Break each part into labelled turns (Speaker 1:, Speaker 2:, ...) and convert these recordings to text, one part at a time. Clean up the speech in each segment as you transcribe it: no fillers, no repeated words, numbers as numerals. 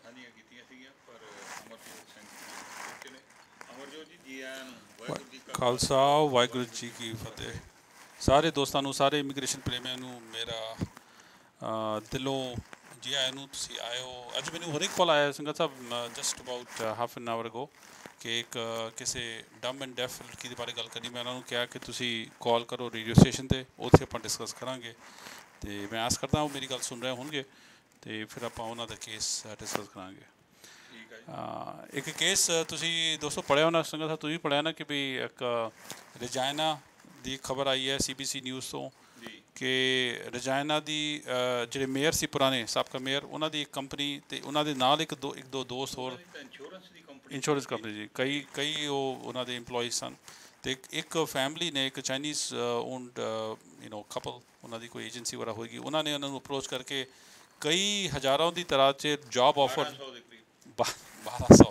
Speaker 1: ਸਾਂਝੀਆਂ ਕੀਤੀਆਂ ਸੀਗੀਆਂ, ਪਰ ਅਮਰਜੋਤ ਸਿੰਘ ਪਹੁੰਚੇ ਨੇ। ਅਮਰਜੋਤ ਜੀ, ਜੀ ਆਇਆਂ ਨੂੰ। ਵਾਹਿਗੁਰੂ ਜੀ ਕਾ
Speaker 2: ਖਾਲਸਾ,
Speaker 1: ਖਾਲਸਾ,
Speaker 2: ਵਾਹਿਗੁਰੂ
Speaker 1: ਵਾਹਿਗੁਰੂ
Speaker 2: ਜੀ
Speaker 1: ਜੀ
Speaker 2: ਕੀ
Speaker 1: ਕੀ
Speaker 2: ਫਤਿਹ।
Speaker 1: ਫਤਿਹ।
Speaker 2: ਸਾਰੇ ਦੋਸਤਾਂ ਨੂੰ, ਸਾਰੇ ਇਮੀਗ੍ਰੇਸ਼ਨ ਪ੍ਰੇਮੀਆਂ ਨੂੰ ਮੇਰਾ ਦਿਲੋਂ ਜੀ ਆਇਆਂ ਨੂੰ। ਤੁਸੀਂ ਆਏ ਹੋ। ਅੱਜ ਮੈਨੂੰ ਹੋਰ ਇੱਕ ਕਾਲ ਆਇਆ ਸੰਗਤ ਸਾਹਿਬ, just about half an hour ago, ਕਿ ਇੱਕ ਕਿਸੇ ਡੰਮ ਐਂਡ ਡੈਫ ਲੜਕੀ ਦੇ ਬਾਰੇ ਗੱਲ ਕਰਨੀ। ਮੈਂ ਉਹਨਾਂ ਨੂੰ ਕਿਹਾ ਕਿ ਤੁਸੀਂ ਕਾਲ ਕਰੋ ਰੇਡੀਓ ਸਟੇਸ਼ਨ 'ਤੇ, ਉੱਥੇ ਆਪਾਂ ਡਿਸਕਸ ਕਰਾਂਗੇ। ਅਤੇ ਮੈਂ ਆਸ ਕਰਦਾ ਉਹ ਮੇਰੀ ਗੱਲ ਸੁਣ ਰਹੇ ਹੋਣਗੇ, ਅਤੇ ਫਿਰ ਆਪਾਂ ਉਹਨਾਂ ਦਾ ਕੇਸ ਡਿਸਕਸ ਕਰਾਂਗੇ।
Speaker 1: ਠੀਕ ਹੈ ਜੀ।
Speaker 2: ਇੱਕ ਕੇਸ ਤੁਸੀਂ ਦੋਸਤੋ ਪੜ੍ਹਿਆ ਹੋਣਾ ਸੰਗਤ ਸਾਹਿਬ, ਤੁਸੀਂ ਪੜ੍ਹਿਆ ਨਾ ਕਿ ਵੀ ਇੱਕ ਰਜਾਇਨਾ ਦੀ ਖਬਰ ਆਈ ਹੈ CBC ਨਿਊਜ਼ ਤੋਂ
Speaker 1: ਜੀ
Speaker 2: ਕਿ ਰਜਾਇਨਾ ਦੀ ਜਿਹੜੇ ਮੇਅਰ ਸੀ ਪੁਰਾਣੇ ਸਾਬਕਾ ਮੇਅਰ, ਉਹਨਾਂ ਦੀ ਇੱਕ ਕੰਪਨੀ ਅਤੇ ਉਹਨਾਂ ਦੇ ਨਾਲ ਇੱਕ ਦੋ ਦੋਸਤ ਹੋਰ,
Speaker 1: ਉਹਨਾਂ ਦੀ ਤਾਂ ਇੰਸ਼ੋਰੈਂਸ ਦੀ ਕੰਪਨੀ
Speaker 2: ਇੰਸ਼ੋਰੈਂਸ
Speaker 1: ਸੀਗੀ।
Speaker 2: ਕੰਪਨੀ ਜੀ, ਕਈ ਉਹ ਉਹਨਾਂ ਦੇ ਇੰਪਲੋਈਜ਼ ਸਨ। ਅਤੇ ਇੱਕ ਫੈਮਿਲੀ ਨੇ, ਇੱਕ ਚਾਈਨੀਜ਼ ਓਨਡ ਕਪਲ, ਉਹਨਾਂ ਦੀ ਕੋਈ ਏਜੰਸੀ ਵਗੈਰਾ ਹੋਏਗੀ, ਉਹਨਾਂ ਨੇ ਉਹਨਾਂ ਨੂੰ ਅਪਰੋਚ ਕਰਕੇ ਕਈ ਹਜ਼ਾਰਾਂ ਦੀ ਤਾਦਾਦ 'ਚ ਜੌਬ ਆਫਰ,
Speaker 1: 1200 ਦੇ ਕਰੀਬ।
Speaker 2: 1200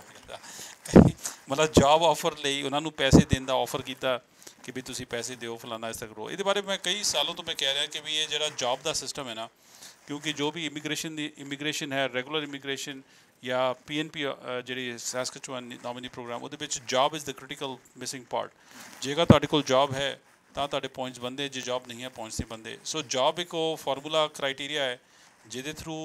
Speaker 2: ਮਤਲਬ ਜੌਬ ਆਫਰ ਲਈ ਉਹਨਾਂ ਨੂੰ ਪੈਸੇ ਦੇਣ ਦਾ ਆਫਰ ਕੀਤਾ ਕਿ ਵੀ ਤੁਸੀਂ ਪੈਸੇ ਦਿਓ, ਫਲਾਣਾ ਇਸ ਤਰ੍ਹਾਂ ਕਰੋ। ਇਹਦੇ ਬਾਰੇ ਮੈਂ ਕਈ ਸਾਲੋਂ ਤੋਂ ਮੈਂ ਕਹਿ ਰਿਹਾ ਕਿ ਵੀ ਇਹ ਜਿਹੜਾ ਜੌਬ ਦਾ ਸਿਸਟਮ ਹੈ ਨਾ, ਕਿਉਂਕਿ ਜੋ ਵੀ ਇਮੀਗ੍ਰੇਸ਼ਨ ਹੈ, ਰੈਗੂਲਰ ਇਮੀਗ੍ਰੇਸ਼ਨ ਜਾਂ PNP ਜਿਹੜੀ ਸੈਸਕਚੁਆਨ ਨੋਮੀਨੀ ਪ੍ਰੋਗਰਾਮ, ਉਹਦੇ ਵਿੱਚ job is the critical missing part. ਜੇਕਰ ਤੁਹਾਡੇ ਕੋਲ ਜੌਬ ਹੈ ਤਾਂ ਤੁਹਾਡੇ ਪੁਆਇੰਟਸ ਬਣਦੇ, ਜੇ ਜੌਬ ਨਹੀਂ ਹੈ ਪੁਆਇੰਟਸ ਨਹੀਂ ਬਣਦੇ। ਸੋ ਜੌਬ ਇੱਕ ਉਹ ਫਾਰਮੂਲਾ ਕ੍ਰਾਈਟੀਰੀਆ ਹੈ ਜਿਹਦੇ ਥਰੂ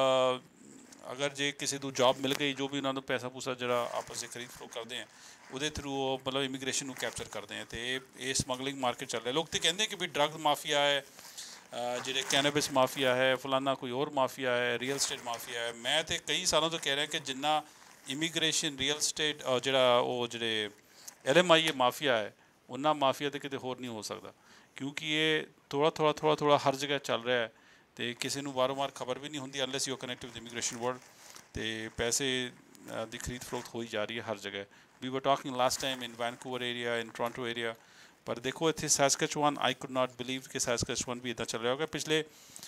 Speaker 2: ਅਗਰ ਜੇ ਕਿਸੇ ਨੂੰ ਜੌਬ ਮਿਲ ਗਈ, ਜੋ ਵੀ ਉਹਨਾਂ ਨੂੰ ਪੈਸਾ ਪੂਸਾ ਜਿਹੜਾ ਆਪਸ 'ਚ ਖਰੀਦ ਫਰੋਖ ਕਰਦੇ ਆ, ਉਹਦੇ ਥਰੂ ਉਹ ਮਤਲਬ ਇਮੀਗ੍ਰੇਸ਼ਨ ਨੂੰ ਕੈਪਚਰ ਕਰਦੇ ਆ। ਅਤੇ ਇਹ ਸਮਗਲਿੰਗ ਮਾਰਕੀਟ ਚੱਲ ਰਿਹਾ। ਲੋਕ ਤਾਂ ਕਹਿੰਦੇ ਕਿ ਵੀ ਡਰੱਗ ਮਾਫੀਆ ਹੈ, ਜਿਹੜੇ ਕੈਨੇਬਿਸ ਮਾਫੀਆ ਹੈ, ਫਲਾਨਾ ਕੋਈ ਹੋਰ ਮਾਫੀਆ ਹੈ, ਰੀਅਲ ਸਟੇਟ ਮਾਫੀਆ ਹੈ। ਮੈਂ ਤਾਂ ਕਈ ਸਾਲਾਂ ਤੋਂ ਕਹਿ ਰਿਹਾ ਕਿ ਜਿੰਨਾ ਇਮੀਗ੍ਰੇਸ਼ਨ, ਰੀਅਲ ਸਟੇਟ, ਜਿਹੜੇ LMI ਮਾਫੀਆ ਹੈ, ਉਹਨਾਂ ਮਾਫੀਆ ਤਾਂ ਕਿਤੇ ਹੋਰ ਨਹੀਂ ਹੋ ਸਕਦਾ, ਕਿਉਂਕਿ ਇਹ ਥੋੜ੍ਹਾ ਹਰ ਜਗ੍ਹਾ ਚੱਲ ਰਿਹਾ ਹੈ। ਅਤੇ ਕਿਸੇ ਨੂੰ ਵਾਰੋ-ਵਾਰ ਖਬਰ ਵੀ ਨਹੀਂ ਹੁੰਦੀ unless you connect with immigration world. ਅਤੇ ਪੈਸੇ ਦੀ ਖਰੀਦ ਫਰੋਖਤ ਹੋਈ ਜਾ ਰਹੀ ਹੈ ਹਰ ਜਗ੍ਹਾ। We were talking last time in Vancouver area, in Toronto area, ਪਰ ਦੇਖੋ ਇੱਥੇ ਸੈਸਕਚੁਆਨ, ਆਈ ਕੁਡ ਨਾਟ ਬਿਲੀਵ ਕਿ ਸੈਸਕਚੁਆਨ ਵੀ ਇੱਦਾਂ ਚੱਲ ਰਿਹਾ ਹੋਗਾ। ਪਿਛਲੇ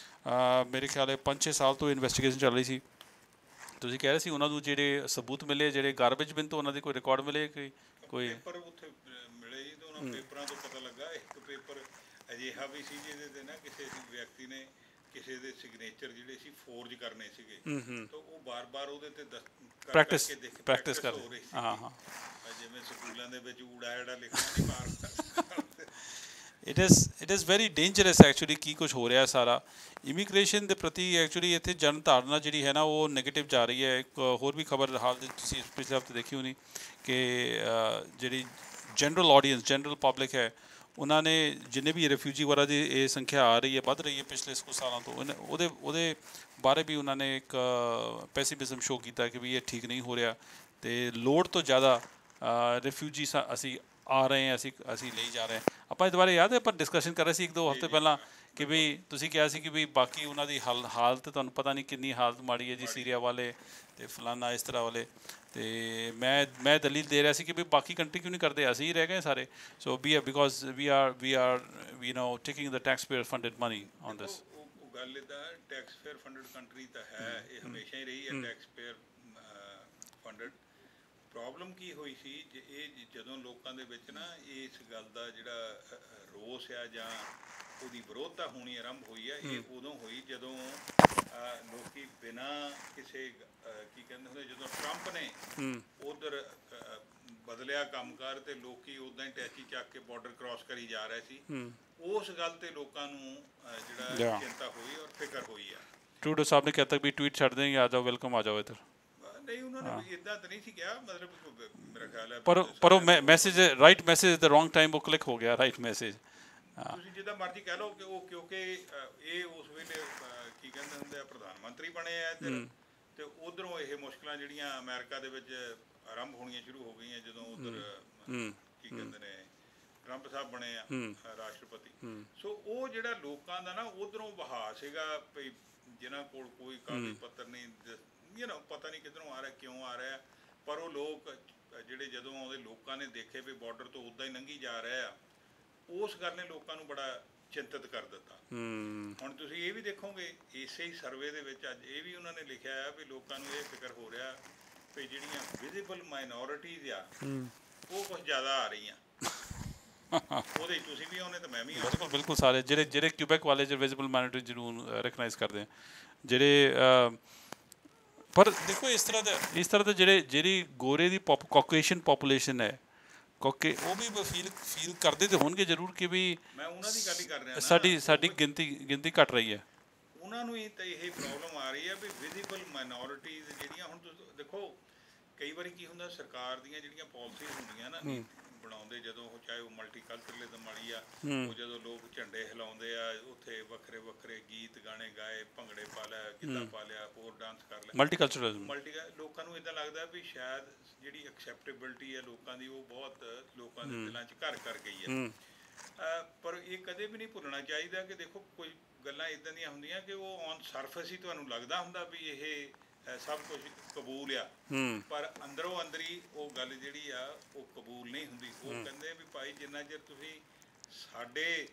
Speaker 2: ਮੇਰੇ ਖਿਆਲ 5-6 ਸਾਲ ਤੋਂ ਇਨਵੈਸਟੀਗੇਸ਼ਨ ਚੱਲ ਰਹੀ ਸੀ। ਤੁਸੀਂ ਕਹਿ ਰਹੇ ਸੀ ਉਹਨਾਂ ਨੂੰ ਜਿਹੜੇ ਸਬੂਤ ਮਿਲੇ, ਜਿਹੜੇ ਗਾਰਬੇਜ ਬਿਨ ਤੋਂ ਉਹਨਾਂ ਦੇ ਕੋਈ ਰਿਕਾਰਡ ਮਿਲੇ ਕਿ ਕੋਈ
Speaker 1: ਪੇਪਰ ਉੱਥੇ ਮਿਲੇ ਜੀ, ਤਾਂ ਉਹਨਾਂ ਪੇਪਰਾਂ ਤੋਂ ਪਤਾ ਲੱਗਾ। ਇੱਕ ਪੇਪਰ ਅਜਿਹਾ ਵੀ ਸੀ ਜਿਹਦੇ 'ਤੇ ਨਾ ਕਿਸੇ ਵਿਅਕਤੀ ਨੇ ਕਿਸੇ ਦੇ ਸਿਗਨੇਚਰ ਜਿਹੜੇ ਸੀ ਫੋਰਜ ਕਰਨੇ ਸੀਗੇ, ਤਾਂ ਉਹ ਬਾਰ-ਬਾਰ ਉਹਦੇ 'ਤੇ
Speaker 2: ਪ੍ਰੈਕਟਿਸ
Speaker 1: ਕਰਕੇ
Speaker 2: ਪ੍ਰੈਕਟਿਸ
Speaker 1: ਪ੍ਰੈਕਟਿਸ
Speaker 2: ਕਰਦੇ।
Speaker 1: ਹੋ ਰਹੀ
Speaker 2: ਹਾਂ
Speaker 1: ਸੀਗੀ।
Speaker 2: ਹਾਂ
Speaker 1: ਜਿਵੇਂ ਸਕੂਲਾਂ ਦੇ ਵਿੱਚ ਊੜਾ ਐੜਾ ਲਿਖਣਾ ਨਹੀਂ ਬਾਰ-ਬਾਰ।
Speaker 2: It is very dangerous actually ਕੀ ਕੁਛ ਹੋ ਰਿਹਾ ਸਾਰਾ ਇਮੀਗ੍ਰੇਸ਼ਨ ਦੇ ਪ੍ਰਤੀ। ਐਕਚੁਅਲੀ ਇੱਥੇ ਜਨ ਧਾਰਨਾ ਜਿਹੜੀ ਹੈ ਨਾ, ਉਹ ਨੈਗੇਟਿਵ ਜਾ ਰਹੀ ਹੈ। ਇੱਕ ਹੋਰ ਵੀ ਖਬਰ ਹਾਲ ਦੀ ਤੁਸੀਂ ਪਿਛਲੇ ਹਫ਼ਤੇ ਦੇਖੀ ਹੋਣੀ ਕਿ ਜਿਹੜੀ ਜਨਰਲ ਆਡੀਅੰਸ, ਜਨਰਲ ਪਬਲਿਕ ਹੈ, ਉਹਨਾਂ ਨੇ ਜਿੰਨੇ ਵੀ ਰੈਫਿਊਜੀ ਵਗੈਰਾ ਦੀ ਇਹ ਸੰਖਿਆ ਆ ਰਹੀ ਹੈ, ਵੱਧ ਰਹੀ ਹੈ ਪਿਛਲੇ ਕੁਛ ਸਾਲਾਂ ਤੋਂ, ਉਹਦੇ ਬਾਰੇ ਵੀ ਉਹਨਾਂ ਨੇ ਇੱਕ ਪੈਸੀਮਿਜ਼ਮ ਸ਼ੋਅ ਕੀਤਾ ਕਿ ਵੀ ਇਹ ਠੀਕ ਨਹੀਂ ਹੋ ਰਿਹਾ ਅਤੇ ਲੋੜ ਤੋਂ ਜ਼ਿਆਦਾ ਰੈਫਿਊਜੀ ਅਸੀਂ ਆ ਰਹੇ ਹਾਂ, ਅਸੀਂ ਲਈ ਜਾ ਰਹੇ ਹਾਂ। ਆਪਾਂ ਇਸ ਬਾਰੇ ਯਾਦ ਹੈ ਆਪਾਂ ਡਿਸਕਸ਼ਨ ਕਰ ਰਹੇ ਸੀ 1-2
Speaker 1: ਜੀ
Speaker 2: ਹਫ਼ਤੇ
Speaker 1: ਜੀ
Speaker 2: ਪਹਿਲਾਂ ਕਿ ਵੀ
Speaker 1: ਬਿਲਕੁਲ
Speaker 2: ਤੁਸੀਂ ਕਿਹਾ ਸੀ ਕਿ ਵੀ ਬਾਕੀ ਉਹਨਾਂ ਦੀ ਹਾਲਤ ਤੁਹਾਨੂੰ ਪਤਾ ਨਹੀਂ ਕਿੰਨੀ ਹਾਲਤ ਮਾੜੀ ਹੈ ਜੀ,
Speaker 1: ਮਾੜੀ
Speaker 2: ਸੀਰੀਆ
Speaker 1: ਹੈ।
Speaker 2: ਵਾਲੇ ਅਤੇ ਫਲਾਨਾ ਇਸ ਤਰ੍ਹਾਂ ਵਾਲੇ। ਅਤੇ ਮੈਂ ਦਲੀਲ ਦੇ ਰਿਹਾ ਸੀ ਕਿ ਵੀ ਬਾਕੀ ਕੰਟਰੀ ਕਿਉਂ ਨਹੀਂ ਕਰਦੇ, ਅਸੀਂ ਹੀ ਰਹਿ ਗਏ ਸਾਰੇ। So because we are taking the tax payer funded money on
Speaker 1: ਦੇਖੋ,
Speaker 2: ਦਿਸ।
Speaker 1: ਉਹ ਗੱਲ ਇੱਦਾਂ, ਟੈਕਸ ਪੇਅਰ ਫੰਡਡ ਕੰਟਰੀ ਤਾਂ ਹੈ, ਇਹ ਹਮੇਸ਼ਾ ਹੀ ਰਹੀ ਹੈ ਟੈਕਸ ਪੇਅਰ ਫੰਡਡ। ਪ੍ਰੋਬਲਮ ਕੀ ਹੋਈ ਸੀ, ਜਦੋਂ ਲੋਕਾਂ ਦੇ ਵਿੱਚ ਨਾ ਇਸ ਗੱਲ ਦਾ ਜਿਹੜਾ ਰੋਸ ਆ ਜਾਂ ਉਹਦੀ ਵਿਰੋਧਤਾ ਹੋਣੀ ਆਰੰਭ ਹੋਈ ਹੈ, ਇਹ ਉਦੋਂ ਹੋਈ ਜਦੋਂ ਲੋਕੀ ਬਿਨਾਂ ਕਿਸੇ ਕੀ ਕਹਿੰਦੇ ਹੁੰਦੇ, ਜਦੋਂ ਟਰੰਪ ਨੇ ਉਧਰ ਬਦਲਿਆ ਕੰਮਕਾਰ ਅਤੇ ਲੋਕੀ ਉੱਦਾਂ ਹੀ ਟੈਚੀ ਚੱਕ ਕੇ ਬਾਰਡਰ ਕ੍ਰਾਸ ਕਰੀ ਜਾ ਰਹੇ ਸੀ। ਉਸ ਗੱਲ 'ਤੇ ਲੋਕਾਂ ਨੂੰ ਜਿਹੜਾ ਚਿੰਤਾ ਹੋਈ ਔਰ ਫਿਕਰ ਹੋਈ ਆ।
Speaker 2: ਟਰੂਡੋ ਸਾਹਿਬ ਨੇ ਕਹਿਤਾ ਵੀ ਟਵੀਟ ਛੱਡ ਦੇਂਗੇ, ਆ ਜਾਓ, ਵੈਲਕਮ, ਆ ਜਾਓ ਇੱਧਰ।
Speaker 1: ਨਹੀਂ, ਉਹਨਾਂ ਨੇ ਇੱਦਾਂ ਤਾਂ ਨਹੀਂ ਸੀ ਕਿਹਾ, ਮਤਲਬ ਮੇਰਾ ਖਿਆਲ ਹੈ
Speaker 2: ਪਰ ਉਹ message, right message at the wrong time, ਉਹ ਕਲਿੱਕ ਹੋ ਗਿਆ ਰਾਈਟ ਮੈਸੇਜ।
Speaker 1: ਤੁਸੀਂ ਜਿੱਦਾਂ ਮਰਜ਼ੀ ਕਹਿ ਲਓ ਕਿ ਉਹ, ਕਿਉਂਕਿ ਇਹ ਉਸ ਵੇਲੇ ਕੀ ਕਹਿੰਦੇ ਹੁੰਦੇ ਆ, ਪ੍ਰਧਾਨ ਮੰਤਰੀ ਬਣੇ ਆ ਇੱਧਰ, ਅਤੇ ਉੱਧਰੋਂ ਇਹ ਮੁਸ਼ਕਿਲਾਂ ਜਿਹੜੀਆਂ ਅਮਰੀਕਾ ਦੇ ਵਿੱਚ ਆਰੰਭ ਹੋਣੀਆਂ ਸ਼ੁਰੂ ਹੋ ਗਈਆਂ ਜਦੋਂ ਉੱਧਰ ਕੀ ਕਹਿੰਦੇ ਨੇ ਟਰੰਪ ਸਾਹਿਬ ਬਣੇ ਆ ਰਾਸ਼ਟਰਪਤੀ। ਸੋ ਉਹ ਜਿਹੜਾ ਲੋਕਾਂ ਦਾ ਨਾ ਉੱਧਰੋਂ ਵਹਾਅ ਸੀਗਾ ਵੀ ਜਿਨ੍ਹਾਂ ਕੋਲ ਕੋਈ ਕਾਗਜ਼ ਪੱਤਰ ਨਹੀਂ, ਪਤਾ ਨਹੀਂ ਕਿੱਧਰੋਂ ਆ ਰਿਹਾ, ਕਿਉਂ ਆ ਰਿਹਾ, ਪਰ ਉਹ ਲੋਕ ਜਿਹੜੇ ਜਦੋਂ ਆਉਂਦੇ, ਲੋਕਾਂ ਨੇ ਦੇਖੇ ਵੀ ਬਾਰਡਰ ਤੋਂ ਉੱਦਾਂ ਹੀ ਲੰਘੀ ਜਾ ਰਹੇ ਆ, ਉਸ ਗੱਲ ਨੇ ਲੋਕਾਂ ਨੂੰ ਬੜਾ ਚਿੰਤਤ ਕਰ ਦਿੱਤਾ। ਹੁਣ ਤੁਸੀਂ ਇਹ ਵੀ ਦੇਖੋਗੇ ਇਸੇ ਹੀ ਸਰਵੇ ਦੇ ਵਿੱਚ ਅੱਜ ਇਹ ਵੀ ਉਹਨਾਂ ਨੇ ਲਿਖਿਆ ਆ ਵੀ ਲੋਕਾਂ ਨੂੰ ਇਹ ਫਿਕਰ ਹੋ ਰਿਹਾ ਵੀ ਜਿਹੜੀਆਂ ਵਿਜ਼ੀਬਲ ਮਾਈਨੋਰਿਟੀਜ਼ ਆ ਉਹ ਕੁਛ ਜ਼ਿਆਦਾ ਆ ਰਹੀਆਂ। ਉਹਦੇ ਤੁਸੀਂ ਵੀ ਆਉਣੇ ਤਾਂ ਮੈਂ ਵੀ ਆਉਣਾ।
Speaker 2: ਬਿਲਕੁਲ ਬਿਲਕੁਲ, ਸਾਰੇ ਜਿਹੜੇ ਕਿਊਬੈਕ ਵਾਲੇ ਜਿਹੜੇ ਵਿਜ਼ੀਬਲ ਮਾਈਨੋਰਿਟੀ ਜਿਹਨੂੰ ਰਿਕਗਨਾਈਜ਼ ਕਰਦੇ ਆ, ਜਿਹੜੇ ਪਰ ਦੇਖੋ ਇਸ ਤਰ੍ਹਾਂ ਦੇ ਜਿਹੜੀ ਗੋਰੇ ਦੀ ਕਾਕੇਸ਼ਨ ਪੋਪੂਲੇਸ਼ਨ ਹੈ, ਕਿਉਂਕਿ ਉਹ ਵੀ ਫੀਲ ਕਰਦੇ ਤੇ ਹੋਣਗੇ ਜ਼ਰੂਰ ਕਿ ਵੀ
Speaker 1: ਮੈਂ ਉਹਨਾਂ ਦੀ ਗੱਲ ਹੀ ਕਰ ਰਿਹਾ ਨਾ,
Speaker 2: ਸਾਡੀ ਗਿਣਤੀ ਘਟ ਰਹੀ ਹੈ।
Speaker 1: ਉਹਨਾਂ ਨੂੰ ਹੀ ਤਾਂ ਇਹ ਪ੍ਰੋਬਲਮ ਆ ਰਹੀ ਹੈ ਵੀ ਵਿਜ਼ੀਬਲ ਮਾਈਨੋਰਿਟੀਜ਼ ਜਿਹੜੀਆਂ, ਹੁਣ ਤੁਸੀਂ ਦੇਖੋ ਕਈ ਵਾਰੀ ਕੀ ਹੁੰਦਾ, ਸਰਕਾਰ ਦੀਆਂ ਜਿਹੜੀਆਂ ਪਾਲਿਸੀਜ਼ ਹੁੰਦੀਆਂ ਨਾ ਬਣਾਉਂਦੇ ਜਦੋਂ ਉਹ, ਚਾਹੇ ਉਹ ਮਲਟੀਕਲਚਰਲਿਜ਼ਮ ਵਾਲੀ ਆ, ਉਹ ਜਦੋਂ ਲੋਕ ਝੰਡੇ ਹਿਲਾਉਂਦੇ ਆ, ਉੱਥੇ ਵੱਖਰੇ ਵੱਖਰੇ ਗੀਤ ਗਾਣੇ ਗਾਏ, ਭੰਗੜੇ ਪਾ ਲਿਆ, ਗਿੱਧਾ ਪਾ ਲਿਆ, ਹੋਰ ਡਾਂਸ ਕਰ ਲਿਆ,
Speaker 2: ਮਲਟੀਕਲਚਰਲਿਜ਼ਮ
Speaker 1: ਲੋਕਾਂ ਨੂੰ ਇੱਦਾਂ ਲੱਗਦਾ ਵੀ ਸ਼ਾਇਦ ਜਿਹੜੀ ਐਕਸੈਪਟੇਬਿਲਟੀ ਹੈ ਲੋਕਾਂ ਦੀ, ਉਹ ਬਹੁਤ ਲੋਕਾਂ ਦੇ ਦਿਲਾਂ 'ਚ ਘਰ ਕਰ ਗਈ ਹੈ। ਪਰ ਇਹ ਕਦੇ ਵੀ ਨਹੀਂ ਭੁੱਲਣਾ ਚਾਹੀਦਾ ਕਿ ਦੇਖੋ ਕੋਈ ਗੱਲਾਂ ਇੱਦਾਂ ਦੀਆਂ ਹੁੰਦੀਆਂ ਕਿ ਉਹ ਔਨ ਸਰਫੇਸ ਹੀ ਤੁਹਾਨੂੰ ਲੱਗਦਾ ਹੁੰਦਾ ਵੀ ਇਹ ਸਭ ਕੁਝ ਕਬੂਲ ਆ, ਪਰ ਅੰਦਰੋਂ ਅੰਦਰੀ ਉਹ ਗੱਲ ਜਿਹੜੀ ਆ ਉਹ ਕਬੂਲ ਨਹੀਂ ਹੁੰਦੀ। ਉਹ ਕਹਿੰਦੇ ਵੀ ਭਾਈ ਜਿੰਨਾ ਚਿਰ ਤੁਸੀਂ ਸਾਡੇ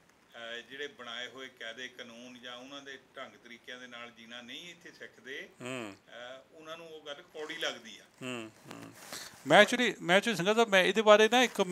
Speaker 1: ਜਿਹੜੇ ਬਣਾਏ ਹੋਏ ਕਾਇਦੇ ਕਾਨੂੰਨ ਜਾਂ ਉਹਨਾਂ ਦੇ ਢੰਗ ਤਰੀਕਿਆਂ ਦੇ ਨਾਲ ਜੀਣਾ ਨਹੀਂ ਇੱਥੇ ਸਿੱਖਦੇ, ਉਹਨਾਂ ਨੂੰ ਉਹ ਗੱਲ ਕੌੜੀ ਲੱਗਦੀ ਆ।
Speaker 2: ਮੈਂ ਐਕਚੁਅਲੀ ਸੰਗਤ ਸਾਹਿਬ, ਮੈਂ ਇਹਦੇ ਬਾਰੇ ਨਾ ਇੱਕ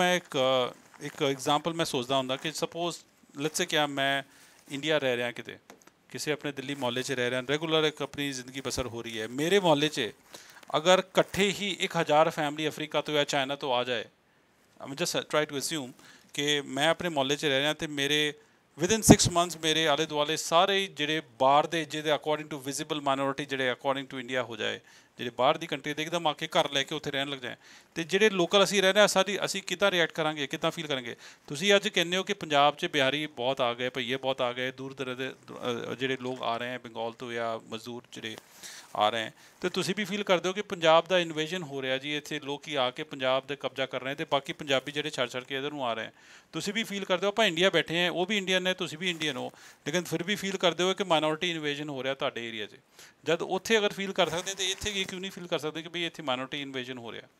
Speaker 2: ਐਗਜ਼ਾਮਪਲ ਮੈਂ ਸੋਚਦਾ ਹੁੰਦਾ ਕਿ ਸਪੋਜ਼ ਲੈਟਸ ਸੇ ਕਿ ਮੈਂ ਇੰਡੀਆ ਰਹਿ ਰਿਹਾ, ਕਿਤੇ ਕਿਸੇ ਆਪਣੇ ਦਿੱਲੀ ਮੁਹੱਲੇ 'ਚ ਰਹਿ ਰਿਹਾ, ਰੈਗੂਲਰ ਇੱਕ ਆਪਣੀ ਜ਼ਿੰਦਗੀ ਬਸਰ ਹੋ ਰਹੀ ਹੈ। ਮੇਰੇ ਮੁਹੱਲੇ 'ਚ ਅਗਰ ਇਕੱਠੇ ਹੀ 1000 ਫੈਮਿਲੀ ਅਫਰੀਕਾ ਤੋਂ ਜਾਂ ਚਾਈਨਾ ਤੋਂ ਆ ਜਾਏ, I just try to assume ਕਿ ਮੈਂ ਆਪਣੇ ਮੁਹੱਲੇ 'ਚ ਰਹਿ ਰਿਹਾ ਅਤੇ ਮੇਰੇ ਵਿਦਿਨ 6 ਮੰਥਸ ਮੇਰੇ ਆਲੇ ਦੁਆਲੇ ਸਾਰੇ ਜਿਹੜੇ ਬਾਹਰ ਦੇ, ਜਿਹਦੇ ਅਕੋਰਡਿੰਗ ਟੂ ਵਿਜ਼ੀਬਲ ਮਾਈਨੋਰਿਟੀ, ਜਿਹੜੇ ਅਕੋਰਡਿੰਗ ਟੂ ਇੰਡੀਆ ਹੋ ਜਾਏ, ਜਿਹੜੇ ਬਾਹਰ ਦੀ ਕੰਟਰੀ ਦੇ ਇੱਕਦਮ ਆ ਕੇ ਘਰ ਲੈ ਕੇ ਉੱਥੇ ਰਹਿਣ ਲੱਗ ਜਾਏ, ਅਤੇ ਜਿਹੜੇ ਲੋਕਲ ਅਸੀਂ ਰਹਿ ਰਹੇ ਹਾਂ, ਅਸੀਂ ਕਿੱਦਾਂ ਰਿਐਕਟ ਕਰਾਂਗੇ, ਕਿੱਦਾਂ ਫੀਲ ਕਰਾਂਗੇ? ਤੁਸੀਂ ਅੱਜ ਕਹਿੰਦੇ ਹੋ ਕਿ ਪੰਜਾਬ 'ਚ ਬਿਹਾਰੀ ਬਹੁਤ ਆ ਗਏ, ਭਈਏ ਬਹੁਤ ਆ ਗਏ, ਦੂਰ ਦਰਾਜ ਦੇ ਜਿਹੜੇ ਲੋਕ ਆ ਰਹੇ ਹੈ ਬੰਗਾਲ ਤੋਂ ਜਾਂ ਮਜ਼ਦੂਰ ਜਿਹੜੇ ਆ ਰਹੇ ਹੈ, ਅਤੇ ਤੁਸੀਂ ਵੀ ਫੀਲ ਕਰਦੇ ਹੋ ਕਿ ਪੰਜਾਬ ਦਾ ਇਨਵੇਜਨ ਹੋ ਰਿਹਾ ਜੀ, ਇੱਥੇ ਲੋਕ ਆ ਕੇ ਪੰਜਾਬ ਦੇ ਕਬਜ਼ਾ ਕਰ ਰਹੇ ਅਤੇ ਬਾਕੀ ਪੰਜਾਬੀ ਜਿਹੜੇ ਛੱਡ ਕੇ ਇੱਧਰ ਨੂੰ ਆ ਰਹੇ ਹੈ। ਤੁਸੀਂ ਵੀ ਫੀਲ ਕਰਦੇ ਹੋ, ਆਪਾਂ ਇੰਡੀਆ ਬੈਠੇ ਹਾਂ, ਉਹ ਵੀ ਇੰਡੀਅਨ ਨੇ, ਤੁਸੀਂ ਵੀ ਇੰਡੀਅਨ ਹੋ, ਲੇਕਿਨ ਫਿਰ ਵੀ ਫੀਲ ਕਰਦੇ ਹੋ ਕਿ ਮਾਈਨੋਰਿਟੀ ਇਨਵੇਜਨ ਹੋ ਰਿਹਾ ਤੁਹਾਡੇ ਏਰੀਆ 'ਚ। ਜਦ ਉੱਥੇ ਅਗਰ ਫੀਲ ਕਰ ਸਕਦੇ ਤਾਂ ਇੱਥੇ ਕਿਉਂ ਨਹੀਂ ਫੀਲ ਕਰ ਸਕਦੇ ਕਿ ਵੀ ਇੱਥੇ ਮਾਈਨੋਰਿਟੀ ਇਨਵੇਜਨ ਹੋ ਰਿਹਾ?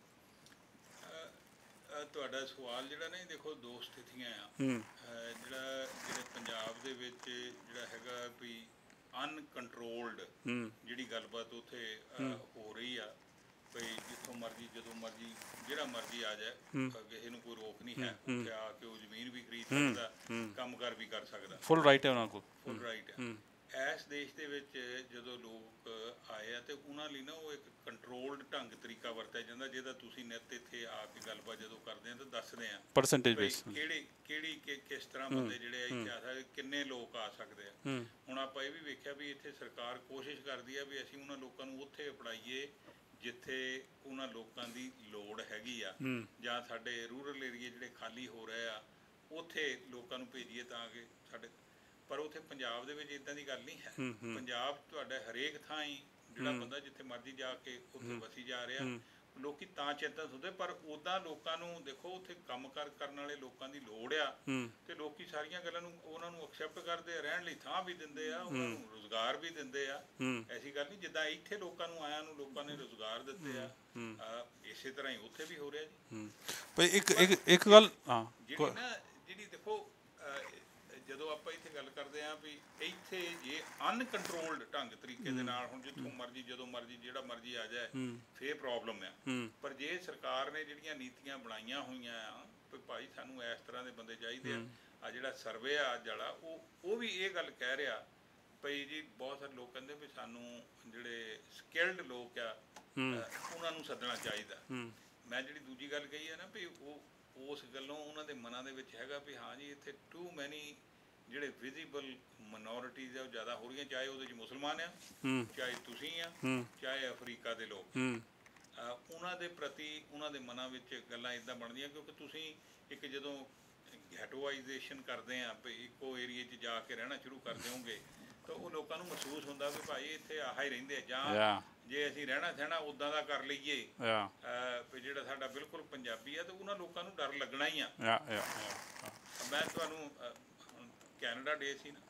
Speaker 1: ਤੁਹਾਡਾ ਸਵਾਲ ਜਿਹੜਾ ਨਹੀਂ, ਦੇਖੋ ਦੋ ਸਥਿਤੀਆਂ ਆ। ਜਿਹੜੇ ਪੰਜਾਬ ਦੇ ਵਿੱਚ ਜਿਹੜਾ ਹੈਗਾ ਵੀ ਅਨਕੰਟਰੋਲਡ ਜਿਹੜੀ ਗੱਲਬਾਤ ਉੱਥੇ ਹੋ ਰਹੀ ਆ, ਭਈ ਜਿੱਥੋਂ ਮਰਜ਼ੀ ਜਦੋਂ ਮਰਜ਼ੀ ਜਿਹੜਾ ਮਰਜ਼ੀ ਆ ਜਾਏ, ਕਿਸੇ ਨੂੰ ਕੋਈ ਰੋਕ ਨਹੀਂ ਹੈ। ਉੱਥੇ ਆ ਕੇ ਉਹ ਜ਼ਮੀਨ ਵੀ ਖਰੀਦ ਸਕਦਾ, ਕੰਮ ਕਾਰ ਵੀ ਕਰ ਸਕਦਾ,
Speaker 2: ਫੁੱਲ ਰਾਈਟ ਹੈ ਉਹਨਾਂ ਕੋਲ,
Speaker 1: ਫੁੱਲ ਰਾਈਟ ਹੈ। ਇਸ ਦੇਸ਼ ਦੇ ਵਿੱਚ ਜਦੋਂ ਲੋਕ ਆਏ ਆ, ਅਤੇ ਉਹਨਾਂ ਲਈ ਨਾ ਉਹ ਇੱਕ ਕੰਟਰੋਲਡ ਢੰਗ ਤਰੀਕਾ ਵਰਤਿਆ ਜਾਂਦਾ, ਜਿਹਦਾ ਤੁਸੀਂ ਨਿੱਤ ਇੱਥੇ ਆ ਕੇ ਗੱਲਬਾਤ ਜਦੋਂ ਕਰਦੇ ਆ ਤਾਂ ਦੱਸਦੇ ਆ
Speaker 2: ਪਰਸੈਂਟੇਜ ਬੇਸ
Speaker 1: ਕਿਸ ਤਰ੍ਹਾਂ ਬੰਦੇ ਜਿਹੜੇ ਇੱਥੇ ਆ ਸਕਦੇ, ਕਿੰਨੇ ਲੋਕ ਆ ਸਕਦੇ ਆ। ਹੁਣ ਆਪਾਂ ਇਹ ਵੀ ਵੇਖਿਆ ਵੀ ਇੱਥੇ ਸਰਕਾਰ ਕੋਸ਼ਿਸ਼ ਕਰਦੀ ਆ ਵੀ ਅਸੀਂ ਉਹਨਾਂ ਲੋਕਾਂ ਨੂੰ ਉੱਥੇ ਅਪਣਾਈਏ ਜਿੱਥੇ ਉਹਨਾਂ ਲੋਕਾਂ ਦੀ ਲੋੜ ਹੈਗੀ ਆ, ਜਾਂ ਸਾਡੇ ਰੂਰਲ ਏਰੀਏ ਜਿਹੜੇ ਖਾਲੀ ਹੋ ਰਹੇ ਆ ਉੱਥੇ ਲੋਕਾਂ ਨੂੰ ਭੇਜੀਏ ਤਾਂ ਕਿ ਸਾਡੇ, ਪਰ ਉੱਥੇ ਪੰਜਾਬ ਦੇ ਵਿੱਚ ਇੱਦਾਂ ਦੀ ਗੱਲ ਨਹੀਂ ਹੈ। ਪੰਜਾਬ ਤੁਹਾਡਾ ਹਰੇਕ ਥਾਂ ਹੀ ਜਿਹੜਾ ਬੰਦਾ ਜਿੱਥੇ ਮਰਜ਼ੀ ਜਾ ਕੇ ਉੱਥੇ ਵਸੀ ਜਾ ਰਿਹਾ, ਲੋਕੀ ਤਾਂ ਚਿੰਤਤ ਹੁੰਦੇ, ਪਰ ਉੱਦਾਂ ਲੋਕਾਂ ਨੂੰ ਦੇਖੋ ਉੱਥੇ ਕੰਮ ਕਾਰ ਕਰਨ ਵਾਲੇ ਲੋਕਾਂ ਦੀ ਲੋੜ ਆ, ਤੇ ਲੋਕੀ ਸਾਰੀਆਂ ਗੱਲਾਂ ਨੂੰ ਉਹਨਾਂ ਨੂੰ ਐਕਸੈਪਟ ਕਰਦੇ ਆ, ਰਹਿਣ ਲਈ ਥਾਂ ਵੀ ਦਿੰਦੇ ਆ, ਉਹਨਾਂ ਨੂੰ ਰੁਜ਼ਗਾਰ ਵੀ ਦਿੰਦੇ ਆ। ਐਸੀ ਗੱਲ ਨਹੀਂ, ਜਿੱਦਾਂ ਇੱਥੇ ਲੋਕਾਂ ਨੂੰ ਆਇਆਂ ਨੂੰ ਲੋਕਾਂ ਨੇ ਰੁਜ਼ਗਾਰ ਦਿੱਤੇ ਆ, ਇਸੇ ਤਰ੍ਹਾਂ ਹੀ ਉੱਥੇ ਵੀ ਹੋ ਰਿਹਾ ਜੀ।
Speaker 2: ਇੱਕ ਗੱਲ
Speaker 1: ਜਿਹੜੀ ਦੇਖੋ, ਜਦੋਂ ਆਪਾਂ ਇੱਥੇ ਗੱਲ ਕਰਦੇ ਹਾਂ ਵੀ ਇੱਥੇ ਜੇ ਅਨਕੰਟਰੋਲਡ ਢੰਗ ਤਰੀਕੇ ਦੇ ਨਾਲ, ਹੁਣ ਜਿੱਥੋਂ ਮਰਜ਼ੀ ਜਦੋਂ ਮਰਜ਼ੀ ਜਿਹੜਾ ਮਰਜ਼ੀ ਆ ਜਾਏ, ਫੇਰ ਪ੍ਰੋਬਲਮ ਆ। ਪਰ ਜੇ ਸਰਕਾਰ ਨੇ ਜਿਹੜੀਆਂ ਨੀਤੀਆਂ ਬਣਾਈਆਂ ਹੋਈਆਂ ਆ ਵੀ ਭਾਈ ਸਾਨੂੰ ਇਸ ਤਰ੍ਹਾਂ ਦੇ ਬੰਦੇ ਚਾਹੀਦੇ ਆ, ਜਿਹੜਾ ਸਰਵੇ ਆ ਅੱਜ ਵਾਲਾ ਉਹ ਵੀ ਇਹ ਗੱਲ ਕਹਿ ਰਿਹਾ ਭਈ ਜੀ, ਬਹੁਤ ਸਾਰੇ ਲੋਕ ਕਹਿੰਦੇ ਵੀ ਸਾਨੂੰ ਜਿਹੜੇ ਸਕਿਲਡ ਲੋਕ ਆ ਉਹਨਾਂ ਨੂੰ ਸੱਦਣਾ ਚਾਹੀਦਾ। ਮੈਂ ਜਿਹੜੀ ਦੂਜੀ ਗੱਲ ਕਹੀ ਆ ਨਾ ਵੀ ਉਸ ਗੱਲੋਂ ਉਹਨਾਂ ਦੇ ਮਨਾਂ ਦੇ ਵਿੱਚ ਹੈਗਾ ਵੀ ਹਾਂ ਜੀ ਇੱਥੇ ਟੂ ਮੈਨੀ ਜਿਹੜੇ ਵਿਜ਼ੀਬਲ ਮਾਈਨੋਰਿਟੀਜ਼ ਆ ਉਹ ਜ਼ਿਆਦਾ ਹੋ ਰਹੀਆਂ, ਚਾਹੇ ਉਹਦੇ 'ਚ ਮੁਸਲਮਾਨ ਆ, ਚਾਹੇ ਤੁਸੀਂ ਆ, ਚਾਹੇ ਅਫਰੀਕਾ ਦੇ ਲੋਕ, ਉਹਨਾਂ ਦੇ ਪ੍ਰਤੀ ਉਹਨਾਂ ਦੇ ਮਨਾਂ ਵਿੱਚ ਗੱਲਾਂ ਇੱਦਾਂ ਬਣਦੀਆਂ, ਕਿਉਂਕਿ ਤੁਸੀਂ ਇੱਕ ਜਦੋਂ ਗੈਟੋਆਈਜੇਸ਼ਨ ਕਰਦੇ ਆ, ਇੱਕੋ ਏਰੀਏ 'ਚ ਜਾ ਕੇ ਰਹਿਣਾ ਸ਼ੁਰੂ ਕਰ ਦਿਓਗੇ ਤਾਂ ਉਹ ਲੋਕਾਂ ਨੂੰ ਮਹਿਸੂਸ ਹੁੰਦਾ ਵੀ ਭਾਈ ਇੱਥੇ ਆਹ ਹੀ ਰਹਿੰਦੇ ਆ, ਜਾਂ ਜੇ ਅਸੀਂ ਰਹਿਣਾ ਸਹਿਣਾ ਉੱਦਾਂ ਦਾ ਕਰ ਲਈਏ ਵੀ ਜਿਹੜਾ ਸਾਡਾ ਬਿਲਕੁਲ ਪੰਜਾਬੀ ਆ, ਤਾਂ ਉਹਨਾਂ ਲੋਕਾਂ ਨੂੰ ਡਰ ਲੱਗਣਾ ਹੀ ਆ। ਮੈਂ ਤੁਹਾਨੂੰ ਕੈਨੇਡਾ ਡੇ ਸੀ ਨਾ,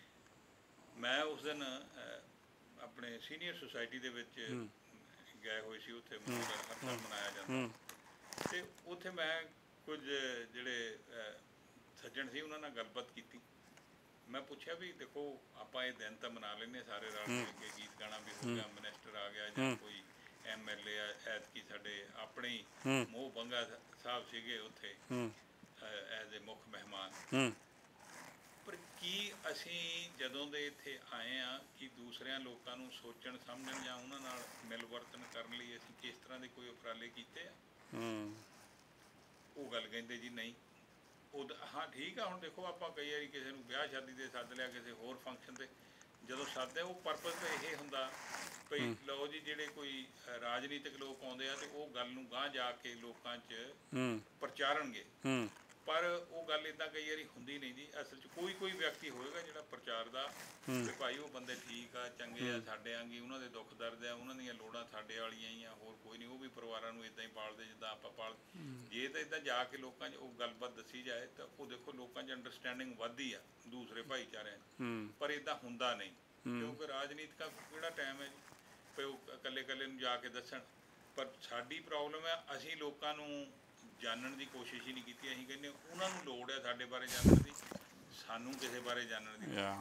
Speaker 1: ਮੈਂ ਉਸ ਦਿਨ ਆਪਣੇ ਸੀਨੀਅਰ ਸੁਸਾਇਟੀ ਦੇ ਵਿੱਚ ਗਏ ਹੋਏ ਸੀ, ਉੱਥੇ ਹਰ ਸਾਲ ਮਨਾਇਆ ਜਾਂਦਾ, ਅਤੇ ਉੱਥੇ ਮੈਂ ਕੁਝ ਜਿਹੜੇ ਸੱਜਣ ਸੀ ਉਹਨਾਂ ਨਾਲ ਗੱਲਬਾਤ ਕੀਤੀ। ਮੈਂ ਪੁੱਛਿਆ ਵੀ ਦੇਖੋ ਆਪਾਂ ਇਹ ਦਿਨ ਤਾਂ ਮਨਾ ਲੈਂਦੇ ਸਾਰੇ ਰਲ ਮਿਲ ਕੇ, ਗੀਤ ਗਾਣਾ ਵੀ ਹੋ ਗਿਆ, ਮਿਨਿਸਟਰ ਆ ਗਿਆ ਜਾਂ ਕੋਈ MLA ਆ, ਐਤਕੀ ਸਾਡੇ ਆਪਣੇ ਹੀ ਮੋਹ ਬੰਗਾ ਸਾਹਿਬ ਸੀਗੇ ਉੱਥੇ ਐਜ਼ ਏ ਮੁੱਖ ਮਹਿਮਾਨ, ਪਰ ਕੀ ਅਸੀਂ ਜਦੋਂ ਦੇ ਇੱਥੇ ਆਏ ਆ ਕਿ ਦੂਸਰਿਆਂ ਲੋਕਾਂ ਨੂੰ ਸੋਚਣ ਸਮਝਣ ਜਾਂ ਉਹਨਾਂ ਨਾਲ ਮਿਲਵਰਤਨ ਕਰਨ ਲਈ ਅਸੀਂ ਕਿਸ ਤਰ੍ਹਾਂ ਦੇ ਕੋਈ ਉਪਰਾਲੇ ਕੀਤੇ ਆ? ਉਹ ਗੱਲ ਕਹਿੰਦੇ ਜੀ ਨਹੀਂ। ਹਾਂ ਠੀਕ ਆ, ਹੁਣ ਦੇਖੋ ਆਪਾਂ ਕਈ ਵਾਰੀ ਕਿਸੇ ਨੂੰ ਵਿਆਹ ਸ਼ਾਦੀ 'ਤੇ ਸੱਦ ਲਿਆ, ਕਿਸੇ ਹੋਰ ਫੰਕਸ਼ਨ 'ਤੇ ਜਦੋਂ ਸੱਦਦੇ ਉਹ ਪਰਪਸ ਤਾਂ ਇਹ ਹੁੰਦਾ ਭਈ ਲਓ ਜੀ ਜਿਹੜੇ ਕੋਈ ਰਾਜਨੀਤਿਕ ਲੋਕ ਆਉਂਦੇ ਆ ਤੇ ਉਹ ਗੱਲ ਨੂੰ ਗਾਂਹ ਜਾ ਕੇ ਲੋਕਾਂ 'ਚ ਪ੍ਰਚਾਰਨਗੇ, ਪਰ ਉਹ ਗੱਲ ਇੱਦਾਂ ਕਈ ਵਾਰੀ ਹੁੰਦੀ ਨਹੀਂ ਜੀ। ਅਸਲ 'ਚ ਕੋਈ ਵਿਅਕਤੀ ਹੋਏਗਾ ਜਿਹੜਾ ਪ੍ਰਚਾਰ ਦਾ ਵੀ ਭਾਈ ਉਹ ਬੰਦੇ ਠੀਕ ਆ, ਚੰਗੇ ਆ, ਸਾਡੇ ਆਂਗੀ, ਉਹਨਾਂ ਦੇ ਦੁੱਖ ਦਰਦ ਆ, ਉਹਨਾਂ ਦੀਆਂ ਲੋੜਾਂ ਸਾਡੇ ਵਾਲੀਆਂ ਹੀ ਆ, ਹੋਰ ਕੋਈ ਨਹੀਂ। ਉਹ ਵੀ ਪਰਿਵਾਰਾਂ ਨੂੰ ਇੱਦਾਂ ਹੀ ਪਾਲਦੇ ਜਿੱਦਾਂ ਆਪਾਂ ਪਾਲ। ਜੇ ਤਾਂ ਇੱਦਾਂ ਜਾ ਕੇ ਲੋਕਾਂ 'ਚ ਉਹ ਗੱਲਬਾਤ ਦੱਸੀ ਜਾਏ ਤਾਂ ਉਹ ਦੇਖੋ ਲੋਕਾਂ 'ਚ ਅੰਡਰਸਟੈਂਡਿੰਗ ਵੱਧਦੀ ਆ ਦੂਸਰੇ ਭਾਈਚਾਰਿਆਂ 'ਚ, ਪਰ ਇੱਦਾਂ ਹੁੰਦਾ ਨਹੀਂ ਕਿਉਂਕਿ ਰਾਜਨੀਤਿਕਾਂ ਕਿਹੜਾ ਟਾਈਮ ਹੈ ਜੀ ਵੀ ਉਹ ਇਕੱਲੇ ਨੂੰ ਜਾ ਕੇ ਦੱਸਣ। ਪਰ ਸਾਡੀ ਪ੍ਰੋਬਲਮ ਹੈ ਅਸੀਂ ਲੋਕਾਂ ਨੂੰ ਜਾਣਨ ਦੀ ਕੋਸ਼ਿਸ਼ ਹੀ ਨਹੀਂ ਕੀਤੀ। ਅਸੀਂ ਕਹਿੰਦੇ ਉਹਨਾਂ ਨੂੰ ਲੋੜ ਹੈ ਸਾਡੇ ਬਾਰੇ ਜਾਣਨ ਦੀ, ਸਾਨੂੰ ਕਿਸੇ ਬਾਰੇ ਜਾਣਨ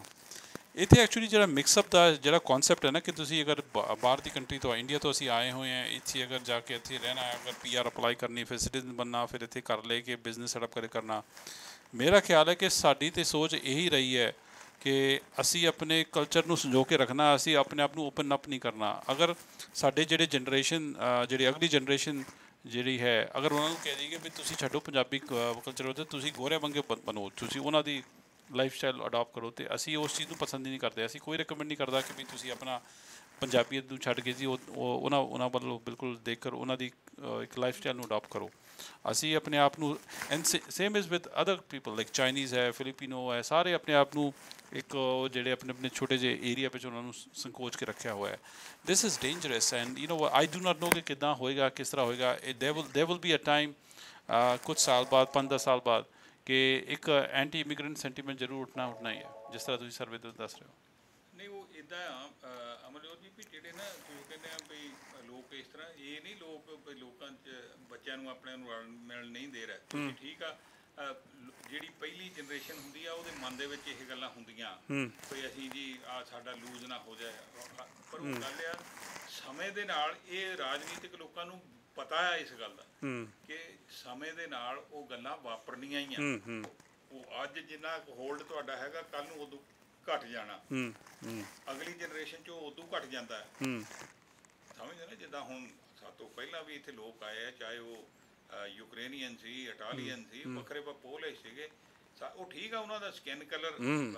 Speaker 1: ਦੀ।
Speaker 2: ਇੱਥੇ ਐਕਚੁਅਲੀ ਜਿਹੜਾ ਮਿਕਸਅਪ ਦਾ ਜਿਹੜਾ ਕਨਸੈਪਟ ਹੈ ਨਾ ਕਿ ਤੁਸੀਂ ਅਗਰ ਬਾਹਰ ਦੀ ਕੰਟਰੀ ਤੋਂ ਇੰਡੀਆ ਤੋਂ ਅਸੀਂ ਆਏ ਹੋਏ ਹਾਂ, ਇੱਥੇ ਅਗਰ ਜਾ ਕੇ ਇੱਥੇ ਰਹਿਣਾ ਹੈ, ਅਗਰ PR ਅਪਲਾਈ ਕਰਨੀ, ਫਿਰ ਸਿਟੀਜ਼ਨ ਬਣਨਾ, ਫਿਰ ਇੱਥੇ ਕਰ ਲੈ ਕੇ ਬਿਜ਼ਨਸ ਸੈਟਅਪ ਕਰਨਾ, ਮੇਰਾ ਖਿਆਲ ਹੈ ਕਿ ਸਾਡੀ ਤਾਂ ਸੋਚ ਇਹੀ ਰਹੀ ਹੈ ਕਿ ਅਸੀਂ ਆਪਣੇ ਕਲਚਰ ਨੂੰ ਸੰਜੋ ਕੇ ਰੱਖਣਾ, ਅਸੀਂ ਆਪਣੇ ਆਪ ਨੂੰ ਓਪਨ ਅਪ ਨਹੀਂ ਕਰਨਾ। ਅਗਰ ਸਾਡੇ ਜਿਹੜੀ ਜਨਰੇਸ਼ਨ ਜਿਹੜੀ ਅਗਲੀ ਜਨਰੇਸ਼ਨ ਜਿਹੜੀ ਹੈ, ਅਗਰ ਉਹਨਾਂ ਨੂੰ ਕਹਿ ਦਈਏ ਵੀ ਤੁਸੀਂ ਛੱਡੋ ਪੰਜਾਬੀ ਕਲਚਰ ਉੱਤੇ, ਤੁਸੀਂ ਗੋਰੇ ਬੰਗੇ ਬਣੋ, ਤੁਸੀਂ ਉਹਨਾਂ ਦੀ ਲਾਈਫ ਸਟਾਈਲ ਅਡੋਪਟ ਕਰੋ, ਅਤੇ ਅਸੀਂ ਉਸ ਚੀਜ਼ ਨੂੰ ਪਸੰਦ ਹੀ ਨਹੀਂ ਕਰਦੇ। ਅਸੀਂ ਕੋਈ ਰਿਕਮੈਂਡ ਨਹੀਂ ਕਰਦਾ ਕਿ ਵੀ ਤੁਸੀਂ ਆਪਣਾ ਪੰਜਾਬੀਅਤ ਨੂੰ ਛੱਡ ਕੇ ਜੀ ਉਹਨਾਂ ਵੱਲੋਂ ਬਿਲਕੁਲ ਦੇਖ ਕਰ ਉਹਨਾਂ ਦੀ ਇੱਕ ਲਾਈਫ ਸਟਾਈਲ ਨੂੰ ਅਡੋਪਟ ਕਰੋ। ਅਸੀਂ ਆਪਣੇ ਆਪ ਨੂੰ and same is with other people like Chinese ਹੈ, ਫਿਲੀਪੀਨੋ ਹੈ, ਸਾਰੇ ਆਪਣੇ ਆਪ ਨੂੰ ਇੱਕ ਜਿਹੜੇ ਆਪਣੇ ਛੋਟੇ ਜਿਹੇ ਏਰੀਆ ਵਿੱਚ ਉਹਨਾਂ ਨੂੰ ਸੰਕੋਚ ਕੇ ਰੱਖਿਆ ਹੋਇਆ ਹੈ। This is dangerous and I do not know ਕਿ ਕਿੱਦਾਂ ਹੋਏਗਾ, ਕਿਸ ਤਰ੍ਹਾਂ ਹੋਏਗਾ। there will be a time ਕੁਛ ਸਾਲ ਬਾਅਦ 5-10 ਸਾਲ ਬਾਅਦ ਕਿ ਇੱਕ ਐਂਟੀ ਇਮੀਗ੍ਰੈਂਟ ਸੈਂਟੀਮੈਂਟ ਜ਼ਰੂਰ ਉੱਠਣਾ ਹੀ ਹੈ, ਜਿਸ ਤਰ੍ਹਾਂ ਤੁਸੀਂ ਸਰਵੇ ਤੋਂ ਦੱਸ ਰਹੇ ਹੋ।
Speaker 1: ਨਹੀਂ ਉਹ ਇੱਦਾਂ ਆ ਅਮਰਜੋਤ ਜੀ ਵੀ ਜਿਹੜੇ ਨਾ ਤੁਸੀਂ ਕਹਿੰਦੇ ਆ ਵੀ ਲੋਕ ਇਸ ਤਰ੍ਹਾਂ, ਇਹ ਨਹੀਂ ਲੋਕ ਲੋਕਾਂ 'ਚ ਬੱਚਿਆਂ ਨੂੰ ਆਪਣੇ ਨੂੰ ਮਿਲ ਨਹੀਂ ਦੇ ਰਹੇ। ਠੀਕ ਆ, ਜਿਹੜੀ ਪਹਿਲੀ ਜਨਰੇਸ਼ਨ ਹੁੰਦੀ ਆ ਉਹਦੇ ਮਨ ਦੇ ਵਿੱਚ ਇਹ ਗੱਲਾਂ ਹੁੰਦੀਆਂ ਵੀ ਅਸੀਂ ਜੀ ਆ ਸਾਡਾ ਲੂਜ਼ ਨਾ ਹੋ ਜਾਏ, ਪਰ ਉਹ ਗੱਲ ਆ ਸਮੇਂ ਦੇ ਨਾਲ ਇਹ ਰਾਜਨੀਤਿਕ ਲੋਕਾਂ ਨੂੰ ਪਤਾ ਆ ਇਸ ਗੱਲ ਦਾ ਕਿ ਸਮੇਂ ਦੇ ਨਾਲ ਉਹ ਗੱਲਾਂ ਵਾਪਰਨੀਆਂ ਹੀ ਆ। ਉਹ ਅੱਜ ਜਿੰਨਾ ਹੋਲਡ ਤੁਹਾਡਾ ਹੈਗਾ ਕੱਲ੍ਹ ਨੂੰ ਉਦੋਂ ਘੱਟ ਜਾਣਾ, ਅਗਲੀ ਜਨਰੇਸ਼ਨ 'ਚ ਉਹ ਉਦੋਂ ਘੱਟ ਜਾਂਦਾ ਹੈ। ਸਮਝਦੇ ਨਾ, ਜਿੱਦਾਂ ਹੁਣ ਸਾਤੋਂ ਪਹਿਲਾਂ ਵੀ ਇੱਥੇ ਲੋਕ ਆਏ ਆ, ਚਾਹੇ ਉਹ ਯੂਕਰੇਨੀਅਨ ਸੀ, ਇਟਾਲੀਅਨ ਸੀ, ਵੱਖਰੇ ਪੋਲਿਸ਼ ਸੀਗੇ, ਉਹ ਠੀਕ ਆ, ਉਹਨਾਂ ਦਾ skin colour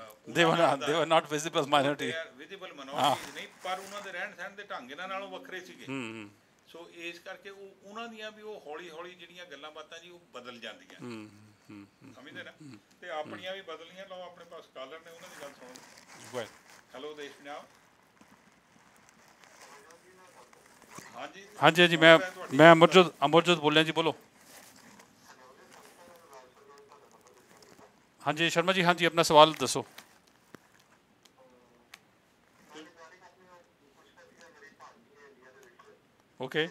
Speaker 2: not visible minority
Speaker 1: ਨਹੀਂ, ਪਰ ਉਹਨਾਂ ਦੇ ਰਹਿਣ ਸਹਿਣ ਦੇ ਢੰਗ ਇਹਨਾਂ ਨਾਲੋਂ ਵੱਖਰੇ ਸੀਗੇ। ਸੋ ਇਸ ਕਰਕੇ ਉਹਨਾਂ ਦੀਆਂ ਵੀ ਉਹ ਹੌਲੀ ਹੌਲੀ ਜਿਹੜੀਆਂ ਗੱਲਾਂ ਬਾਤਾਂ ਜੀ ਉਹ ਬਦਲ ਜਾਂਦੀਆਂ, ਸਮਝਦੇ ਨਾ, ਤੇ ਆਪਣੀਆਂ ਵੀ ਬਦਲੀਆਂ। ਲਓ ਆਪਣੇ ਪਾਸ ਕਾਲਰ ਨੇ, ਉਹਨਾਂ ਦੀ ਗੱਲ ਸੁਣੋ। ਹੈਲੋ ਦੇਸ਼ ਪੰਜਾਬ। ਹਾਂਜੀ
Speaker 2: ਹਾਂਜੀ, ਮੈਂ ਅਮਰਜੋਤ ਬੋਲਿਆ ਜੀ, ਬੋਲੋ। ਹਾਂਜੀ ਸ਼ਰਮਾ ਜੀ, ਹਾਂਜੀ ਆਪਣਾ ਸਵਾਲ ਦੱਸੋ। ਓਕੇ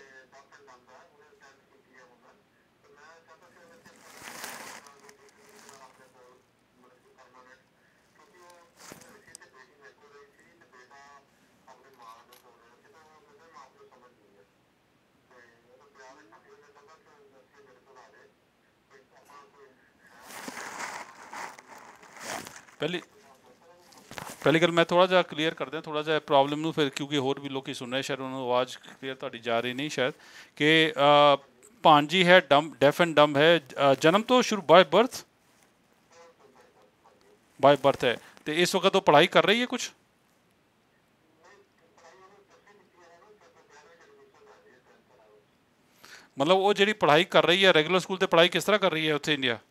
Speaker 2: ਪਹਿਲੀ ਗੱਲ ਮੈਂ ਥੋੜ੍ਹਾ ਜਿਹਾ ਕਲੀਅਰ ਕਰ ਦਿਆਂ, ਥੋੜ੍ਹਾ ਜਿਹਾ ਪ੍ਰੋਬਲਮ ਨੂੰ, ਫਿਰ ਕਿਉਂਕਿ ਹੋਰ ਵੀ ਲੋਕ ਸੁਣ ਰਹੇ, ਸ਼ਾਇਦ ਉਹਨਾਂ ਨੂੰ ਆਵਾਜ਼ ਕਲੀਅਰ ਤੁਹਾਡੀ ਜਾ ਰਹੀ ਨਹੀਂ ਸ਼ਾਇਦ, ਕਿ ਭਾਂਜੀ ਹੈ ਡੈਫ ਐਂਡ ਡੰਬ ਹੈ, ਜਨਮ ਤੋਂ ਸ਼ੁਰੂ ਬਾਏ ਬਰਥ ਹੈ, ਅਤੇ ਇਸ ਵਕਤ ਉਹ ਪੜ੍ਹਾਈ ਕਰ ਰਹੀ ਹੈ ਕੁਛ? ਮਤਲਬ ਉਹ ਜਿਹੜੀ ਪੜ੍ਹਾਈ ਕਰ ਰਹੀ ਹੈ ਰੈਗੂਲਰ ਸਕੂਲ 'ਤੇ ਪੜ੍ਹਾਈ ਕਿਸ ਤਰ੍ਹਾਂ ਕਰ ਰਹੀ ਹੈ ਉੱਥੇ ਇੰਡੀਆ?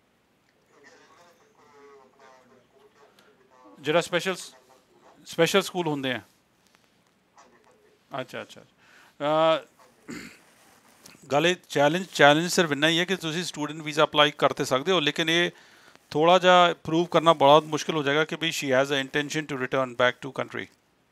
Speaker 2: ਜਿਹੜਾ ਸਪੈਸ਼ਲ ਸਕੂਲ ਹੁੰਦੇ ਆ। ਅੱਛਾ ਗੱਲ ਇਹ ਚੈਲੰਜ ਸਿਰਫ ਇੰਨਾ ਹੀ ਹੈ ਕਿ ਤੁਸੀਂ ਸਟੂਡੈਂਟ ਵੀਜ਼ਾ ਅਪਲਾਈ ਕਰ ਤੇ ਸਕਦੇ ਹੋ, ਲੇਕਿਨ ਇਹ ਥੋੜ੍ਹਾ ਜਿਹਾ ਪ੍ਰੂਵ ਕਰਨਾ ਬਹੁਤ ਮੁਸ਼ਕਿਲ ਹੋ ਜਾਏਗਾ ਕਿ we she has a intention to return back to country.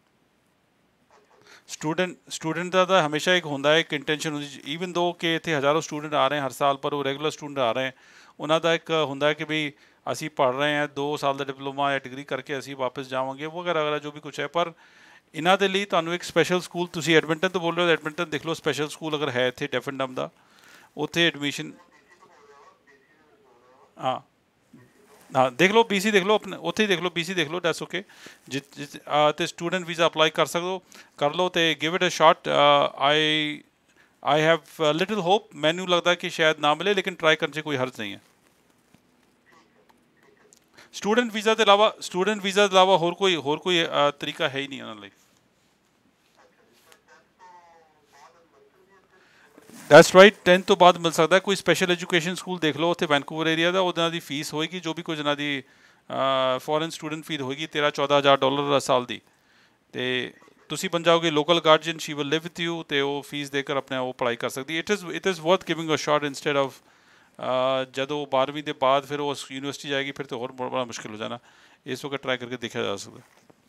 Speaker 2: Student ਦਾ ਤਾਂ ਹਮੇਸ਼ਾ ਇੱਕ ਹੁੰਦਾ ਹੈ, ਇੱਕ ਇੰਟੈਂਸ਼ਨ ਹੁੰਦੀ, ਈਵਨ ਦੋ ਕਿ ਇੱਥੇ ਹਜ਼ਾਰੋਂ ਸਟੂਡੈਂਟ ਆ ਰਹੇ ਹਰ ਸਾਲ, ਪਰ ਉਹ ਰੈਗੂਲਰ ਸਟੂਡੈਂਟ ਆ ਰਹੇ, ਉਹਨਾਂ ਦਾ ਇੱਕ ਹੁੰਦਾ ਹੈ ਕਿ ਵੀ ਅਸੀਂ ਪੜ੍ਹ ਰਹੇ ਹਾਂ 2 ਸਾਲ ਦਾ ਡਿਪਲੋਮਾ ਜਾਂ ਡਿਗਰੀ ਕਰਕੇ ਅਸੀਂ ਵਾਪਸ ਜਾਵਾਂਗੇ ਵਗੈਰਾ ਵਗੈਰਾ ਜੋ ਵੀ ਕੁਛ ਹੈ। ਪਰ ਇਹਨਾਂ ਦੇ ਲਈ ਤੁਹਾਨੂੰ ਇੱਕ ਸਪੈਸ਼ਲ ਸਕੂਲ, ਤੁਸੀਂ ਐਡਮਿੰਟਨ ਤੋਂ ਬੋਲ ਰਹੇ ਹੋ, ਐਡਮਿੰਟਨ ਦੇਖ ਲਓ, ਸਪੈਸ਼ਲ ਸਕੂਲ ਅਗਰ ਹੈ ਇੱਥੇ ਡੈਫ ਐਂਡ ਡੰਬ ਦਾ, ਉੱਥੇ ਐਡਮਿਸ਼ਨ। ਹਾਂ ਹਾਂ ਦੇਖ ਲਓ BC ਦੇਖ ਲਓ ਆਪਣੇ ਉੱਥੇ ਹੀ ਦੇਖ ਲਓ BC ਦੇਖ ਲਓ ਡੈਟਸ ਓਕੇ ਤੇ ਸਟੂਡੈਂਟ ਵੀਜ਼ਾ ਅਪਲਾਈ ਕਰ ਲਓ ਤੇ give it a shot I have little hope ਮੈਨੂੰ ਲੱਗਦਾ ਕਿ ਸ਼ਾਇਦ ਨਾ ਮਿਲੇ ਲੇਕਿਨ ਟਰਾਈ ਕਰਨ 'ਚ ਕੋਈ ਹਰਜ ਨਹੀਂ ਹੈ ਸਟੂਡੈਂਟ ਵੀਜ਼ਾ ਦੇ ਇਲਾਵਾ ਹੋਰ ਕੋਈ ਤਰੀਕਾ ਹੈ ਹੀ ਨਹੀਂ ਉਹਨਾਂ ਲਈ ਦੈਟਸ ਰਾਈਟ 10 ਤੋਂ ਬਾਅਦ ਮਿਲ ਸਕਦਾ ਕੋਈ ਸਪੈਸ਼ਲ ਐਜੂਕੇਸ਼ਨ ਸਕੂਲ ਦੇਖ ਲਓ ਉੱਥੇ ਵੈਨਕੂਵਰ ਏਰੀਆ ਦਾ ਉਹਨਾਂ ਦੀ ਫੀਸ ਹੋਏਗੀ ਜੋ ਵੀ ਕੁਝ ਉਹਨਾਂ ਦੀ ਫੋਰਨ ਸਟੂਡੈਂਟ ਫੀਸ ਹੋਏਗੀ $13-14,000 ਸਾਲ ਦੀ ਤੇ ਤੁਸੀਂ ਬਣ ਜਾਓਗੇ local guardian she will live with you ਤੇ ਉਹ ਫੀਸ ਦੇ ਕਰ ਆਪਣੇ ਉਹ ਪੜ੍ਹਾਈ ਕਰ ਸਕਦੀ it is worth giving a shot instead of ਜਦੋਂ 12ਵੀਂ ਦੇ ਬਾਅਦ ਫਿਰ ਉਹ ਯੂਨੀਵਰਸਿਟੀ ਜਾਏਗੀ ਫਿਰ ਤਾਂ ਹੋਰ ਬੜਾ ਮੁਸ਼ਕਿਲ ਹੋ ਜਾਣਾ ਇਸ ਵਕਤ ਟਰਾਈ ਕਰਕੇ ਦੇਖਿਆ ਜਾ ਸਕਦਾ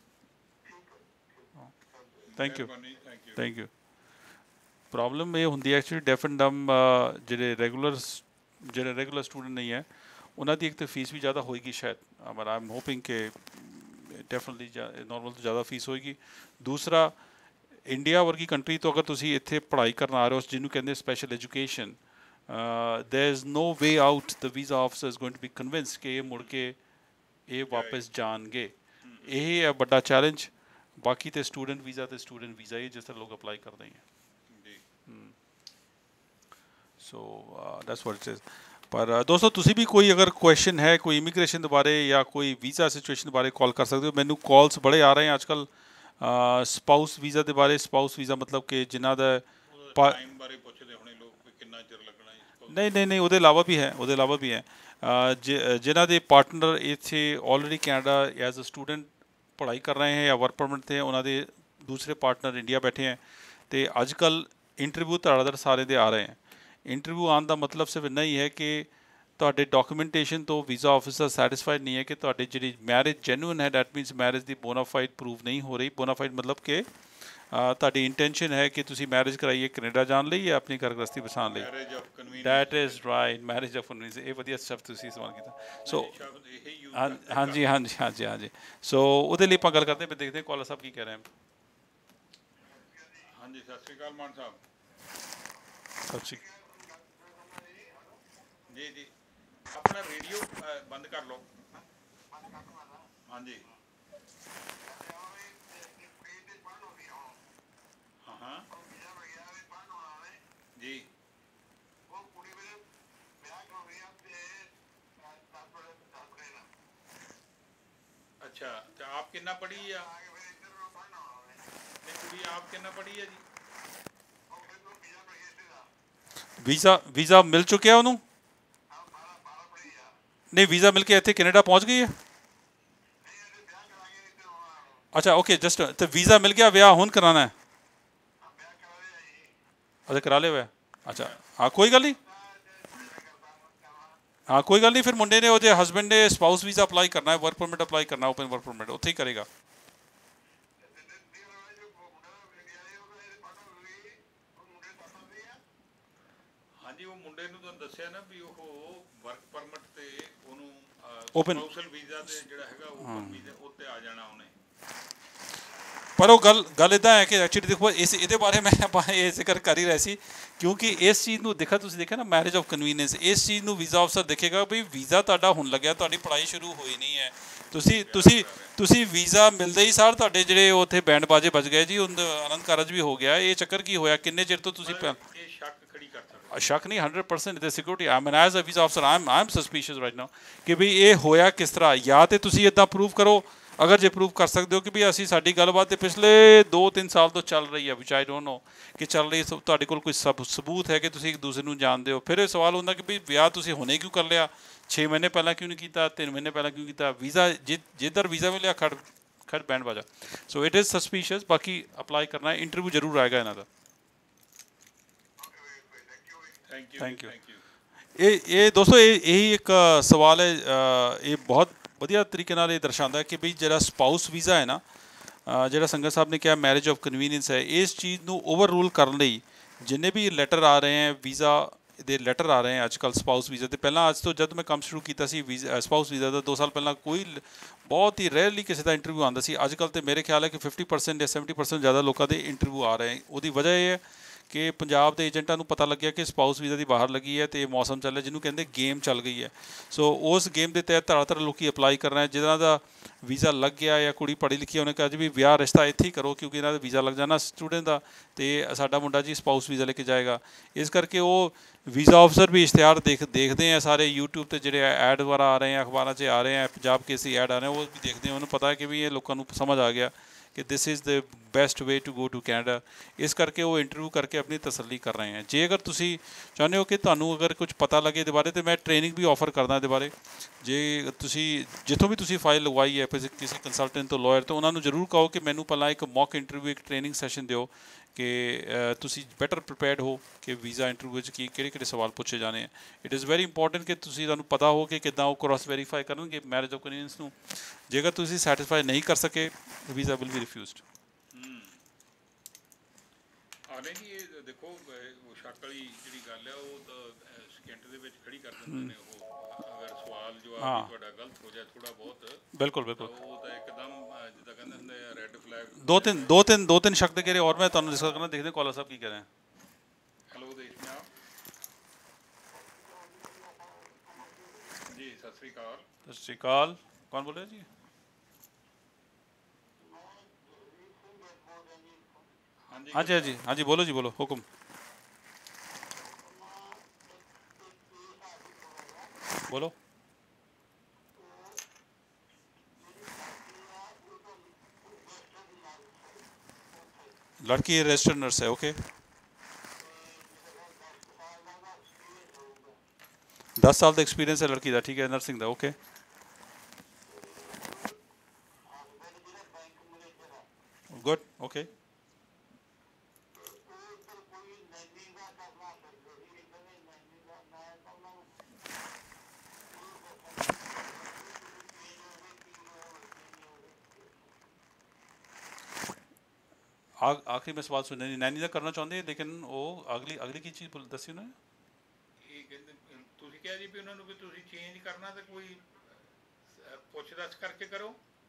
Speaker 2: ਥੈਂਕ ਯੂ ਪ੍ਰੋਬਲਮ ਇਹ ਹੁੰਦੀ ਹੈ ਐਕਚੁਅਲੀ ਡੈਫ ਐਂਡ ਡੰਮ ਜਿਹੜੇ ਰੈਗੂਲਰ ਸਟੂਡੈਂਟ ਨਹੀਂ ਹੈ ਉਹਨਾਂ ਦੀ ਇੱਕ ਤਾਂ ਫੀਸ ਵੀ ਜ਼ਿਆਦਾ ਹੋਏਗੀ ਸ਼ਾਇਦ ਬਟ ਆਈ ਐਮ ਹੋਪਿੰਗ ਕਿ ਡੈਫੀਨਿਟਲੀ ਨੋਰਮਲ ਤੋਂ ਜ਼ਿਆਦਾ ਫੀਸ ਹੋਏਗੀ ਦੂਸਰਾ ਇੰਡੀਆ ਵਰਗੀ ਕੰਟਰੀ ਤੋਂ ਅਗਰ ਤੁਸੀਂ ਇੱਥੇ ਪੜ੍ਹਾਈ ਕਰਨ ਆ ਰਹੇ ਹੋ ਜਿਹਨੂੰ ਕਹਿੰਦੇ special education there is no way out the visa officer is going to be convinced ਕਿ ਇਹ ਮੁੜ ਕੇ ਇਹ ਵਾਪਸ ਜਾਣਗੇ ਇਹ ਹੈ ਵੱਡਾ ਚੈਲੰਜ ਬਾਕੀ ਤੇ ਸਟੂਡੈਂਟ ਵੀਜ਼ਾ ਹੀ ਜਿਸ ਤਰ੍ਹਾਂ ਲੋਕ ਅਪਲਾਈ ਕਰਦੇ ਹੈ so that's what it is ਪਰ ਦੋਸਤੋ ਤੁਸੀਂ ਵੀ ਕੋਈ ਅਗਰ ਕੁਐਸਚਨ ਹੈ ਕੋਈ ਇਮੀਗ੍ਰੇਸ਼ਨ ਦੇ ਬਾਰੇ ਜਾਂ ਕੋਈ ਵੀਜ਼ਾ ਸਿਚੁਏਸ਼ਨ ਬਾਰੇ ਕਾਲ ਕਰ ਸਕਦੇ ਹੋ ਮੈਨੂੰ ਕਾਲਸ ਬੜੇ ਆ ਰਹੇ ਹੈ ਅੱਜ ਕੱਲ੍ਹ ਸਪਾਊਸ ਵੀਜ਼ਾ ਦੇ ਬਾਰੇ ਸਪਾਊਸ ਵੀਜ਼ਾ ਮਤਲਬ ਕਿ ਜਿਨ੍ਹਾਂ ਦਾ
Speaker 1: ਟਾਈਮ ਬਾਰੇ ਪੁੱਛਦੇ ਹੋਣੇ ਲੋਕ ਕਿ ਕਿੰਨਾ ਚਿਰ ਲੱਗਣਾ
Speaker 2: ਨਹੀਂ ਉਹਦੇ ਇਲਾਵਾ ਵੀ ਹੈ ਜਿਨ੍ਹਾਂ ਦੇ ਪਾਰਟਨਰ ਇੱਥੇ already Canada as a student ਪੜ੍ਹਾਈ ਕਰ ਰਹੇ ਹੈ ਜਾਂ ਵਰਕ ਪਰਮਿਟ 'ਤੇ ਉਹਨਾਂ ਦੇ ਦੂਸਰੇ ਪਾਰਟਨਰ ਇੰਡੀਆ ਬੈਠੇ ਹੈ ਅਤੇ ਅੱਜ ਕੱਲ੍ਹ ਇੰਟਰਵਿਊ ਧੜਾਧੜ ਸਾਰੇ ਦੇ ਆ ਰਹੇ ਹੈ ਇੰਟਰਵਿਊ ਆਉਣ ਦਾ ਮਤਲਬ ਸਿਰਫ ਇੰਨਾ ਹੀ ਹੈ ਕਿ ਤੁਹਾਡੇ ਡਾਕੂਮੈਂਟੇਸ਼ਨ ਤੋਂ ਵੀਜ਼ਾ ਆਫਿਸਰ ਸੈਟਿਸਫਾਈਡ ਨਹੀਂ ਹੈ ਕਿ ਤੁਹਾਡੀ ਜਿਹੜੀ ਮੈਰਿਜ ਜੈਨੂਇਨ ਹੈ ਡੈਟ ਮੀਨਸ ਮੈਰਿਜ ਦੀ ਬੋਨਾਫਾਈਡ ਪ੍ਰੂਵ ਨਹੀਂ ਹੋ ਰਹੀ ਬੋਨਾਫਾਈਡ ਮਤਲਬ ਕਿ ਤੁਹਾਡੀ ਇੰਟੈਂਸ਼ਨ ਹੈ ਕਿ ਤੁਸੀਂ ਮੈਰਿਜ ਕਰਾਈਏ ਕੈਨੇਡਾ ਜਾਣ ਲਈ ਜਾਂ ਆਪਣੀ ਘਰ ਗ੍ਰਸਤੀ ਬਸਾਉਣ ਲਈ that is right marriage of convenience ਇਹ ਵਧੀਆ ਸ਼ਬਦ ਤੁਸੀਂ ਇਸਤੇਮਾਲ ਕੀਤਾ ਸੋ ਹਾਂਜੀ ਸੋ ਉਹਦੇ ਲਈ ਆਪਾਂ ਗੱਲ ਕਰਦੇ ਹਾਂ ਦੇਖਦੇ ਹਾਂ ਕਾਲਰ ਸਾਹਿਬ ਕੀ ਕਹਿ ਰਹੇ ਹਨ
Speaker 1: ਹਾਂਜੀ ਸਤਿ ਸ਼੍ਰੀ ਅਕਾਲ ਮਾਨ ਸਾਹਿਬ
Speaker 2: ਸਤਿ ਸ਼੍ਰੀ ਅਕਾਲ
Speaker 1: ਜੀ ਆਪਣਾ ਰੇਡੀਓ ਬੰਦ ਕਰ ਲਓ ਹਾਂਜੀ ਹਾਂ ਜੀ ਅੱਛਾ ਤੇ ਆਪ ਕਿੰਨਾ ਪੜ੍ਹੀ ਆ ਕੁੜੀ ਆਪ ਕਿੰਨਾ ਪੜ੍ਹੀ ਆ ਜੀ
Speaker 2: ਵੀਜ਼ਾ ਮਿਲ ਚੁੱਕਿਆ ਉਹਨੂੰ ਨਹੀਂ ਵੀਜ਼ਾ ਮਿਲ ਕੇ ਇੱਥੇ ਕੈਨੇਡਾ ਪਹੁੰਚ ਗਈ ਹੈ ਅੱਛਾ ਓਕੇ ਜਸਟ ਤੇ ਵੀਜ਼ਾ ਮਿਲ ਗਿਆ ਵਿਆਹ ਹੁਣ ਕਰਾਉਣਾ ਹੈ ਅੱਛਾ ਕਰਾ ਲਿਆ ਹੋਇਆ ਅੱਛਾ ਹਾਂ ਕੋਈ ਗੱਲ ਨਹੀਂ ਫਿਰ ਮੁੰਡੇ ਨੇ ਉਹਦੇ ਹਸਬੈਂਡ ਨੇ ਸਪਾਊਸ ਵੀਜ਼ਾ ਅਪਲਾਈ ਕਰਨਾ ਹੈ ਵਰਕ ਪਰਮਿਟ ਅਪਲਾਈ ਕਰਨਾ ਓਪਨ ਵਰਕ ਪਰਮਿਟ ਉੱਥੇ ਹੀ ਕਰੇਗਾ
Speaker 1: ਹਾਂਜੀ ਉਹ ਮੁੰਡੇ ਨੂੰ ਤੁਹਾਨੂੰ ਦੱਸਿਆ ਨਾ ਵੀ ਉਹ ਵਰਕ ਪਰਮਿਟ ਤੇ ਉਹਨੂੰ
Speaker 2: ਸਪਾਊਸਲ
Speaker 1: ਵੀਜ਼ਾ ਤੇ ਜਿਹੜਾ ਹੈਗਾ ਓਪਨ ਵੀਜ਼ਾ ਉੱਤੇ ਆ ਜਾਣਾ ਉਹਨੇ
Speaker 2: ਪਰ ਉਹ ਗੱਲ ਇੱਦਾਂ ਹੈ ਕਿ ਐਕਚੁਅਲੀ ਦੇਖੋ ਇਹਦੇ ਬਾਰੇ ਮੈਂ ਇਹ ਜ਼ਿਕਰ ਕਰ ਹੀ ਰਿਹਾ ਸੀ ਕਿਉਂਕਿ ਇਸ ਚੀਜ਼ ਨੂੰ ਤੁਸੀਂ ਦੇਖਿਆ ਨਾ ਮੈਰਿਜ ਆਫ ਕਨਵੀਨੀਅੰਸ ਇਸ ਚੀਜ਼ ਨੂੰ ਵੀਜ਼ਾ ਅਫਸਰ ਦੇਖੇਗਾ ਵੀ ਵੀਜ਼ਾ ਤੁਹਾਡਾ ਹੁਣ ਲੱਗਿਆ ਤੁਹਾਡੀ ਪੜ੍ਹਾਈ ਸ਼ੁਰੂ ਹੋਈ ਨਹੀਂ ਹੈ ਤੁਸੀਂ ਵੀਜ਼ਾ ਮਿਲਦੇ ਹੀ ਸਾਰ ਤੁਹਾਡੇ ਜਿਹੜੇ ਉੱਥੇ ਬੈਂਡ ਬਾਜੇ ਵੱਜ ਗਏ ਜੀ ਆਨੰਦ ਕਾਰਜ ਵੀ ਹੋ ਗਿਆ ਇਹ ਚੱਕਰ ਕੀ ਹੋਇਆ ਕਿੰਨੇ ਚਿਰ ਤੋਂ ਤੁਸੀਂ ਸ਼ੱਕ ਨਹੀਂ 100% ਦੇ security I mean as a visa ਅਫਸਰ I am suspicious right now ਕਿ ਵੀ ਇਹ ਹੋਇਆ ਕਿਸ ਤਰ੍ਹਾਂ ਜਾਂ ਤਾਂ ਤੁਸੀਂ ਇੱਦਾਂ ਪ੍ਰੂਵ ਕਰੋ ਅਗਰ ਜੇ ਪ੍ਰੂਵ ਕਰ ਸਕਦੇ ਹੋ ਕਿ ਵੀ ਅਸੀਂ ਸਾਡੀ ਗੱਲਬਾਤ ਤੇ ਪਿਛਲੇ 2-3 ਸਾਲ ਤੋਂ ਚੱਲ ਰਹੀ ਹੈ ਵਿਚ ਆਈ ਡੋਂਟ ਨੋ ਕਿ ਚੱਲ ਰਹੀ ਤੁਹਾਡੇ ਕੋਲ ਕੋਈ ਸਬੂਤ ਹੈ ਕਿ ਤੁਸੀਂ ਇੱਕ ਦੂਸਰੇ ਨੂੰ ਜਾਣਦੇ ਹੋ ਫਿਰ ਇਹ ਸਵਾਲ ਹੁੰਦਾ ਕਿ ਵੀ ਵਿਆਹ ਤੁਸੀਂ ਹੁਣੇ ਕਿਉਂ ਕਰ ਲਿਆ 6 ਮਹੀਨੇ ਪਹਿਲਾਂ ਕਿਉਂ ਨਹੀਂ ਕੀਤਾ 3 ਮਹੀਨੇ ਪਹਿਲਾਂ ਕਿਉਂ ਕੀਤਾ ਵੀਜ਼ਾ ਜਿੱਧਰ ਵੀਜ਼ਾ ਮਿਲਿਆ ਖੜ ਬੈਂਡ ਬਾਜਾ ਸੋ ਇਟ ਇਜ਼ ਸਸਪੀਸ਼ੀਅਸ ਬਾਕੀ ਅਪਲਾਈ ਕਰਨਾ ਇੰਟਰਵਿਊ ਜ਼ਰੂਰ ਆਏਗਾ ਇਹਨਾਂ ਦਾ ਥੈਂਕ ਯੂ ਇਹ ਦੋਸਤੋ ਇਹੀ ਇੱਕ ਸਵਾਲ ਹੈ ਇਹ ਬਹੁਤ ਵਧੀਆ ਤਰੀਕੇ ਨਾਲ ਇਹ ਦਰਸਾਉਂਦਾ ਕਿ ਵੀ ਜਿਹੜਾ ਸਪਾਊਸ ਵੀਜ਼ਾ ਹੈ ਨਾ ਜਿਹੜਾ ਸੰਗਤ ਸਾਹਿਬ ਨੇ ਕਿਹਾ ਮੈਰਿਜ ਆਫ ਕਨਵੀਨੀਅੰਸ ਹੈ ਇਸ ਚੀਜ਼ ਨੂੰ ਓਵਰ ਰੂਲ ਕਰਨ ਲਈ ਜਿੰਨੇ ਵੀ ਲੈਟਰ ਆ ਰਹੇ ਹੈ ਵੀਜ਼ਾ ਦੇ ਲੈਟਰ ਆ ਰਹੇ ਹੈ ਅੱਜ ਕੱਲ੍ਹ ਸਪਾਊਸ ਵੀਜ਼ਾ 'ਤੇ ਪਹਿਲਾਂ ਅੱਜ ਤੋਂ ਜਦ ਮੈਂ ਕੰਮ ਸ਼ੁਰੂ ਕੀਤਾ ਸੀ ਸਪਾਊਸ ਵੀਜ਼ਾ ਦਾ 2 ਸਾਲ ਪਹਿਲਾਂ ਕੋਈ ਬਹੁਤ ਹੀ ਰੇਅਰਲੀ ਕਿਸੇ ਦਾ ਇੰਟਰਵਿਊ ਆਉਂਦਾ ਸੀ ਅੱਜ ਕੱਲ੍ਹ ਤਾਂ ਮੇਰੇ ਖਿਆਲ ਹੈ ਕਿ 50% ਜਾਂ 70% ਜ਼ਿਆਦਾ ਲੋਕਾਂ ਦੇ ਇੰਟਰਵਿਊ ਆ ਰਹੇ ਉਹਦੀ ਵਜ੍ਹਾ ਇਹ ਹੈ ਕਿ ਪੰਜਾਬ ਦੇ ਏਜੰਟਾਂ ਨੂੰ ਪਤਾ ਲੱਗਿਆ ਕਿ ਸਪਾਊਸ ਵੀਜ਼ਾ ਦੀ ਬਾਹਰ ਲੱਗੀ ਹੈ ਅਤੇ ਮੌਸਮ ਚੱਲ ਰਿਹਾ, ਜਿਹਨੂੰ ਕਹਿੰਦੇ ਗੇਮ ਚੱਲ ਗਈ ਹੈ। ਸੋ ਉਸ ਗੇਮ ਦੇ ਤਹਿਤ ਧੜਾ ਲੋਕ ਅਪਲਾਈ ਕਰ ਰਹੇ, ਜਿਹਨਾਂ ਦਾ ਵੀਜ਼ਾ ਲੱਗ ਗਿਆ ਜਾਂ ਕੁੜੀ ਪੜ੍ਹੀ ਲਿਖੀ, ਉਹਨੇ ਕਿਹਾ ਜੀ ਵੀ ਵਿਆਹ ਰਿਸ਼ਤਾ ਇੱਥੇ ਹੀ ਕਰੋ, ਕਿਉਂਕਿ ਇਹਨਾਂ ਦਾ ਵੀਜ਼ਾ ਲੱਗ ਜਾਣਾ ਸਟੂਡੈਂਟ ਦਾ, ਅਤੇ ਸਾਡਾ ਮੁੰਡਾ ਜੀ ਸਪਾਊਸ ਵੀਜ਼ਾ ਲੈ ਕੇ ਜਾਏਗਾ। ਇਸ ਕਰਕੇ ਉਹ ਵੀਜ਼ਾ ਅਫਸਰ ਵੀ ਇਸ਼ਤਿਹਾਰ ਦੇਖਦੇ ਆ ਸਾਰੇ YouTube 'ਤੇ, ਜਿਹੜੇ ਐਡ ਵਗੈਰਾ ਆ ਰਹੇ ਆ, ਅਖਬਾਰਾਂ 'ਚ ਆ ਰਹੇ ਆ, ਪੰਜਾਬ ਕੇਸੀ ਐਡ ਆ ਰਹੇ, ਉਹ ਵੀ ਦੇਖਦੇ ਆ। ਉਹਨੂੰ ਪਤਾ ਹੈ ਕਿ ਵੀ ਇਹ ਲੋਕਾਂ ਨੂੰ ਸਮਝ ਆ ਗਿਆ ਕਿ this is the best way to go to Canada. ਇਸ ਕਰਕੇ ਉਹ ਇੰਟਰਵਿਊ ਕਰਕੇ ਆਪਣੀ ਤਸੱਲੀ ਕਰ ਰਹੇ ਹੈ। ਜੇ ਅਗਰ ਤੁਸੀਂ ਚਾਹੁੰਦੇ ਹੋ ਕਿ ਤੁਹਾਨੂੰ ਅਗਰ ਕੁਝ ਪਤਾ ਲੱਗੇ ਇਹਦੇ ਬਾਰੇ, ਤਾਂ ਮੈਂ ਟ੍ਰੇਨਿੰਗ ਵੀ ਆਫਰ ਕਰਦਾ ਇਹਦੇ ਬਾਰੇ। ਜੇ ਤੁਸੀਂ ਜਿੱਥੋਂ ਵੀ ਤੁਸੀਂ ਫਾਈਲ ਲਗਵਾਈ ਹੈ ਕਿਸੇ ਕੰਸਲਟੈਂਟ ਤੋਂ, ਲਾਇਰ ਤੋਂ, ਉਹਨਾਂ ਨੂੰ ਜ਼ਰੂਰ ਕਹੋ ਕਿ ਮੈਨੂੰ ਪਹਿਲਾਂ ਇੱਕ ਮੌਕ ਇੰਟਰਵਿਊ, ਇੱਕ ਟ੍ਰੇਨਿੰਗ ਸੈਸ਼ਨ ਦਿਓ ਕਿ ਤੁਸੀਂ ਬੈਟਰ ਪ੍ਰੀਪੇਅਰਡ ਹੋ ਕਿ ਵੀਜ਼ਾ ਇੰਟਰਵਿਊ ਵਿੱਚ ਕਿਹੜੇ ਸਵਾਲ ਪੁੱਛੇ ਜਾਣੇ ਆ। ਇਟ ਇਜ਼ ਵੈਰੀ ਇੰਪੋਰਟੈਂਟ ਕਿ ਤੁਹਾਨੂੰ ਪਤਾ ਹੋ ਕਿ ਕਿੱਦਾਂ ਉਹ ਕ੍ਰੋਸ ਵੈਰੀਫਾਈ ਕਰਨਗੇ ਮੈਰਿਜ ਆਫ ਕਨਵੀਨੀਅੰਸ ਨੂੰ। ਜੇਕਰ ਤੁਸੀਂ ਸੈਟਿਸਫਾਈ ਨਹੀਂ ਕਰ ਸਕੇ, ਵੀਜ਼ਾ ਵਿਲ ਬੀ ਰਿਫਿਊਜ਼ਡ।
Speaker 1: ਨਹੀਂ ਜੀ, ਇਹ ਦੇਖੋ ਉਹ ਸ਼ੱਕ ਵਾਲੀ ਜਿਹੜੀ ਗੱਲ ਹੈ ਉਹ ਤਾਂ ਸਕਿੰਟ ਦੇ ਵਿੱਚ ਖੜੀ ਕਰ ਦਿੰਦੇ ਨੇ। ਉਹ ਅਗਰ ਸਵਾਲ ਜੋ ਆ ਤੁਹਾਡਾ ਗਲਤ ਹੋ ਜਾਏ ਥੋੜਾ ਬਹੁਤ,
Speaker 2: ਬਿਲਕੁਲ
Speaker 1: ਉਹ ਤਾਂ ਇੱਕਦਮ ਜਿੱਦਾਂ ਕਹਿੰਦੇ ਹੁੰਦੇ ਆ ਰੈੱਡ ਫਲੈਗ।
Speaker 2: ਦੋ ਤਿੰਨ ਸ਼ੱਕ ਦੇ ਘੇਰੇ ਔਰ ਮੈਂ ਤੁਹਾਨੂੰ ਡਿਸਕਸ ਕਰਨਾ, ਦੇਖਦੇ ਕਾਲਰ ਸਾਹਿਬ ਕੀ ਕਹਿ ਰਹੇ हैं।
Speaker 1: ਹੈਲੋ ਦੇਸ਼ਨਾ ਜੀ, ਸਤਿ ਸ਼੍ਰੀ ਅਕਾਲ।
Speaker 2: ਸਤਿ ਸ਼੍ਰੀ ਅਕਾਲ, ਕੌਣ ਬੋਲ ਰਿਹਾ ਜੀ? ਹਾਂਜੀ ਹਾਂਜੀ ਹਾਂਜੀ, ਬੋਲੋ ਜੀ, ਬੋਲੋ, ਹੁਕਮ। बोलो। लड़की रजिस्टर्ड नर्स है, ओके। 10 साल का एक्सपीरियंस है लड़की का, ठीक है, नर्सिंग का, ओके। Good, okay. आखिरी में सवाल सुन, नैनी का करना चाहते हैं, लेकिन वो अगली की चीज़ दसी उन्होंने
Speaker 1: ਕਿਹਾ ਜੀ ਵੀ ਉਹਨਾਂ ਨੂੰ ਵੀ ਤੁਸੀਂ ਚੇਂਜ ਕਰਨਾ ਤੇ ਕੋਈ ਪੁੱਛ ਦੱਸ ਕਰਕੇ ਕਰੋ।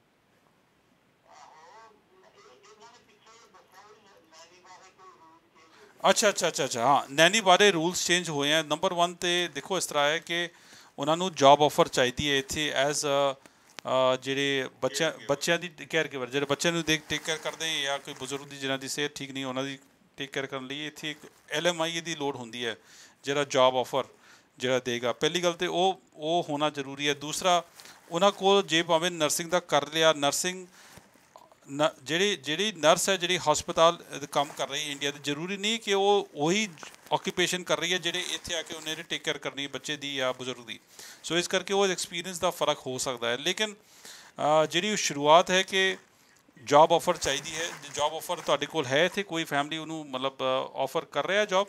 Speaker 2: ਅੱਛਾ ਹਾਂ, ਨੈਨੀ ਬਾਰੇ ਰੂਲਸ ਚੇਂਜ ਹੋਏ ਆ। ਨੰਬਰ 1 ਤੇ ਦੇਖੋ ਇਸ ਤਰ੍ਹਾਂ ਹੈ ਕਿ ਉਹਨਾਂ ਨੂੰ ਜੌਬ ਆਫਰ ਚਾਹੀਦੀ ਹੈ ਇੱਥੇ ਐਜ਼ ਜਿਹੜੇ ਬੱਚਿਆਂ ਦੀ ਕੇਅਰ ਗਿਵਰ, ਜਿਹੜੇ ਬੱਚਿਆਂ ਨੂੰ ਟੇਕ ਕੇਅਰ ਕਰਦੇ ਜਾਂ ਕੋਈ ਬਜ਼ੁਰਗ ਦੀ ਜਿਹਨਾਂ ਦੀ ਸਿਹਤ ਠੀਕ ਨਹੀਂ, ਉਹਨਾਂ ਦੀ ਟੇਕ ਕੇਅਰ ਕਰਨ ਲਈ ਇੱਥੇ ਇੱਕ LMI ਦੀ ਲੋੜ ਹੁੰਦੀ ਹੈ, ਜਿਹੜਾ ਜੌਬ ਆਫਰ ਜਿਹੜਾ ਦੇਗਾ। ਪਹਿਲੀ ਗੱਲ ਤਾਂ ਉਹ ਹੋਣਾ ਜ਼ਰੂਰੀ ਹੈ। ਦੂਸਰਾ, ਉਹਨਾਂ ਕੋਲ ਜੇ ਭਾਵੇਂ ਨਰਸਿੰਗ ਦਾ ਕਰ ਲਿਆ, ਨਰਸਿੰਗ ਜਿਹੜੀ ਨਰਸ ਹੈ ਜਿਹੜੀ ਹਸਪਤਾਲ ਕੰਮ ਕਰ ਰਹੀ ਹੈ ਇੰਡੀਆ ਦੇ, ਜ਼ਰੂਰੀ ਨਹੀਂ ਕਿ ਉਹ ਉਹੀ ਆਕੂਪੇਸ਼ਨ ਕਰ ਰਹੀ ਹੈ ਜਿਹੜੇ ਇੱਥੇ ਆ ਕੇ ਉਹਨੇ ਟੇਕ ਕੇਅਰ ਕਰਨੀ ਹੈ ਬੱਚੇ ਦੀ ਜਾਂ ਬਜ਼ੁਰਗ ਦੀ। ਸੋ ਇਸ ਕਰਕੇ ਉਹ ਐਕਸਪੀਰੀਅੰਸ ਦਾ ਫ਼ਰਕ ਹੋ ਸਕਦਾ ਹੈ। ਲੇਕਿਨ ਜਿਹੜੀ ਸ਼ੁਰੂਆਤ ਹੈ ਕਿ ਜੌਬ ਆਫਰ ਚਾਹੀਦੀ ਹੈ। ਜੌਬ ਆਫਰ ਤੁਹਾਡੇ ਕੋਲ ਹੈ ਇੱਥੇ, ਕੋਈ ਫੈਮਿਲੀ ਉਹਨੂੰ ਮਤਲਬ ਆਫਰ ਕਰ ਰਿਹਾ ਜੌਬ?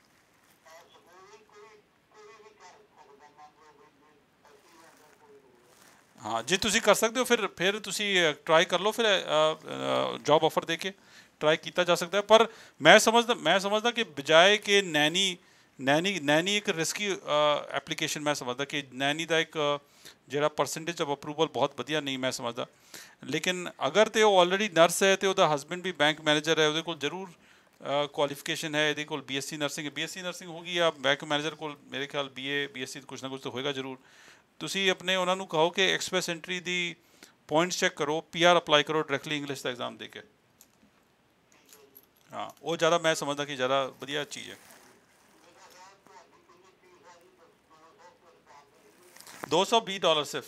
Speaker 2: ਹਾਂ, ਜੇ ਤੁਸੀਂ ਕਰ ਸਕਦੇ ਹੋ ਫਿਰ ਤੁਸੀਂ ਟਰਾਈ ਕਰ ਲਓ, ਫਿਰ ਜੌਬ ਆਫਰ ਦੇ ਕੇ ਟਰਾਈ ਕੀਤਾ ਜਾ ਸਕਦਾ ਹੈ। ਪਰ ਮੈਂ ਸਮਝਦਾ ਕਿ ਬਜਾਏ ਕਿ ਨੈਨੀ ਇੱਕ ਰਿਸਕੀ ਐਪਲੀਕੇਸ਼ਨ ਮੈਂ ਸਮਝਦਾ ਕਿ ਨੈਨੀ ਦਾ ਇੱਕ ਜਿਹੜਾ ਪਰਸੈਂਟੇਜ ਆਫ ਅਪਰੂਵਲ ਬਹੁਤ ਵਧੀਆ ਨਹੀਂ ਮੈਂ ਸਮਝਦਾ। ਲੇਕਿਨ ਅਗਰ ਤਾਂ ਉਹ ਆਲਰੇਡੀ ਨਰਸ ਹੈ ਅਤੇ ਉਹਦਾ ਹਸਬੈਂਡ ਵੀ ਬੈਂਕ ਮੈਨੇਜਰ ਹੈ, ਉਹਦੇ ਕੋਲ ਜ਼ਰੂਰ ਕੁਆਲੀਫਿਕੇਸ਼ਨ ਹੈ, ਇਹਦੇ ਕੋਲ BSc ਨਰਸਿੰਗ ਹੋਗੀ ਜਾਂ ਬੈਂਕ ਮੈਨੇਜਰ ਕੋਲ ਮੇਰੇ ਖਿਆਲ BA BSc ਕੁਛ ਨਾ ਕੁਛ ਤਾਂ ਹੋਏਗਾ ਜ਼ਰੂਰ। ਤੁਸੀਂ ਆਪਣੇ ਉਹਨਾਂ ਨੂੰ ਕਹੋ ਕਿ ਐਕਸਪ੍ਰੈਸ ਐਂਟਰੀ ਦੀ ਪੁਆਇੰਟਸ ਚੈੱਕ ਕਰੋ, PR ਅਪਲਾਈ ਕਰੋ ਡਾਇਰੈਕਟਲੀ ਇੰਗਲਿਸ਼ ਦਾ ਐਗਜ਼ਾਮ ਦੇ ਕੇ। ਹਾਂ, ਉਹ ਜ਼ਿਆਦਾ ਮੈਂ ਸਮਝਦਾ ਕਿ ਜ਼ਿਆਦਾ ਵਧੀਆ ਚੀਜ਼ ਹੈ। $220 ਸਿਰਫ।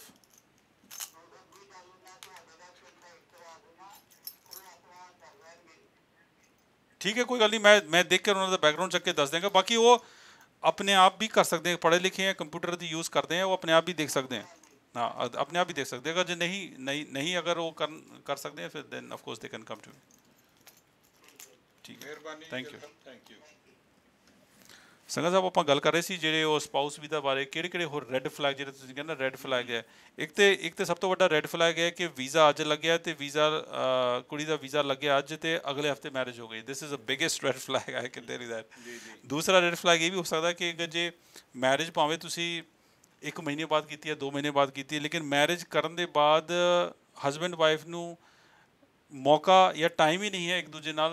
Speaker 2: ਠੀਕ ਹੈ, ਕੋਈ ਗੱਲ ਨਹੀਂ, ਮੈਂ ਦੇਖ ਕੇ ਉਹਨਾਂ ਦਾ ਬੈਕਗਰਾਊਂਡ ਚੱਕ ਕੇ ਦੱਸ ਦਿਆਂਗਾ। ਬਾਕੀ ਉਹ अपने आप भी कर सकते हैं, पढ़े लिखे हैं, कंप्यूटर की यूज़ करते हैं, वो अपने आप भी देख सकते हैं। हाँ, अपने आप भी देख सकते हैं। अगर जो नहीं अगर वो कर सकते हैं फिर then of course they can come to me. ठीक है, थैंक यू। ਸੰਗਾ ਸਾਹਿਬ, ਆਪਾਂ ਗੱਲ ਕਰ ਰਹੇ ਸੀ ਜਿਹੜੇ ਉਹ ਸਪਾਊਸ ਵੀਜ਼ਾ ਬਾਰੇ, ਕਿਹੜੇ ਹੋਰ ਰੈੱਡ ਫਲੈਗ ਜਿਹੜੇ ਤੁਸੀਂ ਕਹਿੰਦੇ ਰੈੱਡ ਫਲੈਗ ਹੈ। ਇੱਕ ਤੇ ਸਭ ਤੋਂ ਵੱਡਾ ਰੈੱਡ ਫਲੈਗ ਹੈ ਕਿ ਵੀਜ਼ਾ ਅੱਜ ਲੱਗਿਆ ਅਤੇ ਕੁੜੀ ਦਾ ਵੀਜ਼ਾ ਲੱਗਿਆ ਅੱਜ ਅਤੇ ਅਗਲੇ ਹਫ਼ਤੇ ਮੈਰਿਜ ਹੋ ਗਈ। This is a biggest red flag I can tell you that. ਦੂਸਰਾ ਰੈੱਡ ਫਲੈਗ ਇਹ ਵੀ ਹੋ ਸਕਦਾ ਕਿ ਜੇ ਮੈਰਿਜ ਭਾਵੇਂ ਤੁਸੀਂ 1 ਮਹੀਨੇ ਬਾਅਦ ਕੀਤੀ ਹੈ, 2 ਮਹੀਨੇ ਬਾਅਦ ਕੀਤੀ ਹੈ, ਲੇਕਿਨ ਮੈਰਿਜ ਕਰਨ ਦੇ ਬਾਅਦ ਹਸਬੈਂਡ ਵਾਈਫ ਨੂੰ ਮੌਕਾ ਜਾਂ ਟਾਈਮ ਹੀ ਨਹੀਂ ਹੈ ਇੱਕ ਦੂਜੇ ਨਾਲ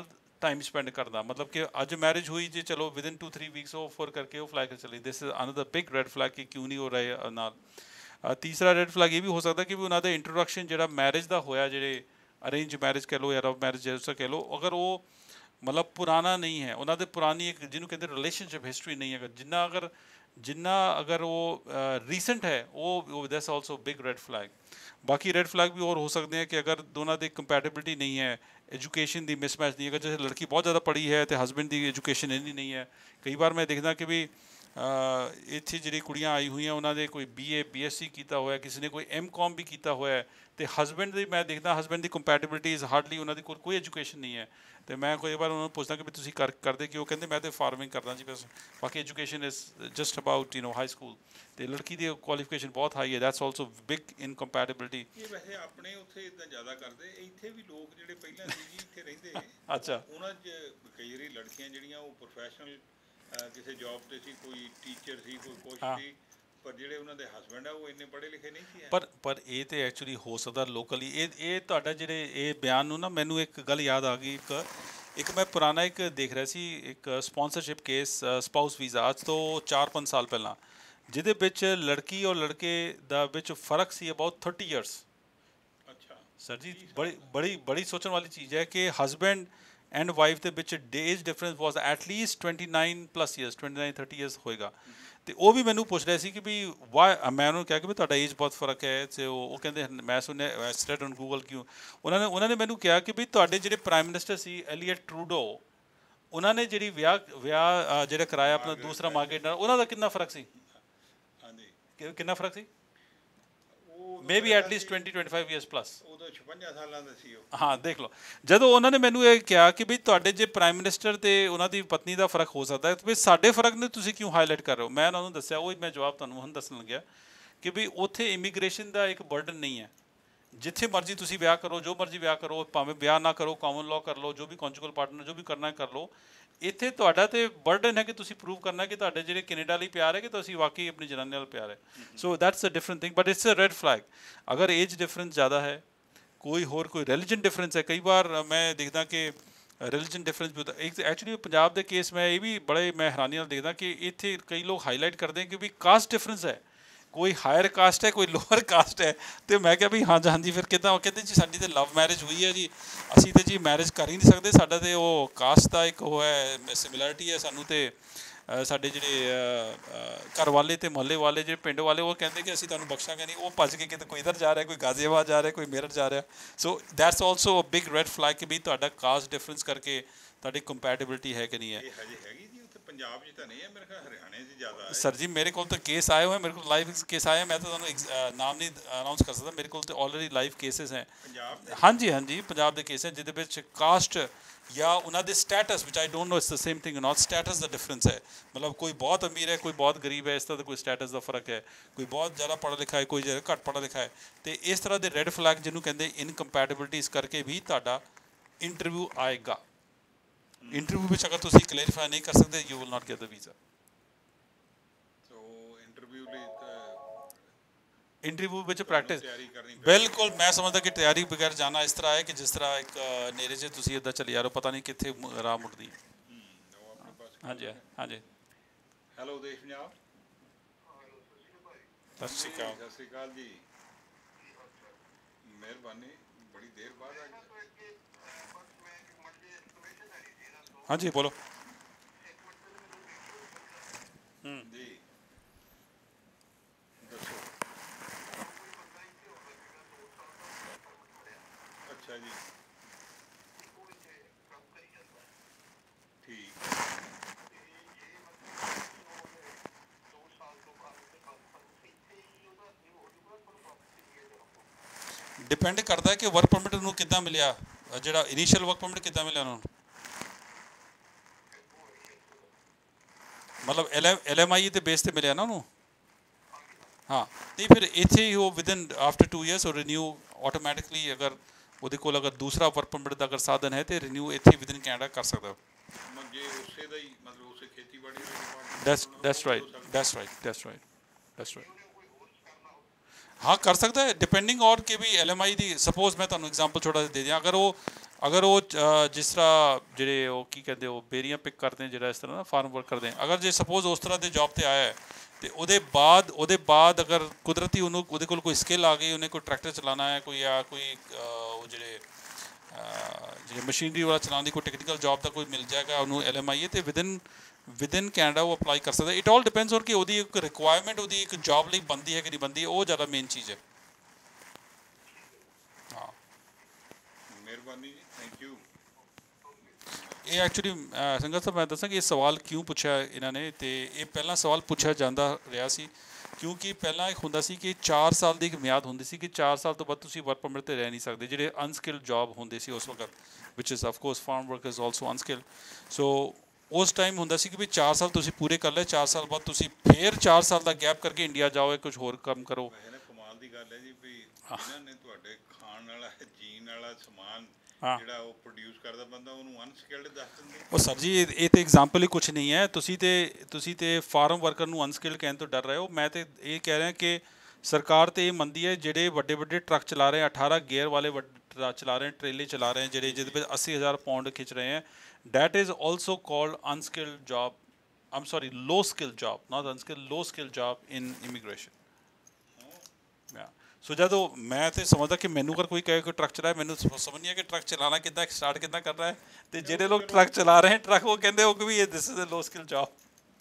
Speaker 2: ਟਾਈਮ ਸਪੈਂਡ ਕਰਦਾ, ਮਤਲਬ ਕਿ ਅੱਜ ਮੈਰਿਜ ਹੋਈ ਜੇ ਚਲੋ ਵਿਦਿਨ 2-3 ਵੀਕਸ ਉਹ ਔਫਰ ਕਰਕੇ ਉਹ ਫਲਾਈ ਕਰ ਚਲੀ, this is another big red flag ਕਿ ਕਿਉਂ ਨਹੀਂ ਹੋ ਰਹੇ ਨਾਲ। ਤੀਸਰਾ ਰੈਡ ਫਲੈਗ ਇਹ ਵੀ ਹੋ ਸਕਦਾ ਕਿ ਵੀ ਉਹਨਾਂ ਦਾ ਇੰਟਰੋਡਕਸ਼ਨ ਜਿਹੜਾ ਮੈਰਿਜ ਦਾ ਹੋਇਆ, ਜਿਹੜੇ ਅਰੇਂਜ ਮੈਰਿਜ ਕਹਿ ਲਓ ਜਾਂ ਲਵ ਮੈਰਿਜ ਜਿਹਾ ਕਹਿ ਲਓ, ਅਗਰ ਉਹ ਮਤਲਬ ਪੁਰਾਣਾ ਨਹੀਂ ਹੈ, ਉਹਨਾਂ ਦੇ ਪੁਰਾਣੀ ਇੱਕ ਜਿਹਨੂੰ ਕਹਿੰਦੇ ਰਿਲੇਸ਼ਨਸ਼ਿਪ ਹਿਸਟਰੀ ਨਹੀਂ ਹੈ, ਜਿੰਨਾ ਅਗਰ ਉਹ ਰੀਸੈਂਟ ਹੈ ਉਹ that's also big red flag. ਬਾਕੀ ਰੈਡ ਫਲੈਗ ਵੀ ਹੋਰ ਹੋ ਸਕਦੇ ਹੈ ਕਿ ਅਗਰ ਦੋਨਾਂ ਦੀ ਕੰਪੈਟੇਬਿਲਿਟੀ ਨਹੀਂ ਹੈ, ਐਜੂਕੇਸ਼ਨ ਦੀ ਮਿਸਮੈਚ ਨਹੀਂ, ਅਗਰ ਜੈਸੇ ਲੜਕੀ ਬਹੁਤ ਜ਼ਿਆਦਾ ਪੜ੍ਹੀ ਹੈ ਅਤੇ ਹਸਬੈਂਡ ਦੀ ਐਜੂਕੇਸ਼ਨ ਇੰਨੀ ਨਹੀਂ ਹੈ। ਕਈ ਵਾਰ ਮੈਂ ਦੇਖਦਾ ਕਿ ਵੀ ਇੱਥੇ ਜਿਹੜੀ ਕੁੜੀਆਂ ਆਈ ਹੋਈਆਂ ਉਹਨਾਂ ਦੇ ਕੋਈ BA BSc ਕੀਤਾ ਹੋਇਆ, ਕਿਸੇ ਨੇ ਕੋਈ MCom ਵੀ ਕੀਤਾ ਹੋਇਆ, ਅਤੇ ਹਸਬੈਂਡ ਦੀ ਮੈਂ ਦੇਖਦਾ ਹਸਬੈਂਡ ਦੀ ਕੰਪੈਟੇਬਿਲਿਟੀ ਇਜ਼ ਹਾਰਡਲੀ, ਉਹਨਾਂ ਦੀ ਕੋਲ ਕੋਈ ਐਜੂਕੇਸ਼ਨ ਨਹੀਂ ਹੈ। ਅਤੇ ਮੈਂ ਕਈ ਵਾਰ ਉਹਨਾਂ ਨੂੰ ਪੁੱਛਦਾ ਕਿ ਵੀ ਤੁਸੀਂ ਕਰਦੇ ਕਿ ਉਹ ਕਹਿੰਦੇ ਮੈਂ ਤਾਂ ਫਾਰਮਿੰਗ ਕਰਦਾ ਜੀ ਬਸ, ਬਾਕੀ education is just about high school, ਅਤੇ ਲੜਕੀ ਦੀ ਕੁਆਲੀਫਿਕੇਸ਼ਨ ਬਹੁਤ ਹਾਈ ਹੈ, ਦੈਟਸ ਆਲਸੋ ਬਿਗ ਇਨਕੰਪੈਟੇਬਿਲਿਟੀ।
Speaker 1: ਇਹ ਵੈਸੇ ਆਪਣੇ ਉੱਥੇ ਇੱਦਾਂ ਜ਼ਿਆਦਾ ਕਰਦੇ, ਇੱਥੇ ਵੀ ਲੋਕ ਜਿਹੜੇ ਪਹਿਲਾਂ ਸੀ ਜੀ ਇੱਥੇ ਰਹਿੰਦੇ
Speaker 2: ਅੱਛਾ,
Speaker 1: ਉਹਨਾਂ 'ਚ ਕਈ ਵਾਰੀ ਲੜਕੀਆਂ ਜਿਹੜੀਆਂ ਉਹ ਪ੍ਰੋਫੈਸ਼ਨਲ ਕਿਸੇ ਜੌਬ 'ਤੇ ਸੀ, ਕੋਈ ਟੀਚਰ ਸੀ, ਕੋਈ ਕੁਛ ਸੀ, ਪਰ ਜਿਹੜੇ ਉਹਨਾਂ ਦੇ ਹਸਬੈਂਡ ਆ ਉਹ ਇੰਨੇ ਪੜ੍ਹੇ ਲਿਖੇ ਨਹੀਂ ਸੀ।
Speaker 2: ਪਰ ਇਹ ਤਾਂ ਐਕਚੁਅਲੀ ਹੋ ਸਕਦਾ ਲੋਕਲੀ, ਇਹ ਤੁਹਾਡਾ ਜਿਹੜੇ ਇਹ ਬਿਆਨ ਨੂੰ ਨਾ ਮੈਨੂੰ ਇੱਕ ਗੱਲ ਯਾਦ ਆ ਗਈ। ਇੱਕ ਮੈਂ ਪੁਰਾਣਾ ਇੱਕ ਦੇਖ ਰਿਹਾ ਸੀ, ਇੱਕ ਸਪੋਂਸਰਸ਼ਿਪ ਕੇਸ ਸਪਾਊਸ ਵੀਜ਼ਾ, ਅੱਜ ਤੋਂ 4-5 ਸਾਲ ਪਹਿਲਾਂ, ਜਿਹਦੇ ਵਿੱਚ ਲੜਕੀ ਔਰ ਲੜਕੇ ਦਾ ਵਿੱਚ ਫਰਕ ਸੀ ਅਬਾਊਟ 30 ਈਅਰਸ।
Speaker 1: ਅੱਛਾ
Speaker 2: ਸਰ ਜੀ, ਬੜੀ ਸੋਚਣ ਵਾਲੀ ਚੀਜ਼ ਹੈ ਕਿ ਹਸਬੈਂਡ ਐਂਡ ਵਾਈਫ ਦੇ ਵਿੱਚ age difference was at least 29+ years, 29-30 years ਹੋਏਗਾ। ਅਤੇ ਉਹ ਵੀ ਮੈਨੂੰ ਪੁੱਛ ਰਹੇ ਸੀ ਕਿ ਵੀ ਮੈਂ ਉਹਨੂੰ ਕਿਹਾ ਕਿ ਵੀ ਤੁਹਾਡਾ ਏਜ ਬਹੁਤ ਫਰਕ ਹੈ, ਅਤੇ ਉਹ ਕਹਿੰਦੇ ਮੈਂ ਸੁਣਿਆ ਸਟੱਡ ਔਨ ਗੂਗਲ ਕਿਉਂ, ਉਹਨਾਂ ਨੇ ਮੈਨੂੰ ਕਿਹਾ ਕਿ ਵੀ ਤੁਹਾਡੇ ਜਿਹੜੇ ਪ੍ਰਾਈਮ ਮਿਨਿਸਟਰ ਸੀ ਐਲੀਅਟ ਟਰੂਡੋ, ਉਹਨਾਂ ਨੇ ਜਿਹੜੀ ਵਿਆਹ ਜਿਹੜਾ ਕਰਾਇਆ ਆਪਣਾ ਦੂਸਰਾ ਮਾਰਗਰੇਟ ਨਾਲ, ਉਹਨਾਂ ਦਾ ਕਿੰਨਾ ਫਰਕ ਸੀ? ਹਾਂਜੀ, ਕਿੰਨਾ ਫਰਕ ਸੀ? Maybe at least 20-25 years plus.
Speaker 1: ਉਦੋਂ 56 ਸਾਲਾਂ ਦਾ ਸੀ ਉਹ।
Speaker 2: ਹਾਂ, ਦੇਖ ਲਓ, ਜਦੋਂ ਉਹਨਾਂ ਨੇ ਮੈਨੂੰ ਇਹ ਕਿਹਾ ਕਿ ਵੀ ਤੁਹਾਡੇ ਜੇ ਪ੍ਰਾਈਮ ਮਿਨਿਸਟਰ ਅਤੇ ਉਹਨਾਂ ਦੀ ਪਤਨੀ ਦਾ ਫਰਕ ਹੋ ਸਕਦਾ ਹੈ, ਵੀ ਸਾਡੇ ਫਰਕ ਨੇ ਤੁਸੀਂ ਕਿਉਂ ਹਾਈਲਾਈਟ ਕਰ ਰਹੇ ਹੋ? ਮੈਂ ਉਹਨਾਂ ਨੂੰ ਦੱਸਿਆ, ਉਹ ਮੈਂ ਜਵਾਬ ਤੁਹਾਨੂੰ ਹੁਣ ਦੱਸਣ ਲੱਗਿਆ ਕਿ ਵੀ ਉੱਥੇ ਇਮੀਗ੍ਰੇਸ਼ਨ ਦਾ ਇੱਕ ਬਰਡਨ ਨਹੀਂ ਹੈ, ਜਿੱਥੇ ਮਰਜ਼ੀ ਤੁਸੀਂ ਵਿਆਹ ਕਰੋ, ਜੋ ਮਰਜ਼ੀ ਵਿਆਹ ਕਰੋ, ਭਾਵੇਂ ਵਿਆਹ ਨਾ ਕਰੋ, ਕਾਮਨ ਲਾਅ ਕਰ ਲਓ, ਜੋ ਵੀ ਕੰਜੂਗਲ ਪਾਰਟਨਰ ਜੋ ਵੀ ਕਰਨਾ ਕਰ ਲਓ। ਇੱਥੇ ਤੁਹਾਡਾ ਤਾਂ ਬਰਡਨ ਹੈ ਕਿ ਤੁਸੀਂ ਪ੍ਰੂਵ ਕਰਨਾ ਕਿ ਤੁਹਾਡੇ ਜਿਹੜੇ ਕੈਨੇਡਾ ਲਈ ਪਿਆਰ ਹੈ ਕਿ ਤੁਸੀਂ ਵਾਕਈ ਆਪਣੀ ਜਨਾਨੀ ਨਾਲ ਪਿਆਰ ਹੈ। So that's a different thing, but it's a red flag ਅਗਰ ਏਜ ਡਿਫਰੈਂਸ ਜ਼ਿਆਦਾ ਹੈ, ਕੋਈ ਰਿਲੀਜਨ ਡਿਫਰੈਂਸ ਹੈ। ਕਈ ਵਾਰ ਮੈਂ ਦੇਖਦਾ ਕਿ ਰਿਲੀਜਨ ਡਿਫਰੈਂਸ ਵੀ ਹੁੰਦਾ। ਐਕਚੁਅਲੀ ਪੰਜਾਬ ਦੇ ਕੇਸ ਮੈਂ ਇਹ ਵੀ ਮੈਂ ਹੈਰਾਨੀ ਨਾਲ ਦੇਖਦਾ ਕਿ ਇੱਥੇ ਕਈ ਲੋਕ ਹਾਈਲਾਈਟ ਕਰਦੇ ਕਿ ਵੀ ਕਾਸਟ ਡਿਫਰੈਂਸ ਹੈ, ਕੋਈ ਹਾਇਰ ਕਾਸਟ ਹੈ, ਕੋਈ ਲੋਅਰ ਕਾਸਟ ਹੈ। ਅਤੇ ਮੈਂ ਕਿਹਾ ਵੀ ਹਾਂਜੀ ਫਿਰ ਕਿੱਦਾਂ? ਉਹ ਕਹਿੰਦੇ ਜੀ ਸਾਡੀ ਤਾਂ ਲਵ ਮੈਰਿਜ ਹੋਈ ਹੈ ਜੀ, ਅਸੀਂ ਤਾਂ ਜੀ ਮੈਰਿਜ ਕਰ ਹੀ ਨਹੀਂ ਸਕਦੇ, ਸਾਡਾ ਤਾਂ ਉਹ ਕਾਸਟ ਦਾ ਇੱਕ ਉਹ ਹੈ ਸਿਮਿਲੈਰਿਟੀ ਹੈ ਸਾਨੂੰ, ਅਤੇ ਸਾਡੇ ਜਿਹੜੇ ਘਰ ਵਾਲੇ ਅਤੇ ਮੁਹੱਲੇ ਵਾਲੇ ਜਿਹੜੇ ਪਿੰਡ ਵਾਲੇ ਉਹ ਕਹਿੰਦੇ ਕਿ ਅਸੀਂ ਤੁਹਾਨੂੰ ਬਖਸ਼ਾਂਗੇ ਨਹੀਂ। ਉਹ ਭੱਜ ਕੇ ਕਿਤੇ ਕੋਈ ਇੱਧਰ ਜਾ ਰਿਹਾ, ਕੋਈ ਗਾਜ਼ੀਆਬਾਦ ਜਾ ਰਿਹਾ, ਕੋਈ ਮੇਰਠ ਜਾ ਰਿਹਾ। So that's also a big red flag ਕਿ ਵੀ ਤੁਹਾਡਾ ਕਾਸਟ ਡਿਫਰੈਂਸ ਕਰਕੇ ਤੁਹਾਡੀ ਕੰਪੈਟੇਬਿਲਿਟੀ ਹੈ ਕਿ ਨਹੀਂ ਹੈ।
Speaker 1: ਹੈਗੀ ਜੀ ਉੱਥੇ ਪੰਜਾਬ 'ਚ ਤਾਂ ਨਹੀਂ ਹੈ, ਮੇਰੇ ਖਿਆਲ ਹਰਿਆਣੇ 'ਚ ਜ਼ਿਆਦਾ ਹੈ।
Speaker 2: ਸਰ ਜੀ ਮੇਰੇ ਕੋਲ ਤਾਂ ਕੇਸ ਆਏ ਹੋਏ, ਮੇਰੇ ਕੋਲ ਲਾਈਵ ਕੇਸ ਆਏ, ਮੈਂ ਤਾਂ ਤੁਹਾਨੂੰ ਨਾਮ ਨਹੀਂ ਅਨਾਊਂਸ ਕਰ ਸਕਦਾ, ਮੇਰੇ ਕੋਲ ਤਾਂ ਆਲਰੇਡੀ ਲਾਈਵ ਕੇਸਿਸ ਹੈ। ਹਾਂਜੀ, ਪੰਜਾਬ ਦੇ ਕੇਸ ਹੈ ਜਿਹਦੇ ਵਿੱਚ ਕਾਸਟ ਜਾਂ ਉਹਨਾਂ ਦੇ ਸਟੇਟਸ ਵਿੱਚ, I don't know it's the same thing not, states ਦਾ ਡਿਫਰੈਂਸ ਹੈ। ਮਤਲਬ ਕੋਈ ਬਹੁਤ ਅਮੀਰ ਹੈ, ਕੋਈ ਬਹੁਤ ਗਰੀਬ ਹੈ, ਇਸ ਤਰ੍ਹਾਂ ਦਾ ਕੋਈ ਸਟੇਟਸ ਦਾ ਫਰਕ ਹੈ, ਕੋਈ ਬਹੁਤ ਜ਼ਿਆਦਾ ਪੜ੍ਹਾ ਲਿਖਾ ਹੈ, ਕੋਈ ਜ਼ਿਆਦਾ ਘੱਟ ਪੜ੍ਹਾ ਲਿਖਾ ਹੈ। ਅਤੇ ਇਸ ਤਰ੍ਹਾਂ ਦੇ ਰੈੱਡ ਫਲੈਗ ਜਿਹਨੂੰ ਕਹਿੰਦੇ ਇਨਕੰਪੈਟੇਬਿਲਿਟੀ, ਇਸ ਕਰਕੇ ਵੀ ਤੁਹਾਡਾ ਇੰਟਰਵਿਊ ਆਏਗਾ। ਇੰਟਰਵਿਊ ਵਿੱਚ ਅਗਰ ਤੁਸੀਂ ਕਲੈਰੀਫਾਈ ਨਹੀਂ ਕਰ ਸਕਦੇ, you will not get the visa. Interview ਵਿੱਚ ਪ੍ਰੈਕਟਿਸ ਬਿਲਕੁਲ, ਮੈਂ ਸਮਝਦਾ ਕਿ ਤਿਆਰੀ ਬਗੈਰ ਜਾਣਾ ਇਸ ਤਰ੍ਹਾਂ ਹੈ ਕਿ ਜਿਸ ਤਰ੍ਹਾਂ ਇੱਕ ਨੇਰੇ 'ਚ ਤੁਸੀਂ ਇੱਦਾਂ ਚਲੇ ਜਾ ਰਹੇ ਹੋ, ਪਤਾ ਨਹੀਂ ਕਿੱਥੇ ਰਾਹ ਮੁੜਦੀ। ਹਾਂਜੀ।
Speaker 1: ਹੈਲੋ ਦੇਸ਼ ਪੰਜਾਬ।
Speaker 2: ਸਤਿ ਸ਼੍ਰੀ
Speaker 1: ਅਕਾਲ ਜੀ, ਮਿਹਰਬਾਨੀ, ਬੜੀ ਦੇਰ ਬਾਅਦ ਆ ਗਏ।
Speaker 2: ਹਾਂਜੀ ਬੋਲੋ।
Speaker 1: ਜੀ ਦੱਸੋ। ਅੱਛਾ ਜੀ, ਠੀਕ।
Speaker 2: ਡਿਪੈਂਡ ਕਰਦਾ ਕਿ ਵਰਕ ਪਰਮਿਟ ਨੂੰ ਕਿੱਦਾਂ ਮਿਲਿਆ, ਜਿਹੜਾ ਇਨੀਸ਼ੀਅਲ ਵਰਕ ਪਰਮਿਟ ਕਿੱਦਾਂ ਮਿਲਿਆ ਉਹਨਾਂ ਨੂੰ, ਮਤਲਬ LMI ਦੇ ਬੇਸ 'ਤੇ ਮਿਲਿਆ ਨਾ ਉਹਨੂੰ। ਹਾਂ, ਨਹੀਂ ਫਿਰ ਇੱਥੇ ਹੀ ਉਹ ਵਿਦਿਨ ਆਫਟਰ 2 ਈਅਰਸ ਉਹ ਰਿਨਿਊ ਆਟੋਮੈਟਿਕਲੀ, ਅਗਰ ਉਹਦੇ ਕੋਲ ਅਗਰ ਦੂਸਰਾ ਵਰਕ ਪਰਮਿਟ ਦਾ ਅਗਰ ਸਾਧਨ ਹੈ, ਅਤੇ ਰਿਨਿਊ ਇੱਥੇ ਵਿਦਿਨ ਕੈਨੇਡਾ ਕਰ ਸਕਦਾ।
Speaker 1: ਜੇ ਉਸੇ ਦਾ ਹੀ ਮਤਲਬ ਉਸੇ ਖੇਤੀਬਾੜੀ
Speaker 2: ਦੈਟਸ ਰਾਈਟ। ਹਾਂ ਕਰ ਸਕਦਾ ਹੈ, ਡਿਪੈਂਡਿੰਗ ਔਨ ਕਿ ਵੀ LMI ਦੀ, ਸਪੋਜ਼ ਮੈਂ ਤੁਹਾਨੂੰ ਐਗਜ਼ਾਮਪਲ ਛੋਟਾ ਜਿਹਾ ਦੇ ਦਿਆਂ, ਅਗਰ ਉਹ ਅਗਰ ਉਹ ਜਿਸ ਤਰ੍ਹਾਂ ਜਿਹੜੇ ਉਹ ਕੀ ਕਹਿੰਦੇ ਉਹ ਬੇਰੀਆਂ ਪਿਕ ਕਰਦੇ ਜਿਹੜਾ ਇਸ ਤਰ੍ਹਾਂ ਨਾ ਫਾਰਮ ਵਰਕ ਕਰਦੇ ਅਗਰ ਜੇ ਸਪੋਜ਼ ਉਸ ਤਰ੍ਹਾਂ ਦੇ ਜੌਬ 'ਤੇ ਆਇਆ ਹੈ ਅਤੇ ਉਹਦੇ ਬਾਅਦ ਅਗਰ ਕੁਦਰਤੀ ਉਹਦੇ ਕੋਲ ਕੋਈ ਸਕਿੱਲ ਆ ਗਈ ਉਹਨੇ ਕੋਈ ਟਰੈਕਟਰ ਚਲਾਉਣਾ ਹੈ ਕੋਈ ਜਾਂ ਕੋਈ ਉਹ ਜਿਹੜੇ ਮਸ਼ੀਨਰੀ ਵਾਲਾ ਚਲਾਉਣ ਦੀ ਕੋਈ ਟੈਕਨੀਕਲ ਜੌਬ ਦਾ ਕੋਈ ਮਿਲ ਜਾਏਗਾ ਉਹਨੂੰ LMI ਅਤੇ ਵਿਦਿਨ ਕੈਨੇਡਾ ਉਹ ਅਪਲਾਈ ਕਰ ਸਕਦਾ ਇਟ ਆਲ ਡਿਪੈਂਡਸ ਔਨ ਕਿ ਉਹਦੀ ਇੱਕ ਰਿਕੁਆਇਰਮੈਂਟ ਉਹਦੀ ਇੱਕ ਜੌਬ ਲਈ ਬਣਦੀ ਹੈ ਕਿ ਨਹੀਂ ਬਣਦੀ ਉਹ ਜ਼ਿਆਦਾ ਮੇਨ ਚੀਜ਼ ਹੈ ਹਾਂ
Speaker 1: ਮਿਹਰਬਾਨੀ ਜੀ ਥੈਂਕ ਯੂ
Speaker 2: ਇਹ ਐਕਚੁਅਲੀ ਸੰਗਤ ਸਾਹਿਬ ਮੈਂ ਦੱਸਾਂ ਕਿ ਇਹ ਸਵਾਲ ਕਿਉਂ ਪੁੱਛਿਆ ਇਹਨਾਂ ਨੇ ਅਤੇ ਇਹ ਪਹਿਲਾਂ ਸਵਾਲ ਪੁੱਛਿਆ ਜਾਂਦਾ ਰਿਹਾ ਸੀ ਕਿਉਂਕਿ ਪਹਿਲਾਂ ਇੱਕ ਹੁੰਦਾ ਸੀ ਕਿ 4 ਸਾਲ ਦੀ ਇੱਕ ਮਿਆਦ ਹੁੰਦੀ ਸੀ ਕਿ 4 ਸਾਲ ਤੋਂ ਬਾਅਦ ਤੁਸੀਂ ਵਰਕ ਪਰਮਿਟ 'ਤੇ ਰਹਿ ਨਹੀਂ ਸਕਦੇ ਜਿਹੜੇ ਅਨਸਕਿਲਡ ਜੌਬ ਹੁੰਦੇ ਸੀ ਉਸ ਵਕਤ ਵਿਚ is of course farm work is also unskilled so ਉਸ ਟਾਈਮ ਹੁੰਦਾ ਸੀ ਕਿ ਵੀ 4 ਸਾਲ ਤੁਸੀਂ ਪੂਰੇ ਕਰ ਲਏ 4 ਸਾਲ ਬਾਅਦ ਤੁਸੀਂ ਫਿਰ 4 ਸਾਲ ਦਾ ਗੈਪ ਕਰਕੇ ਇੰਡੀਆ ਜਾਓ ਕੁਝ ਹੋਰ ਕੰਮ ਕਰੋ
Speaker 1: ਕਮਾਲ ਦੀ ਗੱਲ ਹੈ ਜੀ ਵੀ ਇਹਨਾਂ ਨੇ ਤੁਹਾਡੇ ਖਾਣ ਵਾਲਾ ਜੀਣ ਵਾਲਾ ਸਮਾਨ ਜਿਹੜਾ ਉਹ ਪ੍ਰੋਡਿਊਸ ਕਰਦਾ ਬੰਦਾ ਉਹਨੂੰ ਅਨਸਕਿਲਡ ਦੱਸ ਦਿੰਦੇ
Speaker 2: ਉਹ ਸਰ ਜੀ ਇਹ ਤਾਂ ਐਗਜ਼ਾਮਪਲ ਹੀ ਕੁਛ ਨਹੀਂ ਹੈ ਤੁਸੀਂ ਤੇ ਫਾਰਮ ਵਰਕਰ ਨੂੰ ਅਨਸਕਿਲਡ ਕਹਿਣ ਤੋਂ ਡਰ ਰਹੇ ਹੋ ਮੈਂ ਤਾਂ ਇਹ ਕਹਿ ਰਿਹਾ ਕਿ ਸਰਕਾਰ ਤਾਂ ਇਹ ਮੰਨਦੀ ਹੈ ਜਿਹੜੇ ਵੱਡੇ ਟਰੱਕ ਚਲਾ ਰਹੇ 18 ਗੇਅਰ ਵਾਲੇ ਟਰੱਕ ਚਲਾ ਰਹੇ ਟ੍ਰੇਲੇ ਚਲਾ ਰਹੇ ਜਿਹੜੇ ਜਿਹਦੇ ਵਿੱਚ 80,000 ਪਾਉਂਡ ਖਿੱਚ ਰਹੇ ਹੈ that is also called unskilled job I'm sorry low skill job not unskilled low skill job in immigration ਸੋ ਜਦੋਂ ਮੈਂ ਤਾਂ ਸਮਝਦਾ ਕਿ ਮੈਨੂੰ ਅਗਰ ਕੋਈ ਕਹੇ ਕੋਈ ਟਰੱਕ ਚਲਾਏ ਮੈਨੂੰ ਸਮਝ ਨਹੀਂ ਆ ਕਿ ਟਰੱਕ ਚਲਾਉਣਾ ਕਿੱਦਾਂ ਸਟਾਰਟ ਕਿੱਦਾਂ ਕਰਨਾ ਹੈ ਅਤੇ ਜਿਹੜੇ ਲੋਕ ਟਰੱਕ ਚਲਾ ਰਹੇ ਟਰੱਕ ਉਹ ਕਹਿੰਦੇ ਹੋ ਕਿ ਵੀ this is a low skill job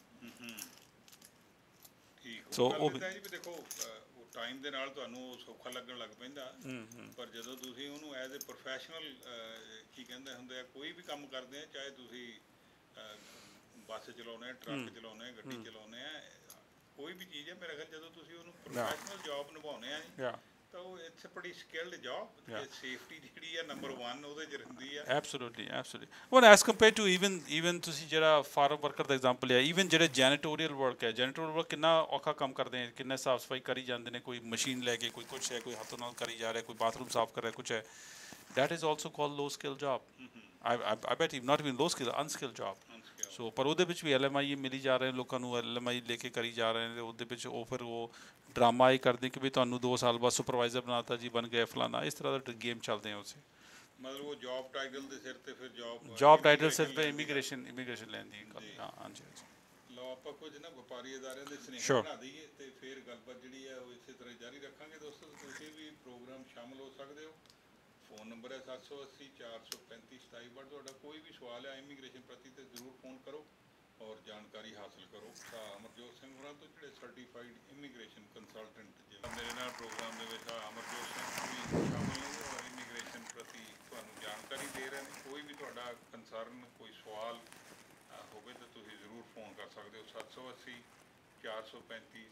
Speaker 1: so ਉਹ ਦੇਖੋ ਟਾਈਮ ਦੇ ਨਾਲ ਤੁਹਾਨੂੰ ਸੌਖਾ ਲੱਗਣ ਲੱਗ ਪੈਂਦਾ ਪਰ ਜਦੋਂ ਤੁਸੀਂ ਉਹਨੂੰ ਐਜ਼ ਏ ਪ੍ਰੋਫੈਸ਼ਨਲ ਕੀ ਕਹਿੰਦੇ ਹੁੰਦੇ ਆ ਕੋਈ ਵੀ ਕੰਮ ਕਰਦੇ ਆ ਚਾਹੇ ਤੁਸੀਂ ਬੱਸ ਚਲਾਉਂਦੇ ਟਰੱਕ ਚਲਾਉਂਦੇ ਗੱਡੀ ਚਲਾਉਂਦੇ ਆ ਕੋਈ ਵੀ ਚੀਜ਼ ਹੈ ਮੇਰੇ ਖਿਆਲ ਜਦੋਂ ਤੁਸੀਂ ਉਹਨੂੰ ਪ੍ਰੋਫੈਸ਼ਨਲ ਜੌਬ ਨਿਭਾਉਂਦੇ ਆ ਜੀ ਤਾਂ ਉਹ ਇਟਸ ਅ ਬੜੀ ਸਕਿਲਡ ਜੌਬ ਤੇ ਸੇਫਟੀ ਜਿਹੜੀ ਆ ਨੰਬਰ 1 ਉਹਦੇ 'ਚ ਰਹਿੰਦੀ ਆ
Speaker 2: absolutely one as compare to even ਤੁਸੀਂ ਜਿਹੜਾ ਫਾਰਮ ਵਰਕਰ ਦਾ ਐਗਜ਼ਾਮਪਲ ਲਿਆ ਈਵਨ ਜਿਹੜੇ ਜੈਨੀਟੋਰੀਅਲ ਵਰਕ ਹੈ ਜੈਨੀਟੋਰੀਅਲ ਵਰਕ ਕਿੰਨਾ ਔਖਾ ਕੰਮ ਕਰਦੇ ਹੈ ਕਿੰਨੇ ਸਾਫ਼ ਸਫਾਈ ਕਰੀ ਜਾਂਦੇ ਨੇ ਕੋਈ ਮਸ਼ੀਨ ਲੈ ਕੇ ਕੋਈ ਕੁਛ ਹੈ ਕੋਈ ਹੱਥੋਂ ਨਾਲ ਕਰੀ ਜਾ ਰਿਹਾ ਕੋਈ ਬਾਥਰੂਮ ਸਾਫ਼ ਕਰ ਰਿਹਾ ਕੁਛ ਹੈ that is also called low skill job I bet you not even low skill unskilled job ਸੋ ਪਰ ਉਹਦੇ ਵਿੱਚ ਵੀ LMI ਮਿਲੀ ਜਾ ਰਹੇ ਲੋਕਾਂ ਨੂੰ LMI ਲੈ ਕੇ ਕਰੀ ਜਾ ਰਹੇ ਨੇ ਉਹਦੇ ਵਿੱਚ ਉਹ ਫਿਰ ਉਹ ਡਰਾਮਾ ਹੀ ਕਰਦੇ ਕਿ ਵੀ ਤੁਹਾਨੂੰ 2 ਸਾਲ ਬਾਅਦ ਸੁਪਰਵਾਈਜ਼ਰ ਬਣਾਤਾ ਜੀ ਬਣ ਗਏ ਫਲਾਣਾ ਇਸ ਤਰ੍ਹਾਂ ਦਾ ਗੇਮ ਚੱਲਦੇ ਆ ਉਸੇ
Speaker 1: ਮਤਲਬ ਉਹ ਜੌਬ ਟਾਈਟਲ ਦੇ ਸਿਰ ਤੇ ਫਿਰ
Speaker 2: ਜੌਬ ਟਾਈਟਲ ਸਿਰ ਤੇ ਇਮੀਗ੍ਰੇਸ਼ਨ ਲੈਂਦੀ ਹਾਂ ਹਾਂਜੀ
Speaker 1: ਲਓ ਆਪਾਂ ਕੁਝ ਨਾ ਵਪਾਰੀ ਅਦਾਰਿਆਂ ਦੇ ਸੁਨੇਹੇ ਬਣਾ ਦਈਏ ਤੇ ਫਿਰ ਗੱਲਬਾਤ ਜਿਹੜੀ ਹੈ ਉਹ ਇਸੇ ਤਰ੍ਹਾਂ ਜਾਰੀ ਰੱਖਾਂਗੇ ਦੋਸਤੋ ਤੁਸੀਂ ਵੀ ਪ੍ਰੋਗਰਾਮ ਸ਼ਾਮਲ ਹੋ ਸਕਦੇ ਹੋ ਫੋਨ ਨੰਬਰ ਹੈ 780 435 2762 ਤੁਹਾਡਾ ਕੋਈ ਵੀ ਸਵਾਲ ਹੈ ਇਮੀਗ੍ਰੇਸ਼ਨ ਪ੍ਰਤੀ ਤੇ ਜ਼ਰੂਰ ਫੋਨ ਕਰੋ ਔਰ ਜਾਣਕਾਰੀ ਹਾਸਲ ਕਰੋ ਅਮਰਜੋਤ ਸਿੰਘ ਹੋਰਾਂ ਤੋਂ ਜਿਹੜੇ ਸਰਟੀਫਾਈਡ ਇਮੀਗ੍ਰੇਸ਼ਨ ਕੰਸਲਟੈਂਟ ਮੇਰੇ ਨਾਲ ਪ੍ਰੋਗਰਾਮ ਦੇ ਵਿੱਚ ਅਮਰਜੋਤ ਸਿੰਘ ਵੀ ਸ਼ਾਮਲ ਨੇ ਔਰ ਇਮੀਗ੍ਰੇਸ਼ਨ ਪ੍ਰਤੀ ਤੁਹਾਨੂੰ ਜਾਣਕਾਰੀ ਦੇ ਰਹੇ ਨੇ ਕੋਈ ਵੀ ਤੁਹਾਡਾ ਕੰਸਰਨ ਕੋਈ ਸਵਾਲ ਹੋਵੇ ਤਾਂ ਤੁਸੀਂ ਜ਼ਰੂਰ ਫੋਨ ਕਰ ਸਕਦੇ ਹੋ 780 435